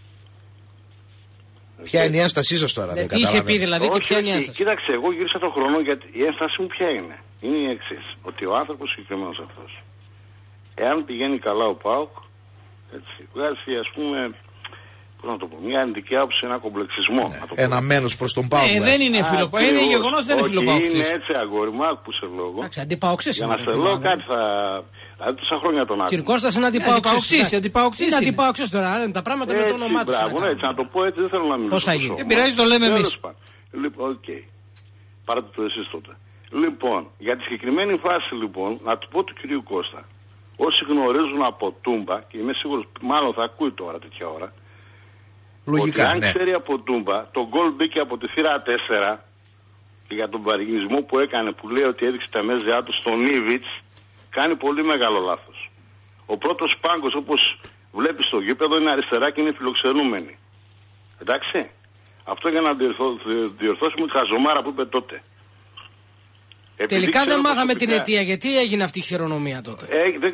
Ποια είναι η ένστασή σας τώρα, δεν καταλαβαίνω. Τι είχε πει δηλαδή και ποια είναι η ένσταση? Κοίταξε, εγώ γύρισα τον χρόνο γιατί η ένσταση μου ποια είναι? Είναι η εξής, ότι ο άνθρωπος συγκεκριμένος αυτός, εάν πηγαίνει καλά ο ΠΑΟΚ, έτσι, βγάζει ας πούμε, πώς να το πω, μια αρνητική άποψη, ένα κομπλεξισμό. Ναι, ένα μένος προς τον ΠΑΟΚ. Δεν είναι φιλοπαοξής, είναι γεγονός, δεν είναι φιλοπαοξής. Είναι έτσι αγόρι μου, άκουσε λόγο. Εντάξει, αντιπαοξής. Για να σε λέω κάτι θα... Δηλαδή τόσα χρόνια τον άκουσα. Κύριε Κώστας είναι αντιπαοξής. Είναι αντιπαοξής τώρα, είναι τα πράγματα με το όνομά του. Μπράβο, έτσι να το πω έτσι, δεν θέλω να μιλήσω. Πώς θα γίνει? Δεν πειράζει, το λέμε εμείς. Λοιπόν, οκ. Πάρτε το εσείς τότε. Λοιπόν, για τη συγκεκριμένη φάση λοιπόν, να του πω του κυρίου Κώστα, όσοι γνωρίζουν από Τούμπα, και είμαι σίγουρος, μάλλον θα ακούει τώρα τέτοια ώρα, λογικά, ότι αν ξέρει από Τούμπα, το γκολ μπήκε από τη θύρα 4 και για τον παρηγισμό που έκανε, που λέει ότι έδειξε τα μέζεά του στον Ήβιτς, κάνει πολύ μεγάλο λάθος. Ο πρώτος πάγκος, όπως βλέπεις στο γήπεδο, είναι αριστερά και είναι φιλοξενούμενοι. Εντάξει. Αυτό για να διορθώσουμε τη χαζομάρα που είπε τότε. Τελικά δεν μάθαμε την αιτία, γιατί έγινε αυτή η χειρονομία τότε.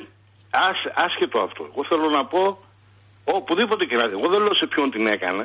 Άσχετο αυτό. Εγώ θέλω να πω, οπουδήποτε και να δει. Εγώ δεν λέω σε ποιον την έκανε.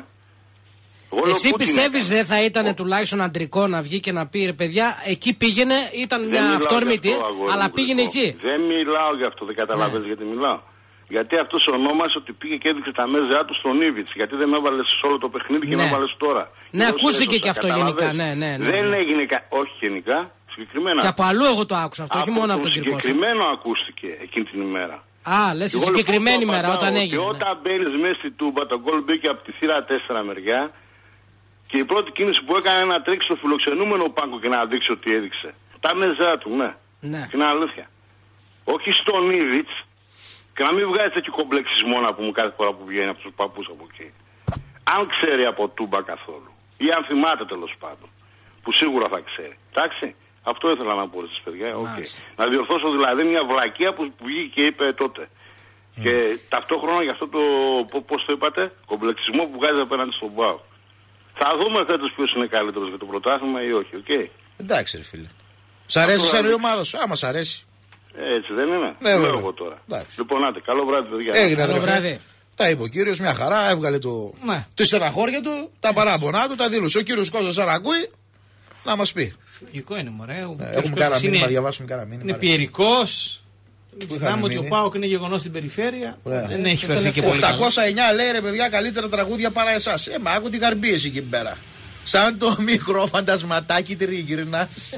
Εσύ πιστεύεις δεν θα ήταν τουλάχιστον αντρικό να βγει και να πει ρε παιδιά, εκεί πήγαινε, ήταν μια αυτόρμητη, αλλά πήγαινε εκεί. Δεν μιλάω γι' αυτό, δεν καταλαβαίνεις γιατί μιλάω. Γιατί αυτός ονόμασε ότι πήγε και έδειξε τα μέζεά του στον Ήβιτς. Γιατί δεν με έβαλες σε όλο το παιχνίδι και με έβαλες τώρα. Ναι, ακούστηκε και αυτό γενικά. Δεν έγινε, όχι γενικά, συγκεκριμένα. Και από αλλού εγώ το άκουσα αυτό, όχι μόνο από τον κύριο Κώστα. Συγκεκριμένο ακούστηκε εκείνη την ημέρα. Α, λες τη συγκεκριμένη ημέρα όταν έγινε. Και όταν μπαίνεις μέσα στη Τούμπα, το γκολ μπήκε από τη θύρα 4 μεριά. Και η πρώτη κίνηση που έκανε να τρέξει στο φιλοξενούμενο πάγκο και να δείξει ότι έδειξε. Τα μέζα του, ναι. Είναι αλήθεια. Όχι στον Ήβιτς. Και να μην βγάζει τέτοιο κομπλεξισμό να πούμε κάθε φορά που βγαίνει από τους παππούς από εκεί. Αν ξέρει από Τούμπα καθόλου. Ή αν θυμάται τέλος πάντων. Που σίγουρα θα ξέρει. Εντάξει. Αυτό ήθελα να πω στις παιδιά. Okay. Να διορθώσω δηλαδή μια βλακεία που βγήκε και είπε τότε. Και ταυτόχρονα για αυτό το, πώς το είπατε, κομπλεξισμό που βγάζει απέναντι στον ΠΑΟΚ. Θα δούμε φέτος ποιος είναι καλύτερος για το πρωτάθλημα ή όχι, Εντάξει ρε φίλε. Σ' αρέσει σαν η ομάδα σου, άμα σ' αρέσει. Έτσι δεν είναι? Ναι, βέβαια. Εγώ τώρα. Λοιπόν, άντε, καλό βράδυ παιδιά. Έγινε καλό βράδυ. Τα είπε ο κύριος, μια χαρά, έβγαλε τη στεναχώρια του, τα παράπονά του, τα δήλωσε. Ο κύριος Κώστας αν ακούει, να μας πει. Λογικό είναι μωρέ. Έχουμε κάνα μήνυμα, διαβάσουμε κάνα μήνυμα. Είναι πιερικός. Ξέρουμε ότι ο ΠΑΟΚ είναι γεγονός στην περιφέρεια. Δεν έχει φερθεί και πολύ. 809 λέει ρε παιδιά, καλύτερα τραγούδια παρά εσάς. Μα άκου την καρμπίεση εκεί πέρα. Σαν το μικρό φαντασματάκι τριγυρνάς.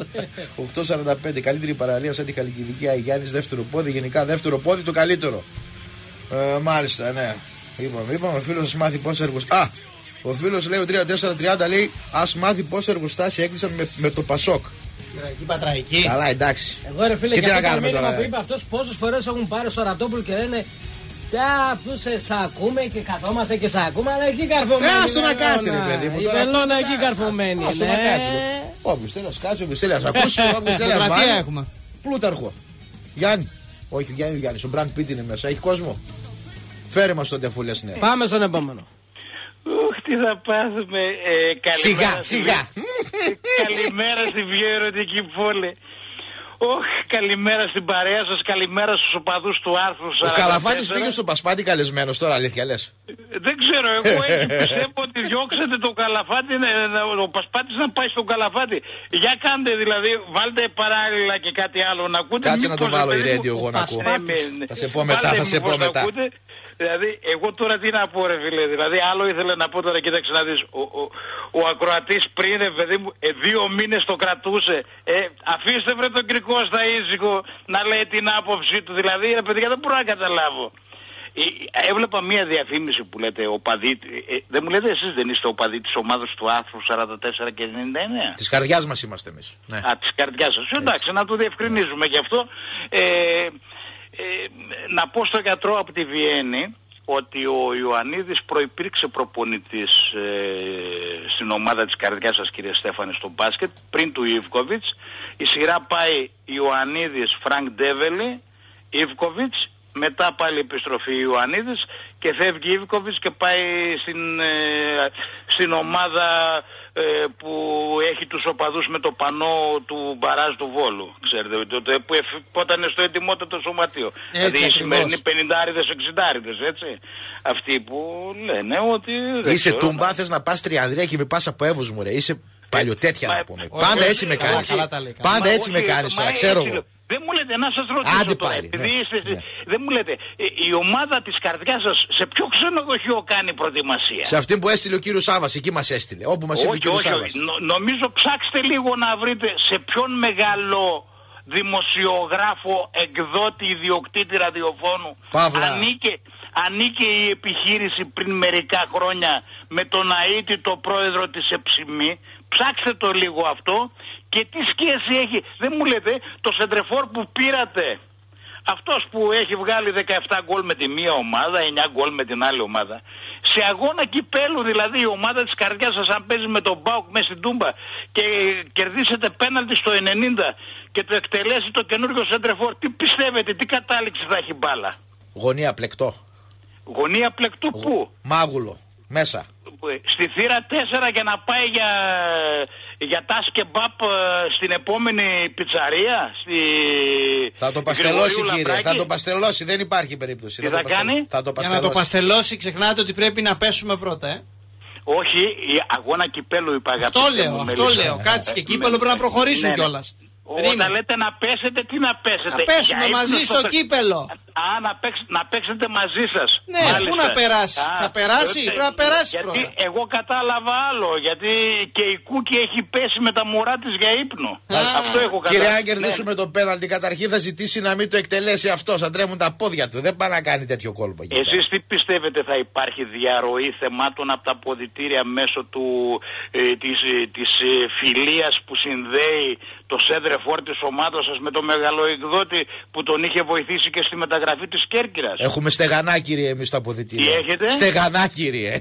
845, καλύτερη παραλία σαν τη Χαλκιδική Αγιάννης, δεύτερο πόδι. Γενικά δεύτερο πόδι το καλύτερο. Μάλιστα, ναι. Είπαμε, ο φίλος σας μάθει πόσα εργοστάσια. Ο φίλος λέει ο 3430 λέει ας μάθει πόσα εργοστάσια έκλεισαν με το Πασόκ. Πατραϊκή. Καλά, εντάξει. Εγώ ρε φίλε, και αυτό το μήνυμα που είπε αυτός, πόσες φορές έχουν πάρει στο Ρατόπουλο και λένε που σε ακούμε και καθόμαστε και σε ακούμε, αλλά εκεί καρφωμένοι. Άστο να κάτσει ρε παιδί μου. Η Βελόνα εκεί καρφωμένη. Άστο να κάτσει. Όποιος θέλει να κάτσει, όποιος θέλει να ακούσει, όποιος θέλει να βάλει. Πλούταρχο. Γιάννη. Όχι, Γιάννη, ο Μπραντ Πίτ είναι μέσα. Έχει κόσμο. Φέρε μας τότε αφού λες ναι. Πάμε στον επόμενο. Τι θα πάθουμε. Σιγά. Καλημέρα στη πιο ερωτική πόλη. Όχι, καλημέρα στην παρέα σας, καλημέρα στους οπαδούς του άρθρου 44. Ο Καλαφάτης πήγε στο Πασπάτι καλεσμένος τώρα, αλήθεια λες? Δεν ξέρω, εγώ έτσι πιστεύω ότι διώξετε τον Καλαφάτη, ο Πασπάτης να πάει στον Καλαφάτη. Για κάντε δηλαδή, βάλτε παράλληλα και κάτι άλλο να ακούτε. Κάτσε να το βάλω η radio εγώ να ακούω. Θα σε πω μετά, θα σε πω μετά. Δηλαδή, εγώ τώρα τι να πω ρε φίλε, δηλαδή άλλο ήθελα να πω τώρα, κοίταξε να δεις, ο ακροατής πριν, παιδί μου, 2 μήνες το κρατούσε, αφήστε βρε τον Κρικό στα ήσυχο να λέει την άποψή του, δηλαδή, ρε παιδιά, δεν μπορώ να καταλάβω. Έβλεπα μία διαφήμιση που λέτε οπαδί, δεν μου λέτε εσείς δεν είστε οπαδί της ομάδας του άρθρου 44 και 99? Της καρδιάς μας είμαστε εμείς. Ναι. Α, της καρδιάς σας. Εντάξει, να το διευκρινίζουμε γι' αυτό. Να πω στο γιατρό από τη Βιέννη ότι ο Ιωαννίδης προϋπήρξε προπονητής στην ομάδα της καρδιάς σας, κύριε Στέφανε, στο μπάσκετ πριν του Ιβκοβιτς. Η σειρά πάει Ιωαννίδης, Φρανκ Ντέβελη, Ιβκοβιτς, μετά πάλι επιστροφή Ιωαννίδης και φεύγει Ιβκοβιτς και πάει στην ομάδα που έχει τους οπαδούς με το πανό του μπαράζ του Βόλου, ξέρετε, που όταν είναι στο ετοιμότατο σωματείο. Δηλαδή οι σημερινοί 50άριδες, 60άριδες, έτσι. Αυτοί που λένε ότι... Είσαι τούμπα, θες να πας Τριανδρία και με πας από Εύους μου ρε, είσαι παλιωτέτια να πούμε. Πάντα έτσι με κάνεις. Πάντα έτσι με κάνεις τώρα, ξέρω εγώ. Δεν μου λέτε, να σας ρωτήσω τώρα, επειδή είστε, δεν μου λέτε, η ομάδα της καρδιάς σας σε ποιο ξενοδοχείο κάνει προετοιμασία? Σε αυτή που έστειλε ο κύριος Σάβας, εκεί μας έστειλε, όπου μας είπε ο κύριος Σάβας. Νομίζω ψάξτε λίγο να βρείτε σε ποιον μεγάλο δημοσιογράφο, εκδότη, ιδιοκτήτη ραδιοφώνου ανήκε η επιχείρηση πριν μερικά χρόνια με τον αίτητο πρόεδρο της Εψημή. Ψάξτε το λίγο αυτό και τι σχέση έχει. Δεν μου λέτε το σεντρεφόρ που πήρατε, αυτός που έχει βγάλει 17 γκολ με τη μία ομάδα, 9 γκολ με την άλλη ομάδα, σε αγώνα κυπέλου, δηλαδή η ομάδα της καρδιάς σας αν παίζει με τον ΠΑΟΚ μέσα στην Τούμπα και κερδίσετε πέναλτι στο 90 και το εκτελέσει το καινούργιο σεντρεφόρ, τι πιστεύετε, τι κατάληξη θα έχει μπάλα? Γωνία πλεκτό. Γωνία πλεκτού πού? Μάγουλο, μέσα. Στη θύρα 4 για να πάει για τα σκεμπάπ στην επόμενη πιτσαρία. Θα το παστελώσει κύριε, θα το παστελώσει, δεν υπάρχει περίπτωση. Τι θα κάνει? Για να το παστελώσει ξεχνάτε ότι πρέπει να πέσουμε πρώτα, Όχι, η αγώνα κυπέλου είπα. Αυτό λέω, κάτσε και κύπελο πρέπει να προχωρήσουν κιόλας. Όταν λέτε να πέσετε, τι να πέσετε? Να πέσουμε μαζί στο κύπελο. Να παίξετε μαζί σας. Ναι, πού να περάσει? Θα περάσει, πρέπει να περάσει πρώτα. Γιατί εγώ κατάλαβα άλλο, γιατί και η Κούκη έχει πέσει με τα μωρά της για ύπνο. Αυτό έχω καταλάβει. Κύριε, αν κερδίσουμε το πέναλτι, καταρχήν θα ζητήσει να μην το εκτελέσει αυτός, θα τρέμουν τα πόδια του. Δεν πάει να κάνει τέτοιο κόλπο. Εσείς τι πιστεύετε, θα υπάρχει διαρροή θεμάτων από τα αποδυτήρια μέσω της φιλίας που συνδέει το σέντρεφόρ της ομάδας σας με το μεγαλοεκδότη που τον είχε βοηθήσει και στη μεταγραφή της Κέρκυρας? Έχουμε στεγανά κύριε εμείς τα αποδυτήρια. Τι έχετε? Στεγανά κύριε.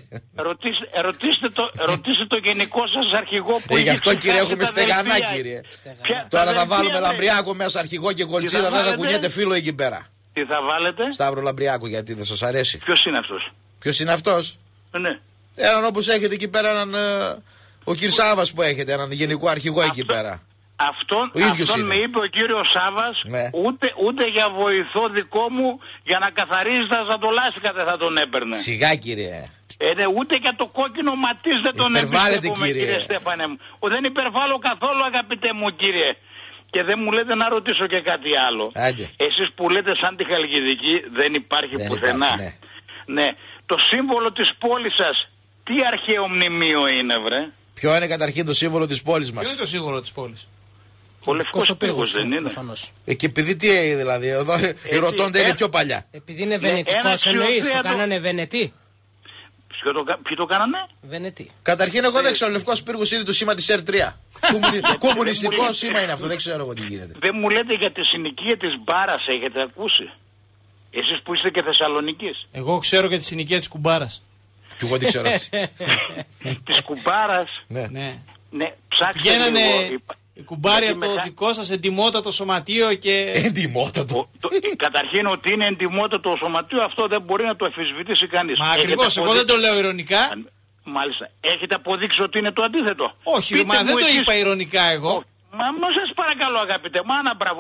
Ρωτήστε το γενικό σας αρχηγό που γι' αυτό κύριε έχουμε στεγανά κύριε. Τώρα θα βάλουμε Λαμπριάκο μέσα αρχηγό και Κολτσίδα, δεν θα κουνιέται φίλο εκεί πέρα. Τι θα βάλετε? Σταύρο Λαμπριάκο, γιατί δεν σας αρέσει? Ποιος είναι αυτός? Ποιος είναι αυτός? Ναι. Έναν όπως έχετε εκεί πέρα, έναν ο Κυρσάβας που έχετε, έναν γενικό αρχηγό εκεί πέρα. Αυτόν με είπε ο κύριος Σάβας, ναι. ούτε για βοηθό δικό μου για να καθαρίζει τα ζαντολάσικα δεν θα τον έπαιρνε. Σιγά κύριε. Ούτε για το κόκκινο ματίς δεν τον εμπιστεύομαι κύριε Στέφανε μου. Δεν υπερβάλλω καθόλου αγαπητέ μου κύριε. Και δεν μου λέτε να ρωτήσω και κάτι άλλο. Άντε. Εσείς που λέτε σαν τη Χαλκιδική δεν υπάρχει πουθενά. Ναι. Το σύμβολο της πόλης σας τι αρχαίο μνημείο είναι βρε? Ποιο είναι καταρχήν το σύμβολο της πόλης μας? Ποιο είναι το σύμβολο της πόλης? Ο Λευκός Πύργος δεν είναι? Και επειδή τι δηλαδή, εδώ οι Ρωτώνται είναι πιο παλιά. Επειδή είναι βενετικός εννοείς, το κάνανε Βενετοί. Ποιοι το κάνανε? Βενετοί. Καταρχήν εγώ δεν ξέρω, ο Λευκός Πύργος είναι το σήμα της R3. Κομμουνιστικό σήμα είναι αυτό, δεν ξέρω εγώ τι γίνεται. Δεν μου λέτε για τη συνοικία της Μπάρας, έχετε ακούσει? Εσείς που είστε και Θεσσαλονικής. Εγώ ξέρω για τη συνοικία της Κουμπάρας. Κι εγώ την ξέρω αυτή. Της Κουμπάρας. Ναι. Ψάξτε λίγο. Η κουμπάρια το δικό σας εντιμότατο σωματείο και... Εντιμότατο. Καταρχήν ότι είναι εντιμότατο σωματείο αυτό δεν μπορεί να το αμφισβητήσει κανείς. Μα ακριβώς, εγώ δεν το λέω ειρωνικά. Μάλιστα. Έχετε αποδείξει ότι είναι το αντίθετο? Όχι, μα δεν το είπα ειρωνικά εγώ. Μα σας παρακαλώ αγαπητέ μου, μπράβο.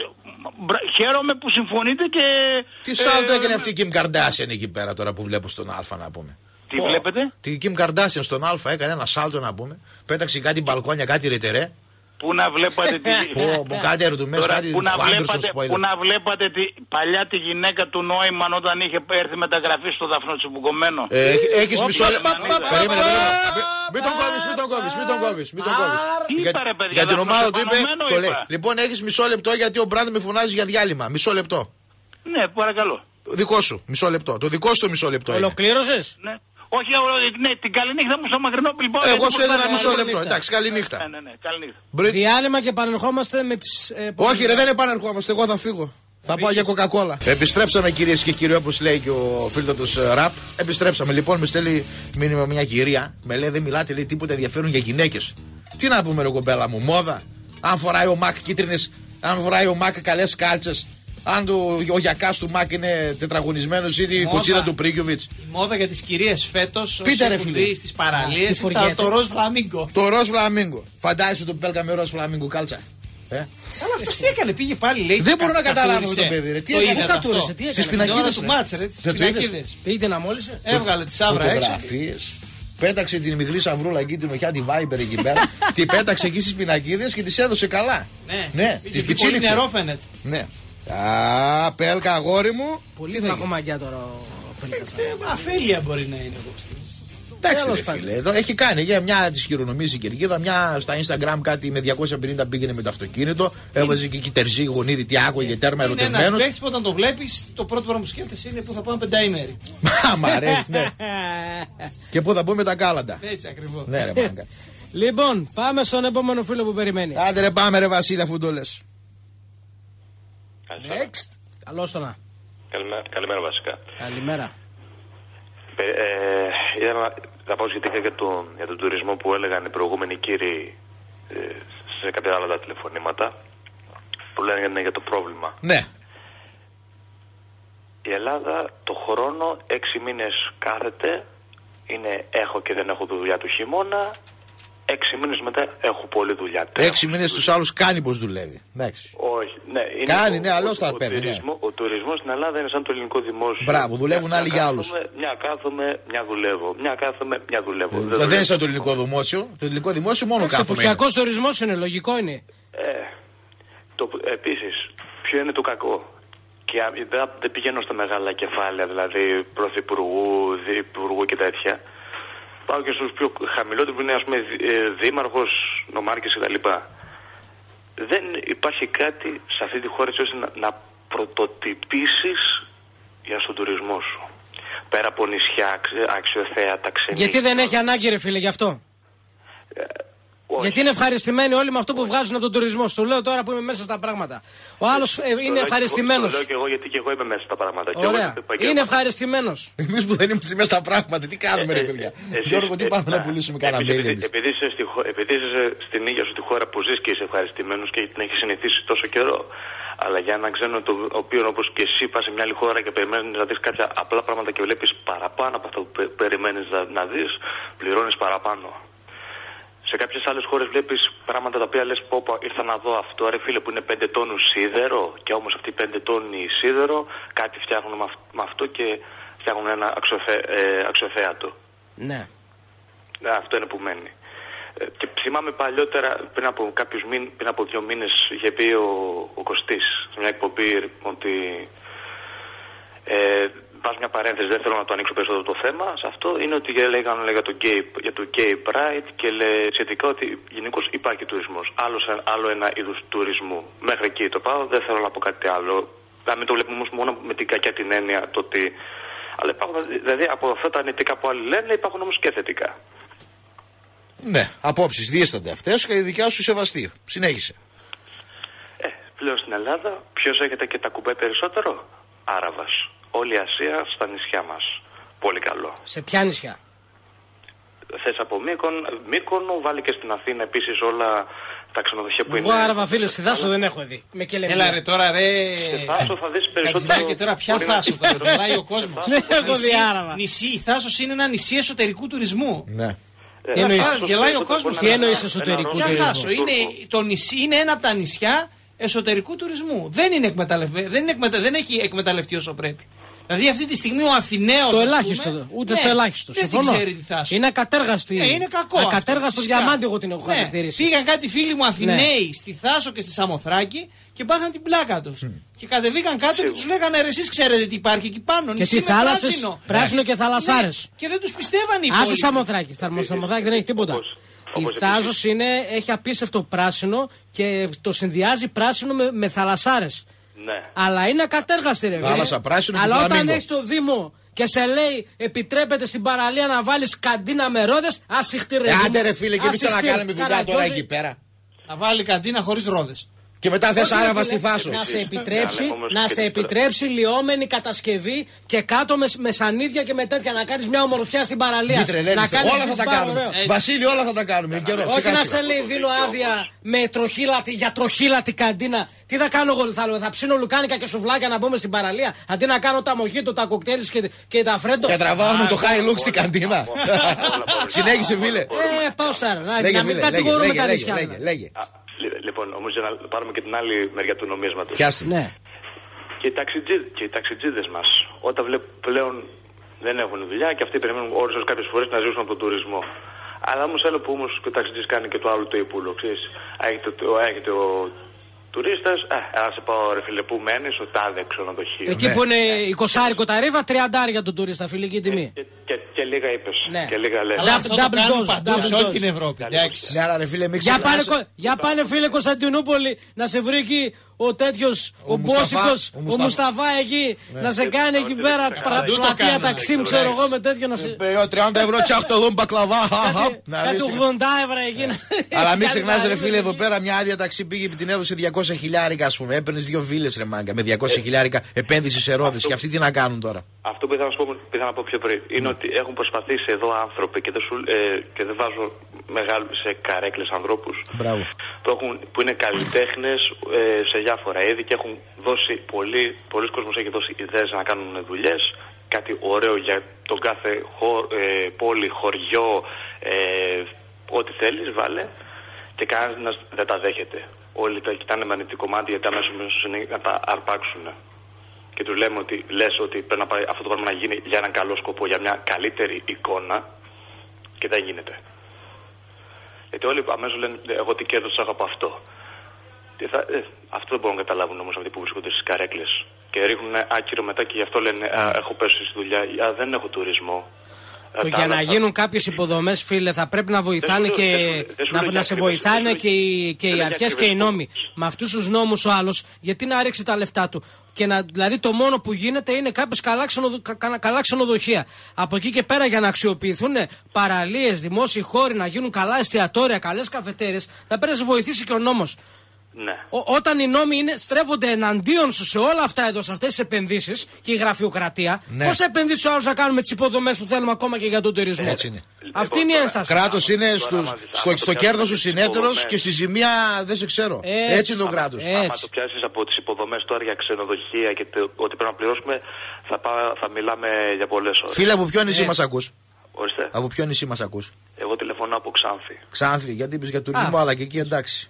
Χαίρομαι που συμφωνείτε και... Τι σάλτο έκανε αυτή η Kim Kardashian εκεί πέρα τώρα που βλέπω στον Α να πούμε. Τι βλέπετε? Τη Kim Kardashian στον Α έκανε ένα σάλτο να πούμε. Πέταξε κάτι μπαλκόνια, κάτι ρετερέ. Πού να βλέπατε κάτι ερωτουμές, κάτι πού να βλέπατε παλιά τη γυναίκα του Νόημαν όταν είχε έρθει μεταγραφή στο Δαφνό Τσιμπουκωμένο. Έχεις μισό λεπτό. Περίμενε. Μην τον κόβεις. Για την ομάδα του είπε. Λοιπόν, έχεις μισό λεπτό γιατί ο Μπράντ με φωνάζει για διάλειμμα. Μισό λεπτό. Ναι, παρακαλώ. Δικό σου, μισό λεπτό. Το δικό σου μισό λεπτό. Ολοκλήρωσες? Ναι. Όχι, ναι, την καληνύχτα μου στο Μακρινόπουλο. Εγώ σου έδινα μισό λεπτό. Εντάξει, καληνύχτα. Ναι, καληνύχτα. Διάλειμμα και επανερχόμαστε με τις. Όχι, ρε, δεν επανερχόμαστε. Εγώ θα φύγω. Θα πάω για κοκακόλα. Επιστρέψαμε, κυρίες και κύριοι, όπως λέει και ο φίλτατος ραπ. Επιστρέψαμε. Λοιπόν, με στέλνει μήνυμα μια κυρία. Με λέει, δεν μιλάτε, λέει, τίποτα ενδιαφέρον για γυναίκες. Τι να πούμε, ρε κομπέλα μου, μόδα. Αν φοράει ο Μακ κίτρινες, αν φοράει ο Μακ καλές κάλτσες. Αν ο γιακάς του Μακ είναι τετραγωνισμένος ή η κοτσίδα του Πρίγκιοβιτς. Η μόδα για τις κυρίες φέτος. Πείτε ρε φίλε. Στις παραλίες το ροζ φλαμίγκο. Το ροζ φλαμίγκο. Φαντάζεσαι το πέλκα με ροζ φλαμίγκο κάλτσα. Αλλά αυτός τι έκανε, πήγε πάλι λέει. Δεν μπορώ να καταλάβω το παιδί ρε. Τι έκανε, κατούρισε, τι έκανε. Στις πινακίδες του μάτσε ρε, τις πινακίδες. Πήγε να μόλισε. Έβγαλε τη σαύρα έξω. Πέταξε την μικρή σαυρούλα εκεί, την οχιά, τη Viber εκεί πέρα. Την πέταξε εκεί στις πινακίδες και τις έδωσε καλά. Ναι, τις πιτσίληξε. Ναι. Α, Πέλκα, αγόρι μου. Πολύ κακομαγιά τώρα ο Πέλκας. Αφέλεια μπορεί να είναι, εγώ πιστεύω. Εντάξει, ρε φίλε, εδώ έχει κάνει για μια τη χειρονομίες η Κερκίδα, μια στα Instagram κάτι με 250 πήγαινε με το αυτοκίνητο. Έβαζε και εκεί τερζή γονίδι, τι άκουγε, τέρμα ερωτευμένος. Είναι ένας παίκτης που όταν το βλέπεις, το πρώτο πράγμα που σκέφτεσαι είναι που θα πάμε πενταήμερη. Μα ρε, ναι. Και πού θα πούμε τα κάλαντα. Έτσι ακριβώς. Ναι, ρε μάγκα. Λοιπόν, πάμε στον επόμενο φίλο που περιμένει. Άντε ρε, πάμε ρε Βασίλη, αφού το λες. Next. Καλώς το να. Καλημέρα βασικά. Καλημέρα. Θα πω σχετικά για τον τουρισμό που έλεγαν οι προηγούμενοι κύριοι σε κάποια άλλα τα τηλεφωνήματα που λένε για το πρόβλημα. Ναι. Η Ελλάδα το χρόνο 6 μήνες κάθεται, είναι έχω και δεν έχω δουλειά του χειμώνα. 6 μήνες μετά έχω πολλή δουλειά. 6 μήνες τους άλλους κάνει πως δουλεύει. Εντάξει. Όχι, ναι. Κάνει, ναι, αλλιώς θα παίρνει. Ο τουρισμός στην Ελλάδα είναι σαν το ελληνικό δημόσιο. Μπράβο, δουλεύουν άλλοι για άλλους. Μια κάθομαι, μια δουλεύω. Μια κάθομαι, μια δουλεύω. Δεν είναι σαν το ελληνικό δημόσιο. Το ελληνικό δημόσιο μόνο κάθομαι. Εποχιακός τουρισμός είναι, λογικό είναι. Επίσης, ποιο είναι το κακό. Και δεν πηγαίνω στα μεγάλα κεφάλαια, δηλαδή πρωθυπουργού, διπουργού και τέτοια. Πάω και στους πιο χαμηλότερους που είναι ας πούμε δήμαρχος, νομάρχης κτλ. Δεν υπάρχει κάτι σε αυτή τη χώρα έτσι ώστε να πρωτοτυπήσεις για στον τουρισμό σου. Πέρα από νησιά, αξιοθέατα, ξενύχτα. Γιατί δεν έχει ανάγκη ρε φίλε γι' αυτό. Γιατί είναι ευχαριστημένοι όλοι με αυτό που βγάζουν από τον τουρισμό. Σου λέω τώρα που είμαι μέσα στα πράγματα. Ο άλλος είναι ευχαριστημένος. Το λέω και εγώ γιατί και εγώ είμαι μέσα στα πράγματα. Ωραία. Είναι ευχαριστημένος. Εμείς που δεν είμαστε μέσα στα πράγματα, τι κάνουμε ρε παιδιά. Γιώργο, τι πάμε να πουλήσουμε κανένα μέλι. Επειδή είσαι στην ίδια σου τη χώρα που ζεις και είσαι ευχαριστημένος και την έχεις συνηθίσει τόσο καιρό. Αλλά για έναν ξένο το οποίο όπως και εσύ πας σε μια άλλη χώρα και περιμένεις να δεις κάποια απλά πράγματα και βλέπεις παραπάνω από αυτό που περιμένεις να δεις, πληρώνεις παραπάνω. Σε κάποιες άλλες χώρες βλέπεις πράγματα τα οποία λες πω ήρθα να δω αυτό ρε φίλε που είναι 5 τόνους σίδερο και όμως αυτοί 5 τόνοι σίδερο κάτι φτιάχνουν με αυτό και φτιάχνουν ένα αξιοθέατο. Ναι. Αυτό είναι που μένει. Και θυμάμαι παλιότερα πριν από 2 μήνες είχε πει ο Κωστής σε μια εκπομπή ότι βάζω μια παρένθεση, δεν θέλω να το ανοίξω περισσότερο το θέμα σε αυτό, είναι ότι λέγανε για το gay pride και σχετικά ότι γενικώς υπάρχει τουρισμός. Άλλο ένα είδους τουρισμού. Μέχρι εκεί το πάω, δεν θέλω να πω κάτι άλλο. Να μην το βλέπουμε όμως μόνο με την κακιά την έννοια το ότι... Αλλά υπάρχουν, δηλαδή από αυτά τα αρνητικά που άλλοι λένε υπάρχουν όμως και θετικά. Ναι, απόψεις διέστανται αυτές και η δικιά σου σεβαστή. Συνέχισε. Πλέον στην Ελλάδα ποιος έχετε και τα κουμπέ περισσότερο? Άραβας. Όλη η Ασία στα νησιά μας. Πολύ καλό. Σε ποια νησιά? Θες από Μύκονο, βάλει και στην Αθήνα επίσης όλα τα ξενοδοχεία που είναι. Εγώ Άραβα φίλε στη Θάσο δεν έχω δει. Με έλα ρε τώρα ρε. Στη Θάσο θα δεις περισσότερο. Και τώρα ποια Θάσο τώρα, ρωτάει ο κόσμος. Δεν έχω δει Άραβα. Η Θάσος είναι ένα νησί εσωτερικού τουρισμού. Ναι. Γελάει ο κόσμος. Τι εννοείς εσωτερικού τουρισμού? Το νησί είναι ένα από τα νησιά εσωτερικού τουρισμού. Δεν έχει εκμεταλλευτεί όσο πρέπει. Δηλαδή αυτή τη στιγμή ο Αθηναίος. Στο ελάχιστο. Ούτε στο ελάχιστο. Δεν ξέρει τι θα σου. Είναι ακατέργαστη. Είναι κακό. Ακατέργαστο διαμάντι, εγώ την έχω χαρακτηρίσει. Πήγαν κάτι φίλοι μου Αθηναίοι στη Θάσο και στη Σαμοθράκη και πάθαν την πλάκα τους. Και κατεβήκαν κάτω και τους λέγανε ρε, εσείς ξέρετε τι υπάρχει εκεί πάνω. Και τι θάλασσες, πράσινο και θαλασσάρες. Και δεν τους πιστεύαν οι υπόλοιποι. Άσε Σαμοθράκη. Σαμοθράκη δεν έχει τίποτα. Η Θάσος έχει απίστευτο πράσινο και το συνδυάζει πράσινο με θαλασσάρες. Ναι. Αλλά είναι ακατέργαστη ρε. Θάλασσα, πράσινο και αλλά φλαμίγκο. όταν έχεις το Δήμο και σε λέει επιτρέπεται στην παραλία να βάλεις καντίνα με ρόδες, ασυχτή ρε. Άντε ρε φίλε, και εμείς θα να κάνουμε δουλειά τώρα εκεί πέρα. Θα βάλει καντίνα χωρίς ρόδες. Και μετά θες Άραβα στη Θάσο. Να σε επιτρέψει λιώμενη κατασκευή και κάτω με σανίδια και με τέτοια να κάνεις μια ομορφιά στην παραλία. Όλα θα τα κάνουμε. Βασίλη, όλα θα τα κάνουμε. Όχι να σε λέει δίνω άδεια για τροχύλατη καντίνα. Τι θα κάνω εγώ, θα ψήνω λουκάνικα και σουβλάκια να μπούμε στην παραλία. Αντί να κάνω τα μοχίτο, τα κοκτέιλ και τα φρέντο. Και τραβάω με το high look στην καντίνα. Συνέχισε φίλε. Πάω στάρα. Να μην κατηγορούμε τα νησιά. Λοιπόν, όμως για να πάρουμε και την άλλη μεριά του νομίσματος. Πιάστε. Ναι. Και οι ταξιτζίδες μας, όταν πλέον δεν έχουν δουλειά και αυτοί περιμένουν όρις κάποιες φορές να ζήσουν από τον τουρισμό. Αλλά όμως άλλο που όμως και ο ταξιτζής κάνει και το άλλο το υπούλο, ξέρεις. Έχετε ο τουρίστας, να σε πάω ρε φίλε, πού μένεις, ο τάδε ξενοδοχείο. Εκεί που είναι 20 ταρήφα, 30 για τον τουρίστα, φιλική τιμή. Και λίγα είπες. Ναι. Και λίγα λες. Αλλά αυτό το κάνουν παντού σε όλη την Ευρώπη. Ναι, αλλά ρε φίλε, για πάνε φίλε Κωνσταντινούπολη να σε βρει εκεί ο τέτοιος, ο Μπόσικος, ο Μουσταφά εκεί, να σε κάνει εκεί πέρα πλατεία ταξίμ, ξέρω εγώ με τέτοιο να σε... 30 ευρώ τσάχτολον μπακλαβά. Κάτι 80 ευρώ εκεί. Αλλά μην ξεχνάς ρε φίλε, εδώ πέρα μια άδεια ταξί πήγε και την έδωσε 200 χιλιάρικα, ας πούμε. Έπαιρνες 2 βίλες ρε μάγκα με 200 χιλιάρικα επένδυση σε ρόδες. Και αυτοί τι να κάνουν τώρα? Αυτό που ήθελα να πω πιο πριν είναι ότι έχουν προσπαθήσει εδώ άνθρωποι και δεν βάζω σε καρέκλες ανθρώπους που είναι καλλιτέχνες σε διάφορα είδη και έχουν δώσει πολλοί κόσμος έχει δώσει ιδέες να κάνουν δουλειές, κάτι ωραίο για τον κάθε πόλη, χωριό, ό,τι θέλεις βάλε, και κανένας δεν τα δέχεται. Όλοι τα κοιτάνε με ανοιχτή κομμάτι γιατί αμέσως είναι να τα αρπάξουν. Και τους λέμε ότι λες ότι πρέπει να πάει αυτό το πράγμα να γίνει για έναν καλό σκοπό, για μια καλύτερη εικόνα, και δεν γίνεται. Γιατί όλοι αμέσως λένε εγώ τι κέρδος έχω από αυτό. Αυτό δεν μπορούν να καταλάβουν όμως αυτοί που βρίσκονται στις καρέκλες και ρίχνουν άκυρο μετά και γι' αυτό λένε έχω πέσει στη δουλειά, δεν έχω τουρισμό. Για να γίνουν κάποιες υποδομές, φίλε, θα πρέπει να βοηθάνε να σε βοηθάνε και οι αρχές και οι νόμοι. Με αυτούς τους νόμους ο άλλος, γιατί να ρίξει τα λεφτά του? Δηλαδή το μόνο που γίνεται είναι κάποιες καλά ξενοδοχεία. Από εκεί και πέρα για να αξιοποιηθούν παραλίες, δημόσιοι χώροι, να γίνουν καλά εστιατόρια, καλές καφετέρειες, θα πρέπει να σε βοηθήσει και ο νόμος. Ναι. Όταν οι νόμοι στρέφονται εναντίον σου σε όλα αυτά εδώ, σε αυτές τις επενδύσεις και η γραφειοκρατία, πώς θα επενδύσει ο άλλος να κάνουμε τις υποδομές που θέλουμε ακόμα και για τον τουρισμό? Έτσι είναι. Αυτή είναι η ένσταση. Κράτος είναι στο κέρδος σου συνέτερος και στη ζημία δεν σε ξέρω. Έτσι είναι το κράτος. Αν το πιάσεις από τις υποδομές τώρα για ξενοδοχεία και ότι πρέπει να πληρώσουμε, θα μιλάμε για πολλές ώρες. Φίλε, από ποιο νησί μας ακούς? Ορίστε. Από ποιο νησί μας ακούς? Εγώ τηλεφωνώ από Ξάνθη. Ξάνθη, γιατί είπες για τουρισμό, αλλά και εκεί εντάξει.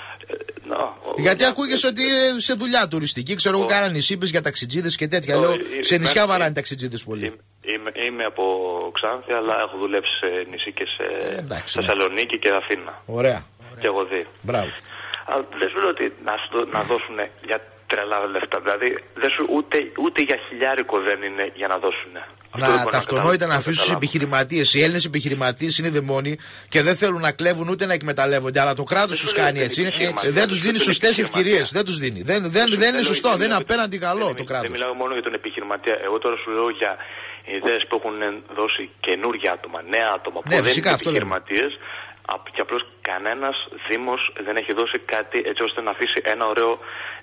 Γιατί ακούγες ότι σε δουλειά τουριστική, ξέρω εγώ, κάνανε νησί, είπες για ταξιτζίδες και τέτοια. Λέω, σε νησιά βαράνε ταξιτζίδες πολύ. Είμαι από Ξάνθη, αλλά έχω δουλέψει σε νησί και σε Θεσσαλονίκη και Αθήνα. Ωραία. Και εγώ δύο. Μπράβο. Αλλά δεν σου λέω ότι να δώσουν για τρελά λεφτά. Δηλαδή ούτε για χιλιάρικο δεν είναι για να δώσουν. Τα αυτονόητα να αφήσουν στους επιχειρηματίες. Οι Έλληνες επιχειρηματίες είναι δαιμόνοι και δεν θέλουν να κλέβουν ούτε να εκμεταλλεύονται. Αλλά το κράτος τους κάνει έτσι. Δεν τους δίνει σωστές ευκαιρίες. Δεν τους δίνει. Δεν είναι σωστό. Δεν είναι απέναντι καλό το κράτος. Δεν μιλάω μόνο για τον επιχειρηματία. Εγώ τώρα σου λέω για ιδέες που έχουν δώσει καινούργια άτομα, νέα άτομα που δεν είναι επιχειρηματίες. Και απλώς κανένας δήμος δεν έχει δώσει κάτι έτσι ώστε να αφήσει ένα ωραίο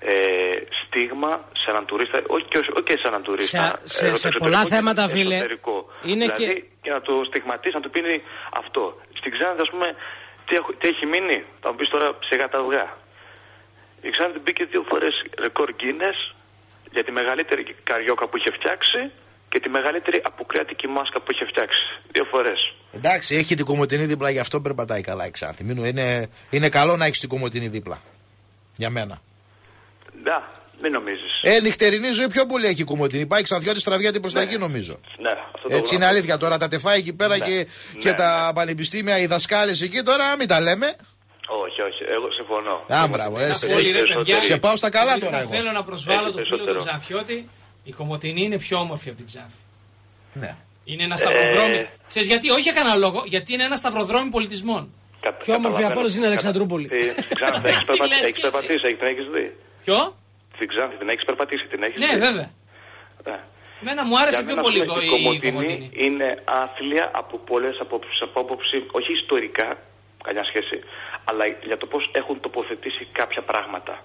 στίγμα σε έναν τουρίστα, όχι και σε έναν τουρίστα. Σε πολλά θέματα, φίλε. Δηλαδή και να το στιγματίσει, να του πει αυτό. Στην Ξάνθη, ας πούμε, τι έχει μείνει, θα μου πεις τώρα σιγά τα αυγά. Η Ξάνθη μπήκε 2 φορές ρεκόρ Guinness για τη μεγαλύτερη καριόκα που είχε φτιάξει και τη μεγαλύτερη αποκριατική μάσκα που έχει φτιάξει. 2 φορές. Εντάξει, έχει την Κομοτηνή δίπλα, γι' αυτό περπατάει καλά η Ξάνθη. Είναι καλό να έχει την Κομοτηνή δίπλα. Για μένα. Ναι, μην νομίζεις. Νυχτερινή ζωή πιο πολύ έχει η Κομοτηνή. Πάει Ξανθιώτη, τραβιάται προς τα εκεί νομίζω. Ναι, αυτό το έτσι είναι αλήθεια τώρα. Τα τεφάει εκεί πέρα και τα πανεπιστήμια, οι δασκάλες εκεί τώρα, μην τα λέμε. Όχι, εγώ συμφωνώ. Μπράβο, σε πάω στα καλά τώρα εγώ. Θέλω να προσβάλλω τον φίλο του Ξανθιώτη. Η Κομοτηνή είναι πιο όμορφη από την Ξάνθη. Ναι. Είναι ένα σταυροδρόμι. Ξέρεις γιατί, όχι για κανένα λόγο, γιατί είναι ένα σταυροδρόμι πολιτισμών. Πιο όμορφη από όλους είναι η Αλεξανδρούπολη. Ξάνθη, έχεις περπατήσει, την έχεις δει. Ποιο? Την Ξάνθη, την έχεις περπατήσει, την έχεις δει. Ναι, βέβαια. Εμένα μου άρεσε πιο πολύ η Κομοτηνή. Είναι άθλια από πολλές απόψεις. Από άποψη, όχι ιστορικά, καμιά σχέση, αλλά για το πώς έχουν τοποθετήσει κάποια πράγματα.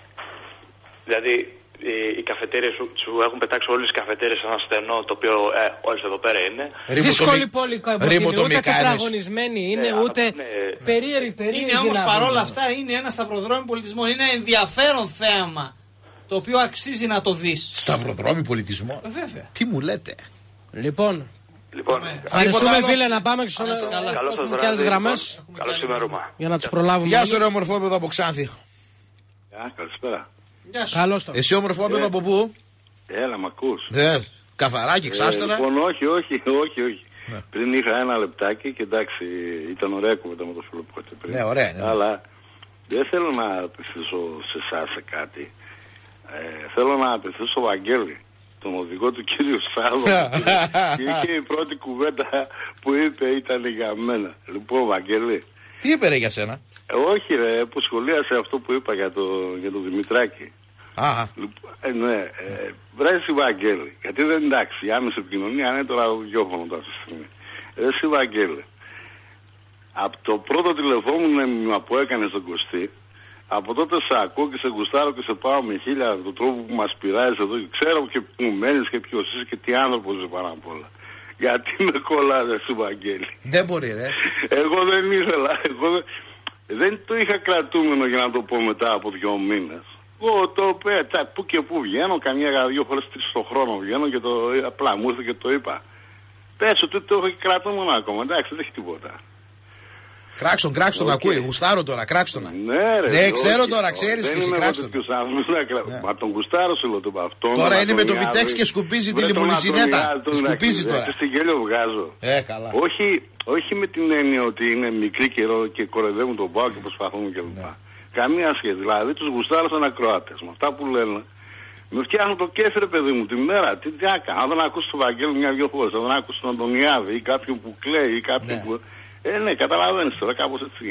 Δηλαδή, οι καφετέρειες σου έχουν πετάξει όλες τις καφετέρειες σε ένα στενό, το οποίο όλες εδώ πέρα είναι. Δύσκολη πόλη Κομοτηνή, ούτε τετραγωνισμένη είναι, ούτε περίεργη. Είναι όμως παρόλα αυτά είναι ένα σταυροδρόμι πολιτισμών, είναι ενδιαφέρον θέαμα, το οποίο αξίζει να το δεις. Σταυροδρόμι πολιτισμών. Βέβαια. Τι μου λέτε. Λοιπόν, ευχαριστούμε φίλε, να πάμε και άλλες γραμμές για να τους προλάβουμε. Γεια σου ρε ομορφόπεδο από Ξάνθη. Καλησπέρα. Καλώς το. Εσύ ομορφόπεδο από πού? Έλα, μ' ακούς? Καθαράκι, ξάστερα. Λοιπόν, όχι. Ναι. Πριν είχα ένα λεπτάκι και εντάξει, ήταν ωραία κουβέντα με το φίλο που είχατε πριν. Ναι, ωραία είναι. Αλλά δεν θέλω να απευθυνθώ σε εσάς σε κάτι. Θέλω να απευθυνθώ στο Βαγγέλη, τον οδηγό του κύριου Σάββα. Και η πρώτη κουβέντα που είπε ήταν για μένα. Λοιπόν, Βαγγέλη. Τι είπε ρε για σένα? Όχι ρε, που σχολίασε αυτό που είπα για το Δημητράκη. Ναι, βρέσει Βαγγέλη. Γιατί δεν εντάξει, η άμεση επικοινωνία είναι το ραδιόφωνο αυτή τη στιγμή. Εσύ Βαγγέλη, από το πρώτο τηλεφώνημα που έκανε στον Κωστή, από τότε σε ακούω και σε γουστάρω και σε πάω με χίλια τον τρόπο που μας πειράζεις εδώ και ξέρω και που μένεις και ποιος είσαι και τι άνθρωπος είσαι πάνω απ' όλα. Γιατί με κολλάδε σου Βαγγέλη? Δεν μπορεί ρε. Εγώ δεν ήθελα, δεν το είχα κρατούμενο για να το πω μετά από 2 μήνες. Εγώ το πέτσα, που και που βγαίνω, καμιά 2 φορές 3 το χρόνο βγαίνω και απλά μου ήρθε και το είπα. Πες ότι το έχω και κρατούμενο ακόμα, εντάξει δεν έχει τίποτα. Κράξον, ακούει, γουστάρω τώρα, κράξον. Ναι, ρε. Ναι, ξέρω τώρα, ξέρεις και εσύ, κράξον. Μα τον γουστάρω σε το αυτόν. Τώρα είναι με το Βιτέξ και σκουπίζει τη λιμονισινέτα. Σκουπίζει τώρα. Στην γέλιο βγάζω. Καλά. Όχι με την έννοια ότι είναι μικρή καιρό και κοροϊδεύουν τον πάο και προσπαθούν κλπ. Καμία σχέση. Δηλαδή τους γουστάρω σαν ακροάτες. Με αυτά που λένε. Με φτιάχνουν το κέφι ρε παιδί μου τη μέρα. Τι άκα. Αν δεν ακούσει τον Βαγγέλη 1-2 φορές, αν δεν ακούσει τον Αντωνιάδη ή κάποιον που κλαίει ή κάποιον που. Ναι, καταλαβαίνεις τώρα, κάπως έτσι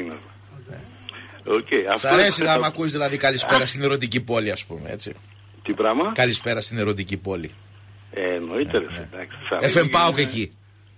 γίνεται. Σ' αρέσει να μ' ακούεις δηλαδή καλησπέρα στην ερωτική πόλη, ας πούμε, έτσι. Τι πράγμα? Καλησπέρα στην ερωτική πόλη. Εννοείται ρε, εντάξει. FM πάω και εκεί.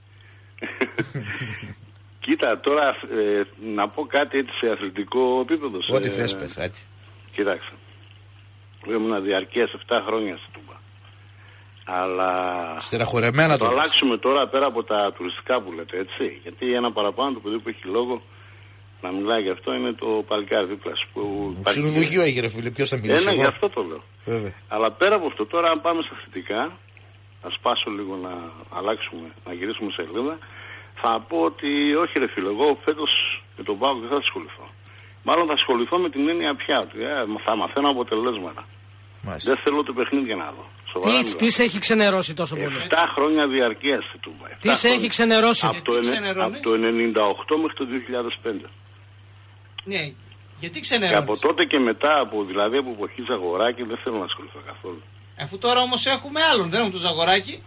Κοίτα, τώρα να πω κάτι έτσι σε αθλητικό επίπεδο. Ό,τι θες πες, έτσι. Κοίταξε. Ήμουν διαρκείας 7 χρόνια στην Τούμπα. Αλλά στεραχωρεμένα το αλλάξουμε τώρα πέρα από τα τουριστικά που λέτε, έτσι. Γιατί ένα παραπάνω το παιδί που έχει λόγο να μιλάει γι' αυτό είναι το παλικάρι δίπλα σου. Ξενοδοχείο έγινε φίλε, ποιος θα μιλήσει? Γι' αυτό το λέω. Βέβαια. Αλλά πέρα από αυτό τώρα αν πάμε στα θετικά, να σπάσω λίγο να αλλάξουμε, να γυρίσουμε σελίδα, θα πω ότι όχι ρε φίλε, εγώ φέτος με τον ΠΑΟΚ δεν θα ασχοληθώ. Μάλλον θα ασχοληθώ με την έννοια πια ότι θα μαθαίνω αποτελέσματα. Δεν θέλω το παιχνίδι για να δω. Τι σε έχει ξενερώσει τόσο πολύ? 7 χρόνια διαρκείας στη Τούμπα. Τι σε έχει ξενερώσει? Από το 98 μέχρι το 2005. Ναι, γιατί ξενερώνεις? Και από τότε και μετά, δηλαδή από εποχή Ζαγοράκη, δεν θέλω να ασχοληθώ καθόλου. Αφού τώρα όμως έχουμε άλλον, δεν έχουμε το Ζαγοράκη.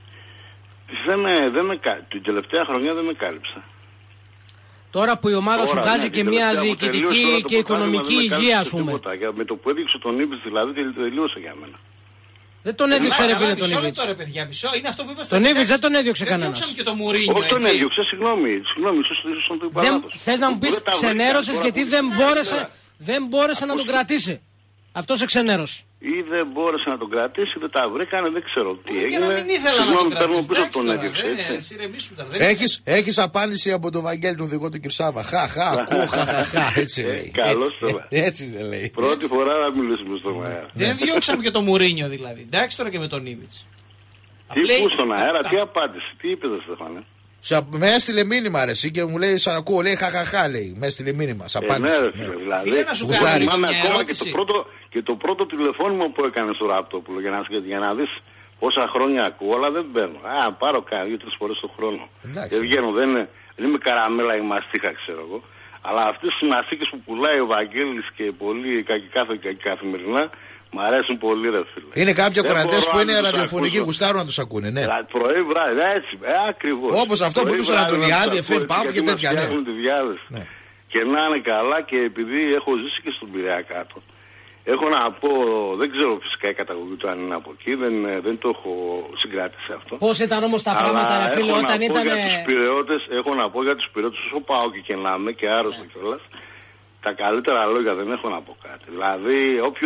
Την τελευταία χρονιά δεν με κάλυψα. Τώρα που η ομάδα σου βγάζει και μια διοικητική και οικονομική υγεία, ας πούμε. Με το που έδειξε τον Ήπης δηλαδή τελείωσε για μένα. Δεν τον έδιωξε ρε φίλε τον Ήβιτς. Τον Ήβιτς δεν τον έδιωξε κανένας. Όχι τον έδιωξε, συγγνώμη, ίσως τον το είπα λάθος. Θες να μου πεις ξενέρωσες γιατί δεν μπόρεσε να τον κρατήσει. Αυτό σε ξενέρωσε. Ή δεν μπόρεσε να τον κρατήσει, δεν τα βρήκανε, δεν ξέρω τι έγινε. Για να μην ήθελα να τον κρατήσει. Έχεις απάντηση από τον Βαγγέλη τον δικό του Κυρσάβα. Ακούω, έτσι λέει. Καλώς τώρα. Έτσι λέει. Πρώτη φορά να μιλήσουμε στον αέρα. Δεν διώξαμε και το Μουρίνιο δηλαδή. Εντάξει τώρα και με τον Ήβιτς. Τι ακούς στον αέρα, τι απάντηση, τι είπες Στέφανε? Με έστειλε μήνυμα ρε εσύ και μου λέει σαν ακούω, λέει χαχαχά λέει, με έστειλε μήνυμα, σ' απάντησε. Ναι ρε φίλε, δηλαδή, θυμάμαι ακόμα και το πρώτο τηλεφώνημα που έκανε στο Ραπτόπουλο για να δεις πόσα χρόνια ακούω, αλλά δεν παίρνω. Πάρω κάνα 2-3 φορές το χρόνο. Και βγαίνω, δεν είμαι καραμέλα ή μαστίχα ξέρω εγώ. Αλλά αυτές οι μαστίχες που πουλάει ο Βαγγέλης και πολλοί καθημερινά, μ' αρέσουν πολύ ρε φίλε. Είναι κάποιοι ακροατές που είναι ραδιοφωνικοί, γουστάρουν να τους ακούνε, ναι. Πρωί βράδυ, έτσι, ακριβώς. Όπως αυτό που του Ανατολιάδη, FM, Πάο και τέτοια, ναι. Και να είναι καλά και επειδή έχω ζήσει και στον Πειραιά κάτω. Έχω να πω, δεν ξέρω φυσικά η καταγωγή του αν είναι από εκεί, δεν το έχω συγκράτησει αυτό. Πώς ήταν όμως τα πράγματα ρε φίλε όταν ήταν... Έχω να πω για τους Πειραιώτες, όσο πάω και να είμαι και άρρωστο κιόλας, τα καλύτερα λόγια δεν έχω να πω κάτι. Δηλαδή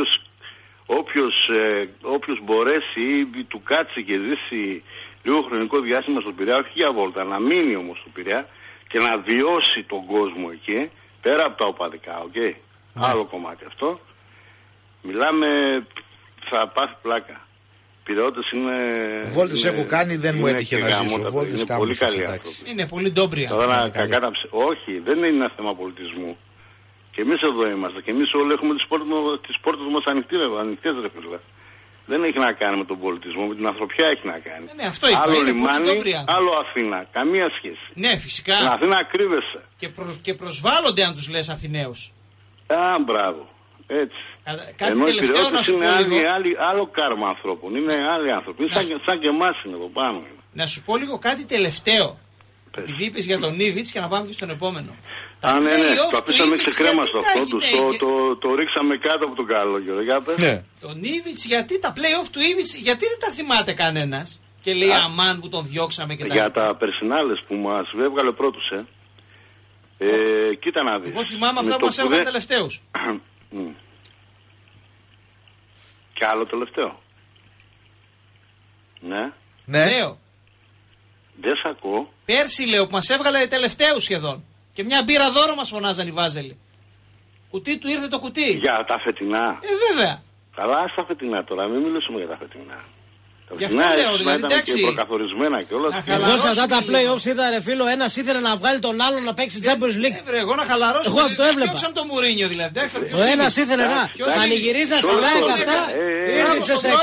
όποιος μπορέσει ή του κάτσει και ζήσει λίγο χρονικό διάστημα στον Πειραιά, όχι για βόλτα, να μείνει όμως στον Πειραιά και να βιώσει τον κόσμο εκεί, πέρα από τα οπαδικά, άλλο κομμάτι αυτό. Μιλάμε, θα πάθει πλάκα. Πειραιώτες είναι... Βόλτες έχω κάνει, δεν μου έτυχε να ζήσω. Είναι πολύ καλή άνθρωποι. Είναι πολύ ντόμπρια. Όχι, δεν είναι ένα θέμα πολιτισμού. Και εμείς εδώ είμαστε. Και εμείς όλοι έχουμε τις πόρτες μας ανοιχτές ρε φίλε. Δεν έχει να κάνει με τον πολιτισμό, με την ανθρωπιά έχει να κάνει. Ναι, αυτό είπα, άλλο λιμάνι, άλλο Αθήνα. Καμία σχέση. Ναι, φυσικά. Στην Αθήνα κρύβεσαι. Και προσβάλλονται αν τους λες Αθηναίους. Μπράβο. Έτσι. Κάτι τελευταίο να σου πω είναι άλλο κάρμα ανθρώπων. Είναι άλλοι άνθρωποι. Σαν και εμάς είναι εδώ πάνω. Να σου πω λίγο κάτι τελευταίο. Επειδή είπες για τον Ήβιτς και να πάμε και στον επόμενο. Ναι, το αφήσαμε ξεκρέμαστο αυτό. Το ρίξαμε κάτω από τον καλό καιρό. Για πες. Ναι. Τον Ήβιτς, γιατί τα play-off του Ήβιτς, γιατί δεν τα θυμάται κανένας? Και λέει αμάν που τον διώξαμε και τα για τα περσινάλες που μας έβγαλε πρώτους, κοίτα να δεις. Εγώ θυμάμαι αυτά που μας έβγαλε τελευταίους. Και άλλο τελευταίο. Ναι. Λέω. Δεν σ' ακούω. Πέρσι λέω που μας έβγαλε τελευταίους σχεδόν. Και μια μπύρα δώρο μας φωνάζαν οι Βάζελοι. Κουτί του ήρθε το κουτί. Για τα φετινά. Βέβαια. Καλά στα φετινά τώρα, μην μιλήσουμε για τα φετινά. Γι' αυτό λέω, δηλαδή εντάξει. Και προκαθορισμένα και όλα. Εγώ σε αυτά τα play-offs είδα ρε φίλο, ένας ήθελε να βγάλει τον άλλον να παίξει Champions League. Εγώ να χαλαρώσω. Εγώ αυτό έβλεπα. Διώξαν το Μουρίνιο δηλαδή. Ο ένας ήθελε να πανηγυρίζει, να φυλάει και αυτά. Ήρθε σε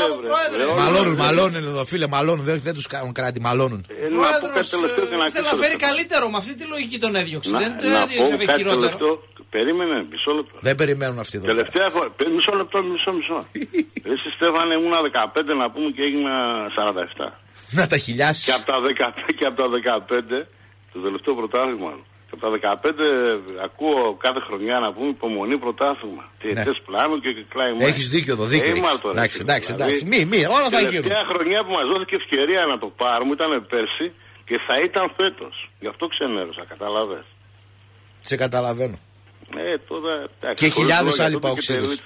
εκ. Μαλώνουν εδώ φίλε, μαλώνουν. Δεν τους κάνουν κράτη, μαλώνουν. Ήθελε να φέρει καλύτερο, με αυτή τη λογική τον έδιωξε. Δεν το έδιωξε χειρότερο. Περίμενε, μισό λεπτό. Δεν περιμένουν αυτοί εδώ. Τελευταία φορά. Μισό λεπτό. Εσύ Στέφανε ήμουνα 15 να πούμε και έγινα 47. Να τα χιλιάσεις. Και από τα 15, το τελευταίο πρωτάθλημα. Και από τα 15 ακούω κάθε χρονιά να πούμε υπομονή πρωτάθλημα. Τιετές πλάνο και κλάι. Έχεις δίκιο εδώ, δίκιο. Εντάξει. Μη, όλα θα γίνουν. Η τελευταία χρονιά που μας δόθηκε ευκαιρία να το πάρουμε ήταν πέρσι και θα ήταν φέτος. Γι' αυτό ξενέρωσα, καταλαβες. Σε καταλαβαίνω. Τώρα, και χιλιάδες άλλοι παοξίδες.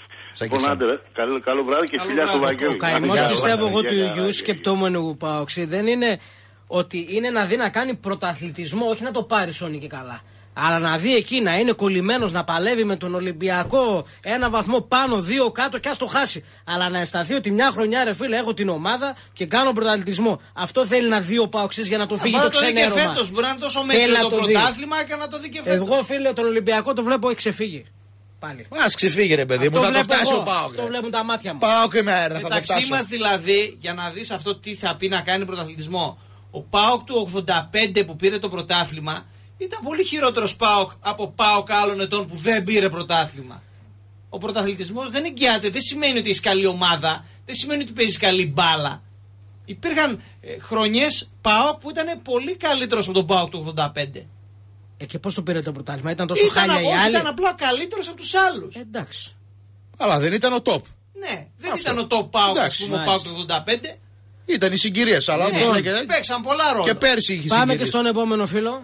Καλό βράδυ και φιλιά στο Βαγγέλη. Ο καημός πιστεύω εγώ του Ιού σκεπτόμενου παοξί δεν είναι ότι είναι να δει να κάνει πρωταθλητισμό, όχι να το πάρει σώνει και καλά. Αλλά να δει εκεί να είναι κολλημένος, να παλεύει με τον Ολυμπιακό ένα βαθμό πάνω, δύο κάτω και ας το χάσει. Αλλά να αισθανθεί ότι μια χρονιά ρε φίλε έχω την ομάδα και κάνω πρωταθλητισμό. Αυτό θέλει να δει ο Παοξής για να το φύγει το ξενέρωμα. Και φέτος μπορεί να είναι τόσο μέτριο το πρωτάθλημα και να το δει και φέτος. Εγώ φίλε τον Ολυμπιακό το βλέπω ξεφύγει. Πάλι. Ας ξεφύγει ρε παιδί μου, θα το φτάσει ο Πάοκ. Αυτό βλέπουν τα μάτια μου. Πάοκ είμαι αέρα, θα το φτάσω. Μεταξύ μας δηλαδή, για να δεις αυτό τι θα πει να κάνει πρωταθλητισμό. Ο Πάοκ του 85 που πήρε το πρωτάθλημα ήταν πολύ χειρότερος ΠΑΟΚ από ΠΑΟΚ άλλων ετών που δεν πήρε πρωτάθλημα. Ο πρωταθλητισμός δεν εγγυάται, δεν σημαίνει ότι έχει καλή ομάδα, δεν σημαίνει ότι παίζει καλή μπάλα. Υπήρχαν χρονιές ΠΑΟΚ που ήταν πολύ καλύτερος από τον ΠΑΟΚ του 85. Και πώς το πήρε το πρωτάθλημα, ήταν τόσο χάλια οι άλλοι. Ήταν απλά καλύτερος από τους άλλους. Εντάξει. Αλλά δεν ήταν ο top. Ναι, δεν ήταν ο top ΠΑΟΚ ο ΠΑΟΚ του 85. Ήταν οι συγκυρίες, αλλά παίξαν πολλά ρόλο. Και πέρσι είχε. Πάμε και στον επόμενο φίλο.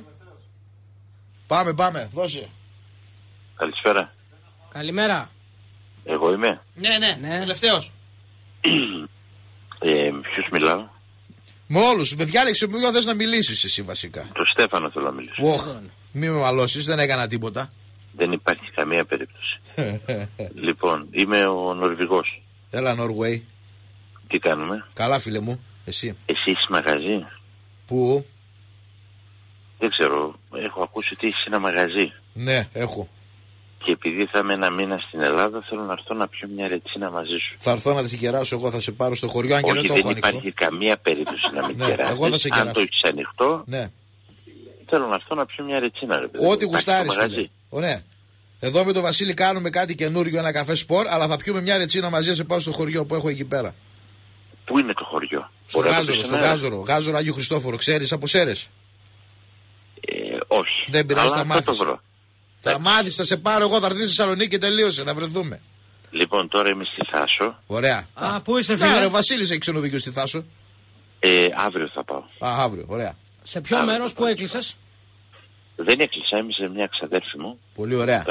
Πάμε, δώσε. Καλησπέρα. Καλημέρα. Εγώ είμαι. Ναι. Τελευταίος. Ποιος μιλάω? Με όλους. Με διάλεξε ποιο θες να μιλήσεις εσύ βασικά. Το Στέφανο θέλω να μιλήσω. Μη με μαλώσεις, δεν έκανα τίποτα. Δεν υπάρχει καμία περίπτωση. Λοιπόν, είμαι ο Νορβηγός. Έλα Νορβέη. Τι κάνουμε? Καλά φίλε μου. Εσύ. Εσύ είσαι μαγαζί. Πού? Δεν ξέρω. Έχω ακούσει ότι είσαι ένα μαγαζί. Ναι, έχω. Και επειδή θα είμαι ένα μήνα στην Ελλάδα, θέλω να έρθω να πιω μια ρετσίνα μαζί σου. Θα έρθω να τη κεράσω εγώ, θα σε πάρω στο χωριό, αν και δεν το έχω ανοιχτό. Δεν υπάρχει καμία περίπτωση να με κεράσεις. Εγώ θα σε κεράσω. Αν το έχεις ανοιχτό, ναι. Θέλω να έρθω να πιω μια ρετσίνα, ρε παιδί. Ό,τι γουστάρεις. Ωραία. Εδώ με τον Βασίλη κάνουμε κάτι καινούριο, ένα καφέ σπορ, αλλά θα πιούμε μια ρετσίνα μαζί, σε πάω στο χωριό που έχω εκεί πέρα. Πού είναι το χωριό? Στο Γάζορο, Γάζορο Άγιο Χριστόφορο, ξέρεις από Σέρες? Όχι. Δεν πειράζει, θα μάθεις. Θα μάθεις, θα σε πάρω εγώ, θα έρθεις στη Θεσσαλονίκη και τελείωσε, θα βρεθούμε. Λοιπόν, τώρα είμαι στη Θάσο. Ωραία. Πού είσαι, φίλε? Ναι, ο Βασίλης έχει ξενοδοχείο στη Θάσο. Αύριο θα πάω. Αύριο, ωραία. Σε ποιο μέρος που έκλεισες? Δεν έκλεισα, είμαι σε μια ξαδέρφη μου. Πολύ ωραία.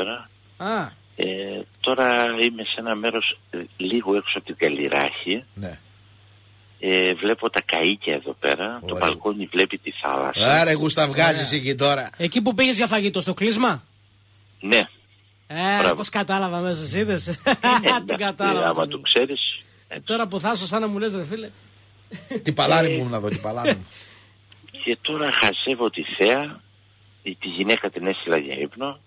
Τώρα είμαι σε ένα μέρος λίγο έξω από την Καλλιράχη. Ναι. Βλέπω τα καΐκια εδώ πέρα. Ωραία. Το μπαλκόνι βλέπει τη θάλασσα. Άρα γούστα βγάζεις εκεί τώρα. Εκεί που πήγες για φαγητό, στο κλείσμα? Ναι. Πώς κατάλαβα μέσα, είδες? Την κατάλαβα. Άμα το ξέρεις. Τώρα που θα σαν να μου λες, ρε φίλε. Τι παλάρι μου να δω, τι παλάρι μου. Και τώρα χασεύω τη θέα. Τη γυναίκα την έστειλα για ύπνο.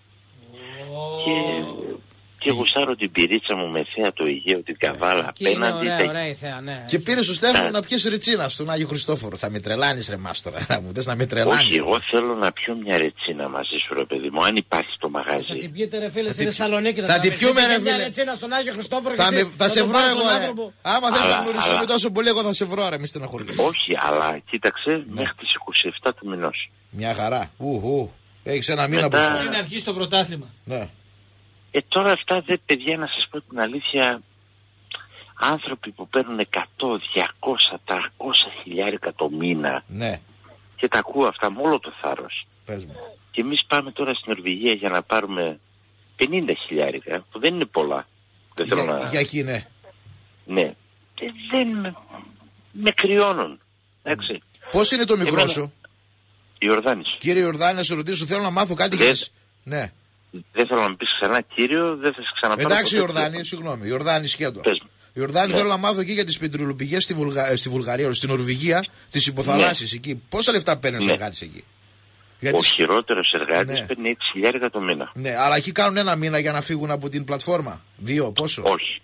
Και γουστάρω την πυρίτσα μου με θέα το Αιγαίο, την Καβάλα απέναντι. Ωραία η θέα, ναι. Και πήρε στο Στέφανο να πιέσει ρετσίνα στον Άγιο Χριστόφορο. Θα με τρελάνεις, ρε μάστορα. Να μου θες να με τρελάνεις? Όχι, εγώ θέλω να πιω μια ρετσίνα μαζί σου, ρε παιδί μου, αν υπάρχει το μαγαζί. Θα την πιείτε, ρε φίλε, στη Θεσσαλονίκη. Θα την πιούμε, ρε φίλε. Μια ρετσίνα στον Άγιο Χριστόφορο. Θα σε βρω εγώ, ρε. Άμα θες να γνωριστούμε τόσο πολύ, εγώ θα σε βρω, ρε. Μη στεναχωρηθείς. Όχι, αλλά κοίταξε, μέχρι τις 27 του μηνός. Μια χαρά. Έχεις ένα μήνα που θα είναι αρχίσει το πρωτάθλημα. Ναι. Τώρα αυτά δεν, παιδιά, να σας πω την αλήθεια, άνθρωποι που παίρνουν 100, 200, 300 χιλιάρικα το μήνα, ναι, και τα ακούω αυτά με όλο το θάρρος. Πες μου. Και εμείς πάμε τώρα στην Νορβηγία για να πάρουμε 50 χιλιάρικα, που δεν είναι πολλά. Δεν θέλω να... Για εκεί, ναι. Ναι. Δεν με κρυώνουν. Εντάξει. Πώς είναι το μικρό σου? Ιορδάνης. Κύριε Ιορδάνη, να σε ρωτήσω, θέλω να μάθω κάτι για εσείς. Ναι. Δεν θέλω να μου πεις ξανά κύριο, δεν θα σε ξαναπάρω. Εντάξει, Ιορδάνη, συγγνώμη. Ιορδάνη σκέτο. Ιορδάνη, θέλω να μάθω εκεί για τις πετρελοπηγές στη Βουλγαρία, στην Νορβηγία, τις υποθαλάσσιες εκεί. Πόσα λεφτά παίρνει ο εργάτης εκεί? Ο χειρότερος εργάτης παίρνει 6.000 το μήνα. Ναι, αλλά εκεί κάνουν ένα μήνα για να φύγουν από την πλατφόρμα. 2, πόσο? Όχι.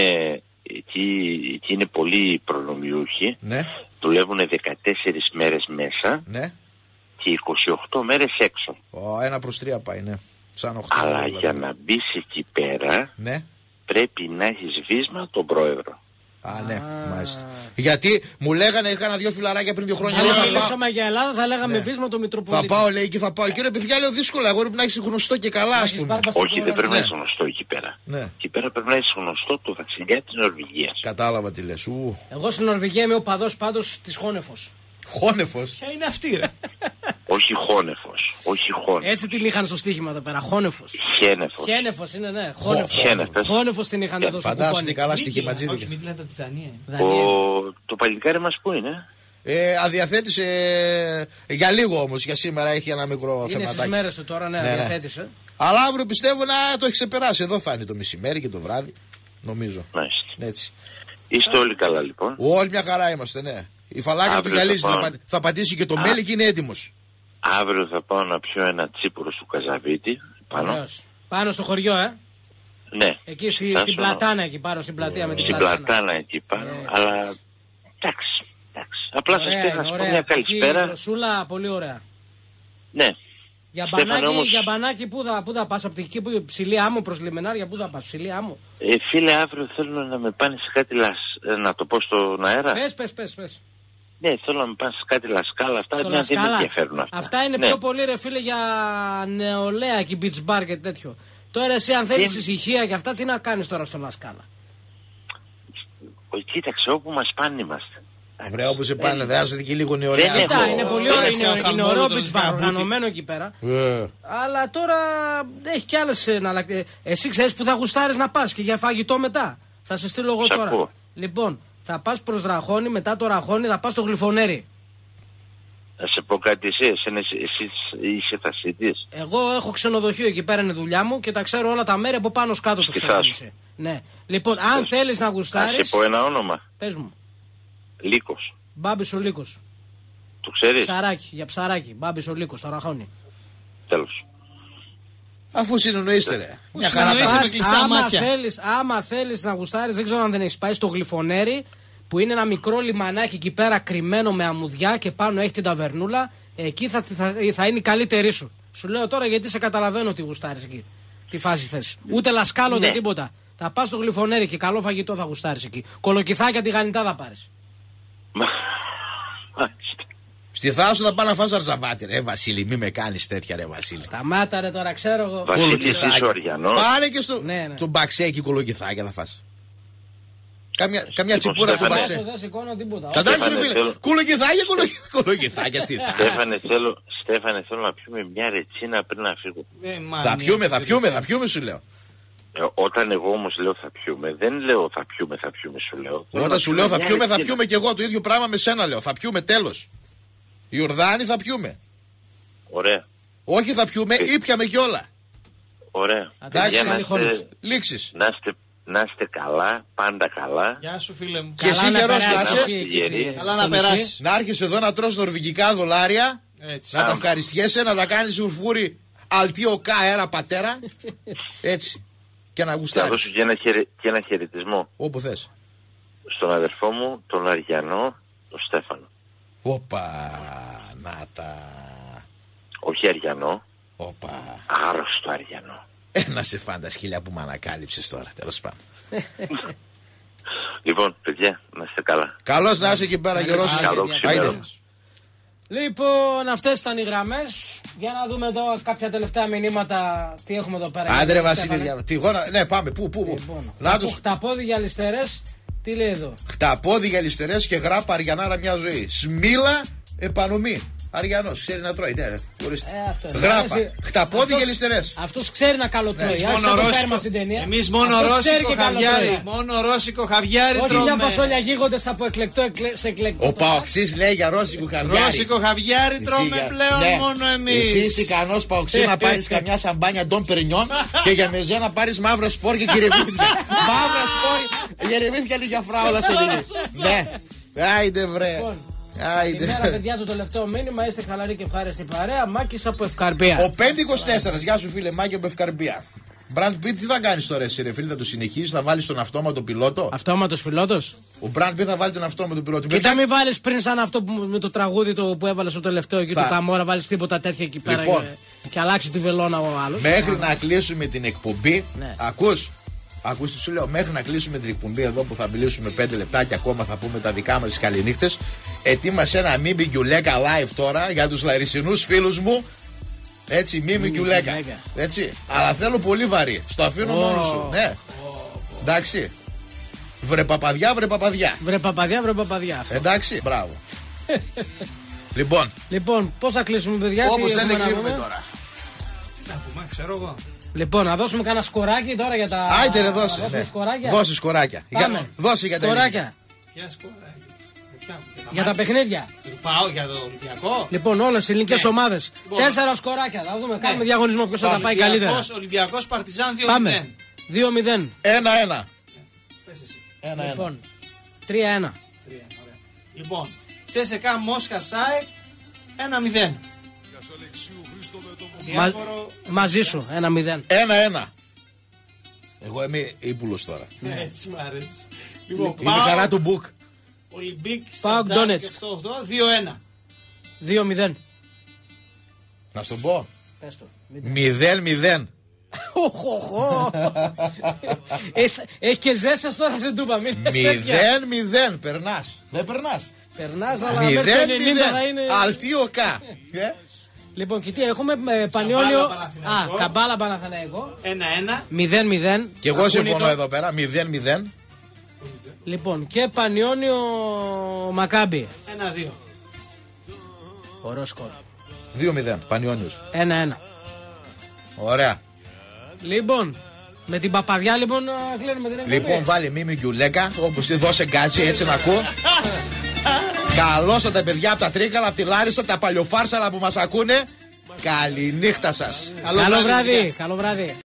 Εκεί είναι πολλοί προνομιούχοι. Ναι. Δουλεύουν 14 μέρες μέσα. Ναι. Και 28 μέρες έξω. 1/3 πάει, ναι. Σαν 8. Αλλά για να μπεις εκεί πέρα, ναι, πρέπει να έχεις βίσμα τον πρόεδρο. Ναι, μάλιστα. Γιατί μου λέγανε, είχα 2 φιλαράκια πριν 2 χρόνια. Αν μιλούσαμε για Ελλάδα, θα λέγαμε βίσμα το Μητροπολίτη. Θα πάω, λέει, και θα πάω. Κύριε παιδιά, λέω δύσκολα. Εγώ πρέπει να έχεις γνωστό και καλά, ας πούμε. Όχι, δεν πρέπει να έχεις γνωστό εκεί πέρα. Εκεί πέρα πρέπει να έχεις γνωστό το βασιλιά της Νορβηγίας. Κατάλαβα τι λες. Εγώ στην Νορβηγία είμαι ο παδός πάντως της Χόνεφος. Χόνεφος? Ποια είναι αυτή, ρε? Όχι Χόνεφος. Όχι Χόνεφος. Έτσι την είχαν στο στοίχημα εδώ πέρα. Χόνεφος. Χένεφος. Χένεφος είναι, ναι. Χόνεφος την είχαν εδώ στο κουπόνι. Φαντάζομαι καλά στοιχηματζίδια. Όχι, μην τη λέτε από τη Δανία. Το παλικάρι μας πού είναι? Αδιαθέτησε για λίγο όμως, για σήμερα έχει ένα μικρό θεματάκι. Είναι στις μέρες του τώρα, ναι, αδιαθέτησε. Αλλά αύριο πιστεύω να το έχει ξεπεράσει. Εδώ θα είναι το μεσημέρι και το βράδυ, νομίζω. Έτσι. Είστε όλοι καλά λοιπόν? Όλοι μια χαρά είμαστε, ναι. Η φαλάκα του γυαλίζει, θα πατήσει και το μέλι και είναι έτοιμος. Αύριο θα πάω να πιω ένα τσίπουρο του Καζαβίτη. Πάνω στο χωριό, Ναι. Εκεί στην Πλατάνα, εκεί πάνω, στην πλατεία με την Πλατάνα. Στην Πλατάνα εκεί πάνω, αλλά εντάξει. Απλά σας πήρα να σας πω μια καλησπέρα. Ρωσούλα, πολύ ωραία. Ναι. Για μπανάκι πού θα πας, από εκεί που ψηλή άμμο προς λιμενάρια, πού θα πας, ψηλή άμμο? Φίλε, αύριο θέλω να με πάνε σε κάτι να το πω στον αέρα. Πες. Ναι, θέλω να με πάνε σε κάτι Λασκάλα, αυτά δεν με ενδιαφέρουν αυτά. Αυτά είναι πιο πολύ, ρε φίλε, για νεολαία και beach bar και τέτοιο. Τώρα εσύ αν θέλεις ησυχία και αυτά, τι να κάνεις τώρα στο Λασκάλα? Κοίταξε, όπου μας πάνε είμαστε. Βρε, όπου σε πάνε, δεν άσαι και λίγο νεολαία. Είναι πολύ ωραίο, είναι ωραίο beach bar, οργανωμένο εκεί πέρα. Αλλά τώρα έχει κι άλλες εναλλακτικές. Εσύ ξέρεις που θα γουστάρεις να πας και για φαγητό μετά? Θα σε στείλω εγώ τώρα. Λοιπόν, θα πας προς Ραχώνη, μετά το Ραχώνη θα πας στο Γλυφονέρι. Να σε πω κάτι, εσύ είσαι Θασίτης? Εγώ έχω ξενοδοχείο εκεί πέρα, είναι δουλειά μου και τα ξέρω όλα τα μέρη από πάνω κάτω το ξενοδοχείο. Ναι. Λοιπόν, αν θέλεις να γουστάρεις. Να σε πω ένα όνομα. Πες μου. Λύκος. Μπάμπης ο Λύκος. Το ξέρεις? Ψαράκι, για ψαράκι. Μπάμπης ο Λύκος, στο Ραχώνι. Τέλος. Αφού συνεννοείστε, ρε. Μια χαρά. Άμα θέλεις να γουστάρεις, δεν ξέρω αν δεν έχεις πάει στο Γλυφονέρι, που είναι ένα μικρό λιμανάκι εκεί πέρα κρυμμένο με αμμουδιά και πάνω έχει την ταβερνούλα. Εκεί θα είναι η καλύτερη σου. Σου λέω τώρα γιατί σε καταλαβαίνω ότι γουστάρεις εκεί. Τι φάση θες. Ούτε λασκάλο ούτε τίποτα. Θα πας στο Γλυφονέρι και καλό φαγητό θα γουστάρεις εκεί. Κολοκυθάκια τηγανιτά θα πάρεις. Στη θάλασσα θα πάω να φας αρζαβάτι, ρε Βασίλη. Μη με κάνεις τέτοια, ρε Βασίλη. Σταμάτα, ρε, τώρα ξέρω εγώ. Κολοκυθάκια. Πάνε και στο μπαξέκι κολοκυθάκια θα φας. Καμιά τσιπούρα του μπαξέ. Δεν σηκώνω τίποτα. Κατάλαβε, φίλε. Κολοκυθάκια στη θάλασσα. Στέφανε, θέλω να πιούμε μια ρετσίνα πριν να φύγω. Θα πιούμε, σου λέω. Όταν εγώ όμως λέω θα πιούμε, δεν λέω θα πιούμε, σου λέω. Όταν σου λέω θα πιούμε και εγώ το ίδιο πράγμα με σένα λέω. Θα πιούμε, τέλος. Ιορδάνη, θα πιούμε. Ωραία. Όχι θα πιούμε, ήπιαμε κιόλα. Ωραία. Εντάξει, λήξεις. Να είστε καλά, πάντα καλά. Γεια σου, φίλε μου. Και εσύ γερός να είσαι. Καλά να περάσεις. Να έρχεσαι εδώ να τρως νορβηγικά δολάρια. Να τα ευχαριστιέσαι, να τα κάνεις ουρφούρι αλτιοκά ένα πατέρα. Έτσι. Και να γουστάρεις. Θα δώσω και ένα χαιρετισμό. Όπου θες. Στον αδερφό μου, τον Αριανό, τον Στέφανο. Όπα, να τα. Όχι Αριανό. Όπα. Άρρωστο Αριανό. Να σε φαντασχίλια που με ανακάλυψες τώρα, τέλος πάντων. Λοιπόν, παιδιά, να είστε καλά. Καλώς να είσαι εκεί πέρα, Γιώργος. Λοιπόν, αυτές ήταν οι γραμμές. Για να δούμε εδώ κάποια τελευταία μηνύματα. Τι έχουμε εδώ πέρα. Άντε ρε Βασίλη, ναι, πάμε. Πού. Χταπόδι για λιστερές. Τι λέει εδώ. Χταπόδι για λιστερές και γράπα Αριανάρα μια ζωή. Σμίλα επανομή. Αριανός, ξέρει να τρώει, ναι, γράπα, χταπόδι και λιστερές. Αυτός ξέρει να καλοτρώει. Εμείς μόνο ρώσικο χαβιάρι τρώμε. Όχι για φασόλια γίγοντες από εκλεκτό σε εκλεκτό. Ο Παοξής λέει για ρώσικο χαβιάρι. Ρώσικο χαβιάρι τρώμε πλέον μόνο εμείς. Εσύ είσαι ικανός Παοξή να πάρεις καμιά σαμπάνια Ντον Περινιόν και για μεζέ να πάρεις μαύρα σπόρ και γυρευήθηκα. Μαύρα σπόρ, γυρευήθηκα λίγα φράουλα σε λίγη. Ναι, άιντε βρε. Καλημέρα, παιδιά, το τελευταίο μήνυμα. Είστε χαλαροί και ευχάριστοι παρέα. Μάκης από Ευκαρπία. Ο 524, γεια σου φίλε Μάκη από Ευκαρπία. Brad Pitt, τι θα κάνει τώρα, εσύ ρε φίλε, θα το συνεχίσει, θα βάλει τον αυτόματο πιλότο. Αυτόματος πιλότος. Ο Brad Pitt θα βάλει τον αυτόματο πιλότο. Κοίτα, μην βάλει πριν σαν αυτό με το τραγούδι που έβαλε στο τελευταίο εκεί του Καμόρα, βάλει τίποτα τέτοια εκεί πέρα. Λοιπόν, και αλλάξει τη βελόνα ο άλλος. Μέχρι να κλείσουμε την εκπομπή, ακούς. Ακούστε, σου λέω, μέχρι να κλείσουμε την εκπομπή εδώ που θα μιλήσουμε 5 λεπτάκια ακόμα, θα πούμε τα δικά μας καληνύχτες. Ετοίμασε ένα Μίμη Γκιουλέκα live τώρα για τους λαρισινούς φίλους μου. Έτσι, Μίμη Γκιουλέκα. Έτσι, αλλά θέλω πολύ βαρύ. Στο αφήνω μόνο σου. Ναι. Εντάξει. Βρε παπαδιά. Βρε παπαδιά. Εντάξει, μπράβο. Λοιπόν, πώς θα κλείσουμε, παιδιά. Όπως δεν κλείνουμε τώρα. Ξέρω εγώ. Λοιπόν, να δώσουμε κανένα σκοράκι τώρα για τα. Άιτε ρε, δώσε. Δώσε σκοράκια. Δώσε για τα σκοράκια. Για τα παιχνίδια. Πάω για το Ολυμπιακό. Λοιπόν, όλες οι ελληνικές ομάδες. 4 σκοράκια. Θα δούμε, κάνουμε διαγωνισμό ποιος θα τα πάει καλύτερα. Ολυμπιακός Παρτιζάν 2-0. Πάμε. 2-0. 1-1. Λοιπόν, 3-1. Λοιπόν, Τσέσεκα Μόσχα ΣΑΕΚ 1-0. Μαζί σου, 1-0. 1-1. Εγώ είμαι ύπουλος τώρα. Έτσι μ' αρέσει. Λοιπόν, είναι χαρά του Μπουκ. Ολυμπίκ Πάοκ Ντόνετσκ 2-1. 2-0. Να σου πω. 0-0. Έχει και ζέστας τώρα σε τούπα. 0-0. Περνάς. Δεν περνάς. Περνάς, αλλά μέχρι το 90 θα είναι. Αλτίοκα. Λοιπόν, κοιτή, έχουμε Πανιόνιο. Καμπάλα Παναθηναϊκό. 1-1. 0-0. Και εγώ συμφωνώ εδώ πέρα. 0-0. Λοιπόν, και Πανιόνιο Μακάμπι. 1-2. Ωραίο σκορ. 2-0. Πανιόνιος. 1-1. Ωραία. Λοιπόν, με την παπαδιά λοιπόν κλείνουμε την εκπομπή. Λοιπόν, βάλε Μίμη Γκιουλέκα, όπως τη δώσε γκάζι, έτσι να ακούω. Καλώς τα παιδιά από τα Τρίκαλα, από τη Λάρισα, τα παλιοφάρσαλα που μας ακούνε. Καληνύχτα σας. Καλό βράδυ.